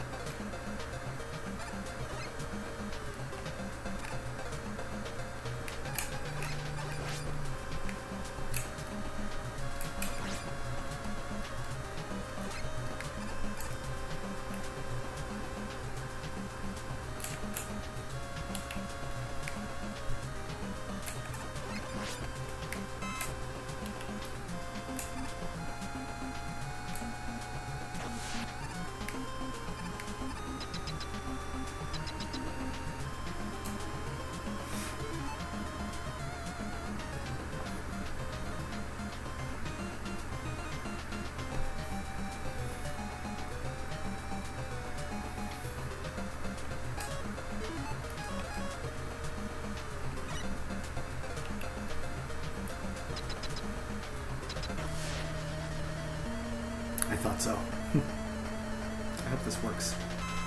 I thought so. I hope this works.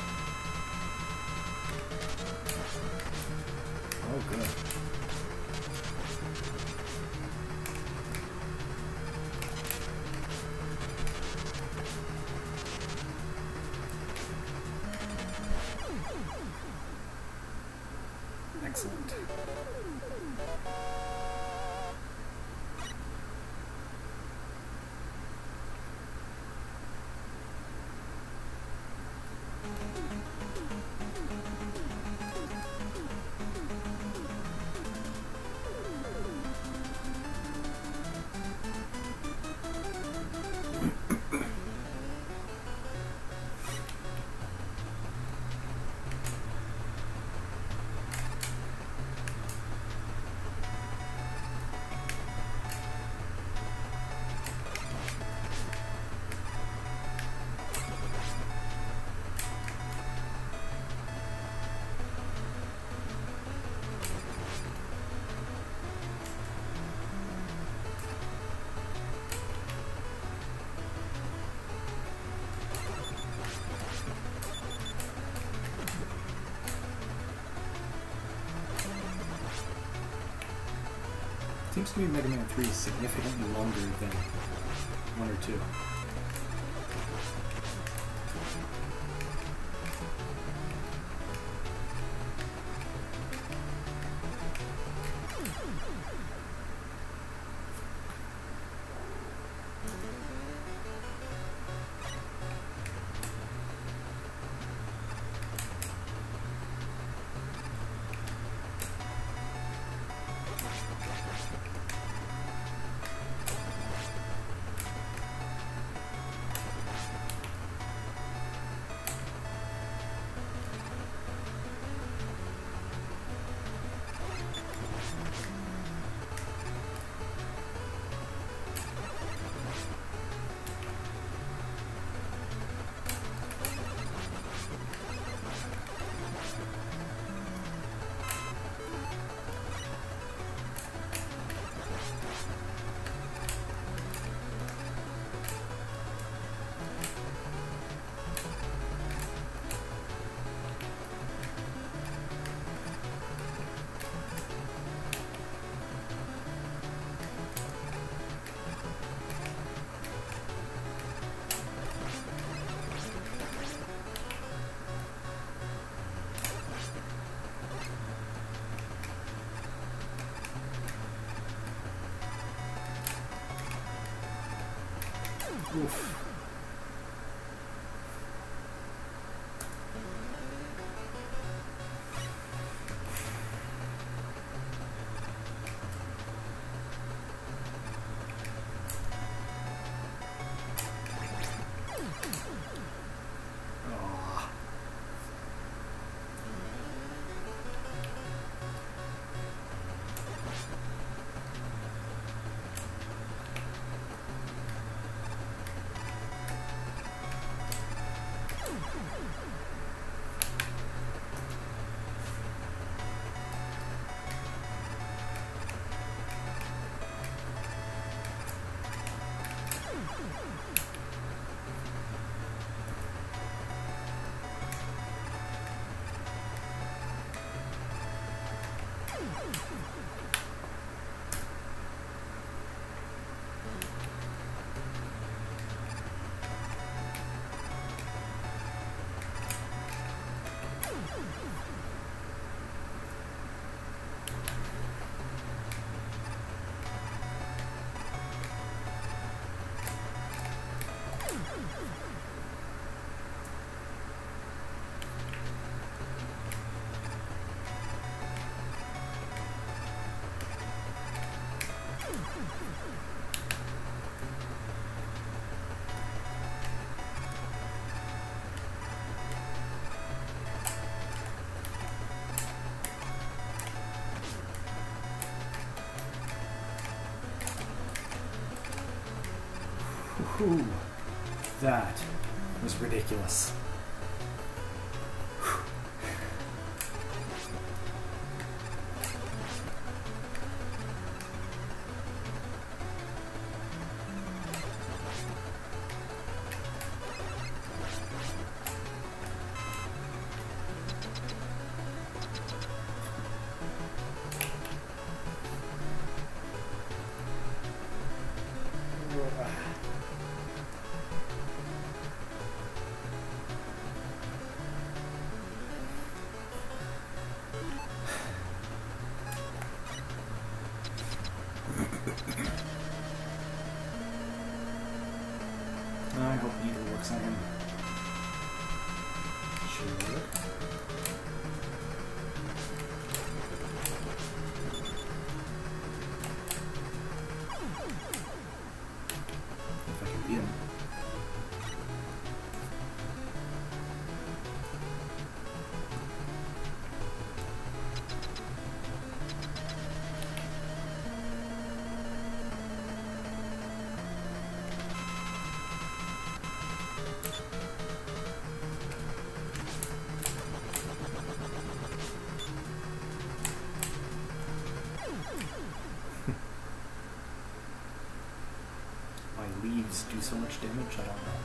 Oh, good. Excellent. Seems to me Mega Man 3 is significantly longer than 1 or 2. Oof. Ooh, that was ridiculous. I hope Needle works on him. Sure. If I can beat him. Leaves do so much damage, I don't know.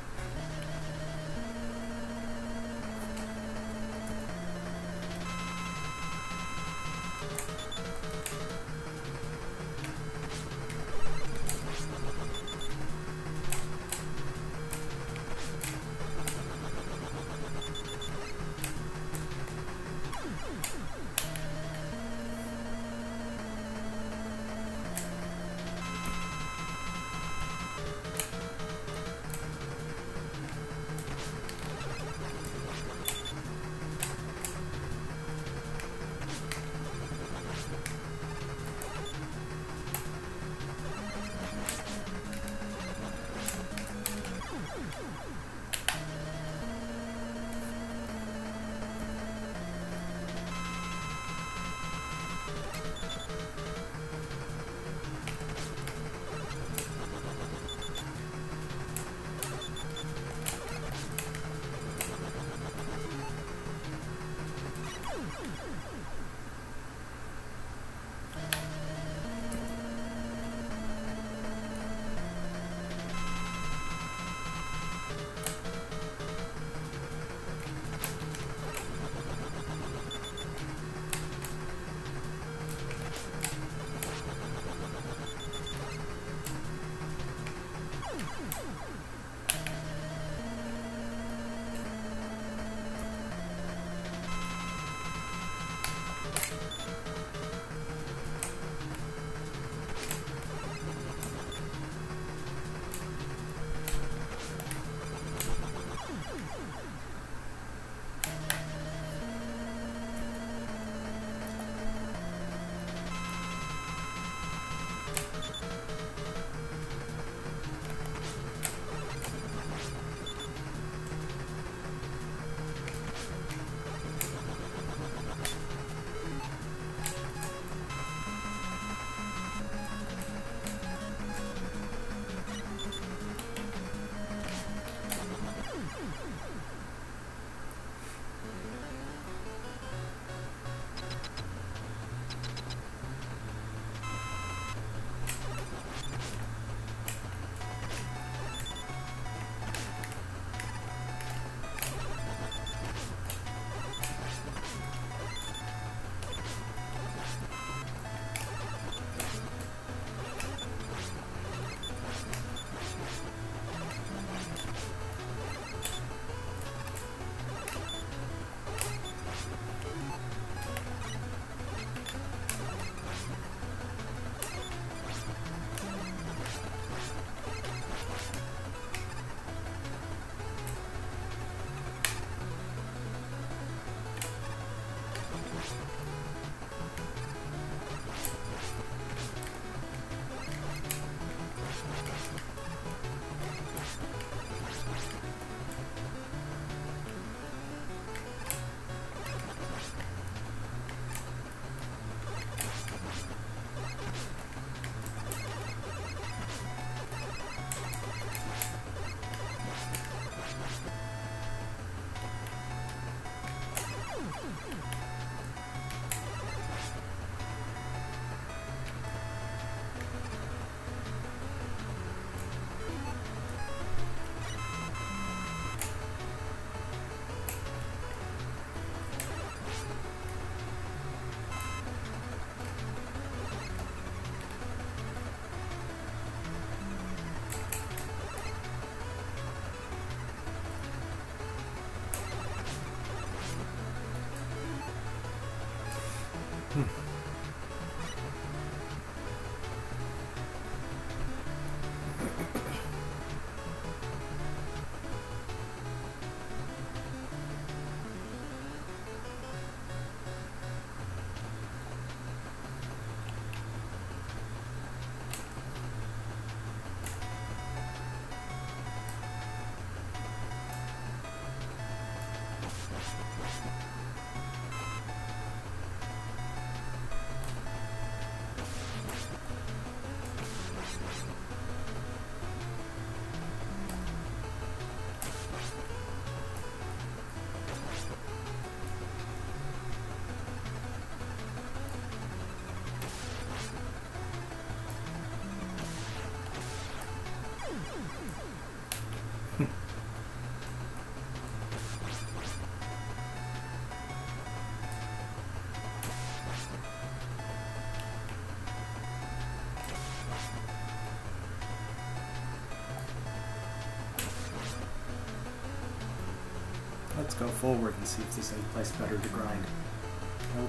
Let's go forward and see if there's any place better to grind. Nope.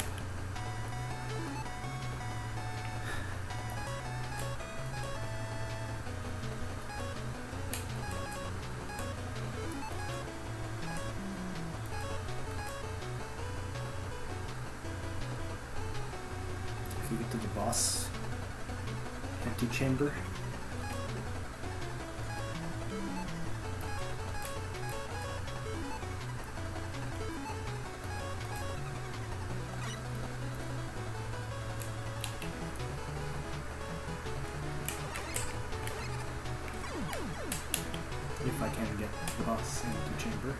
If you get to the boss empty chamber. If I can get the boss empty chamber.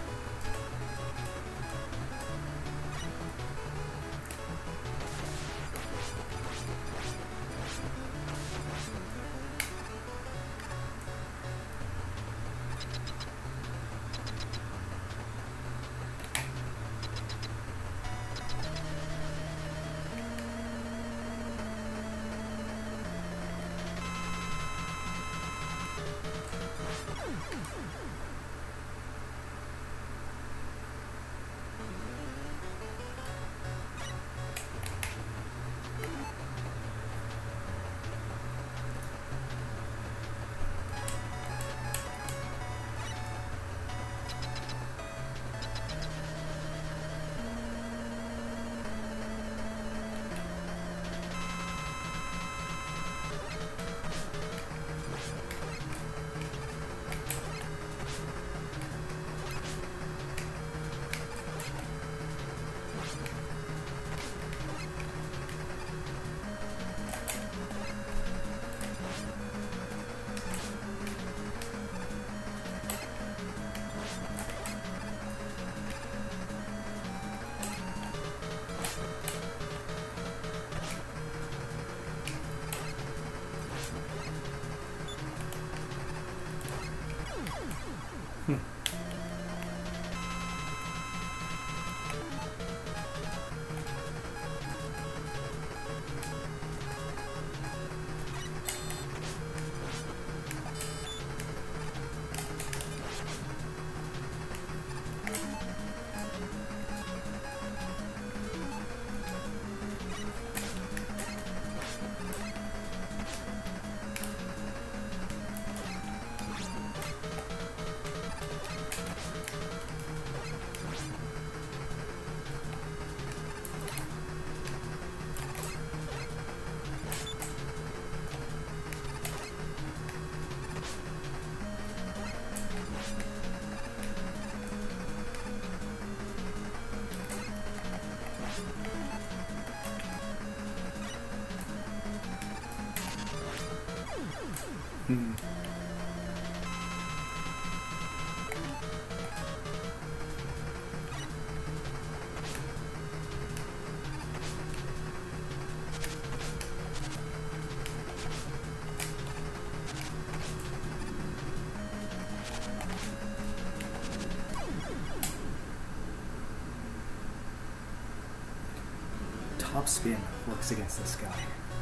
Top spin works against this guy.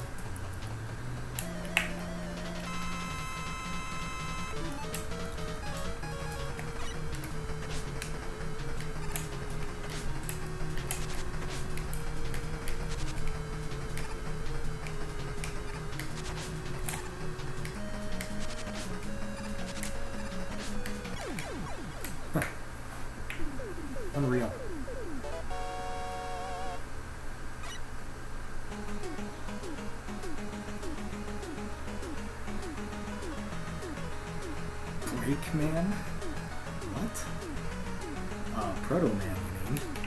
Unreal. Man? What? Proto Man, you mean?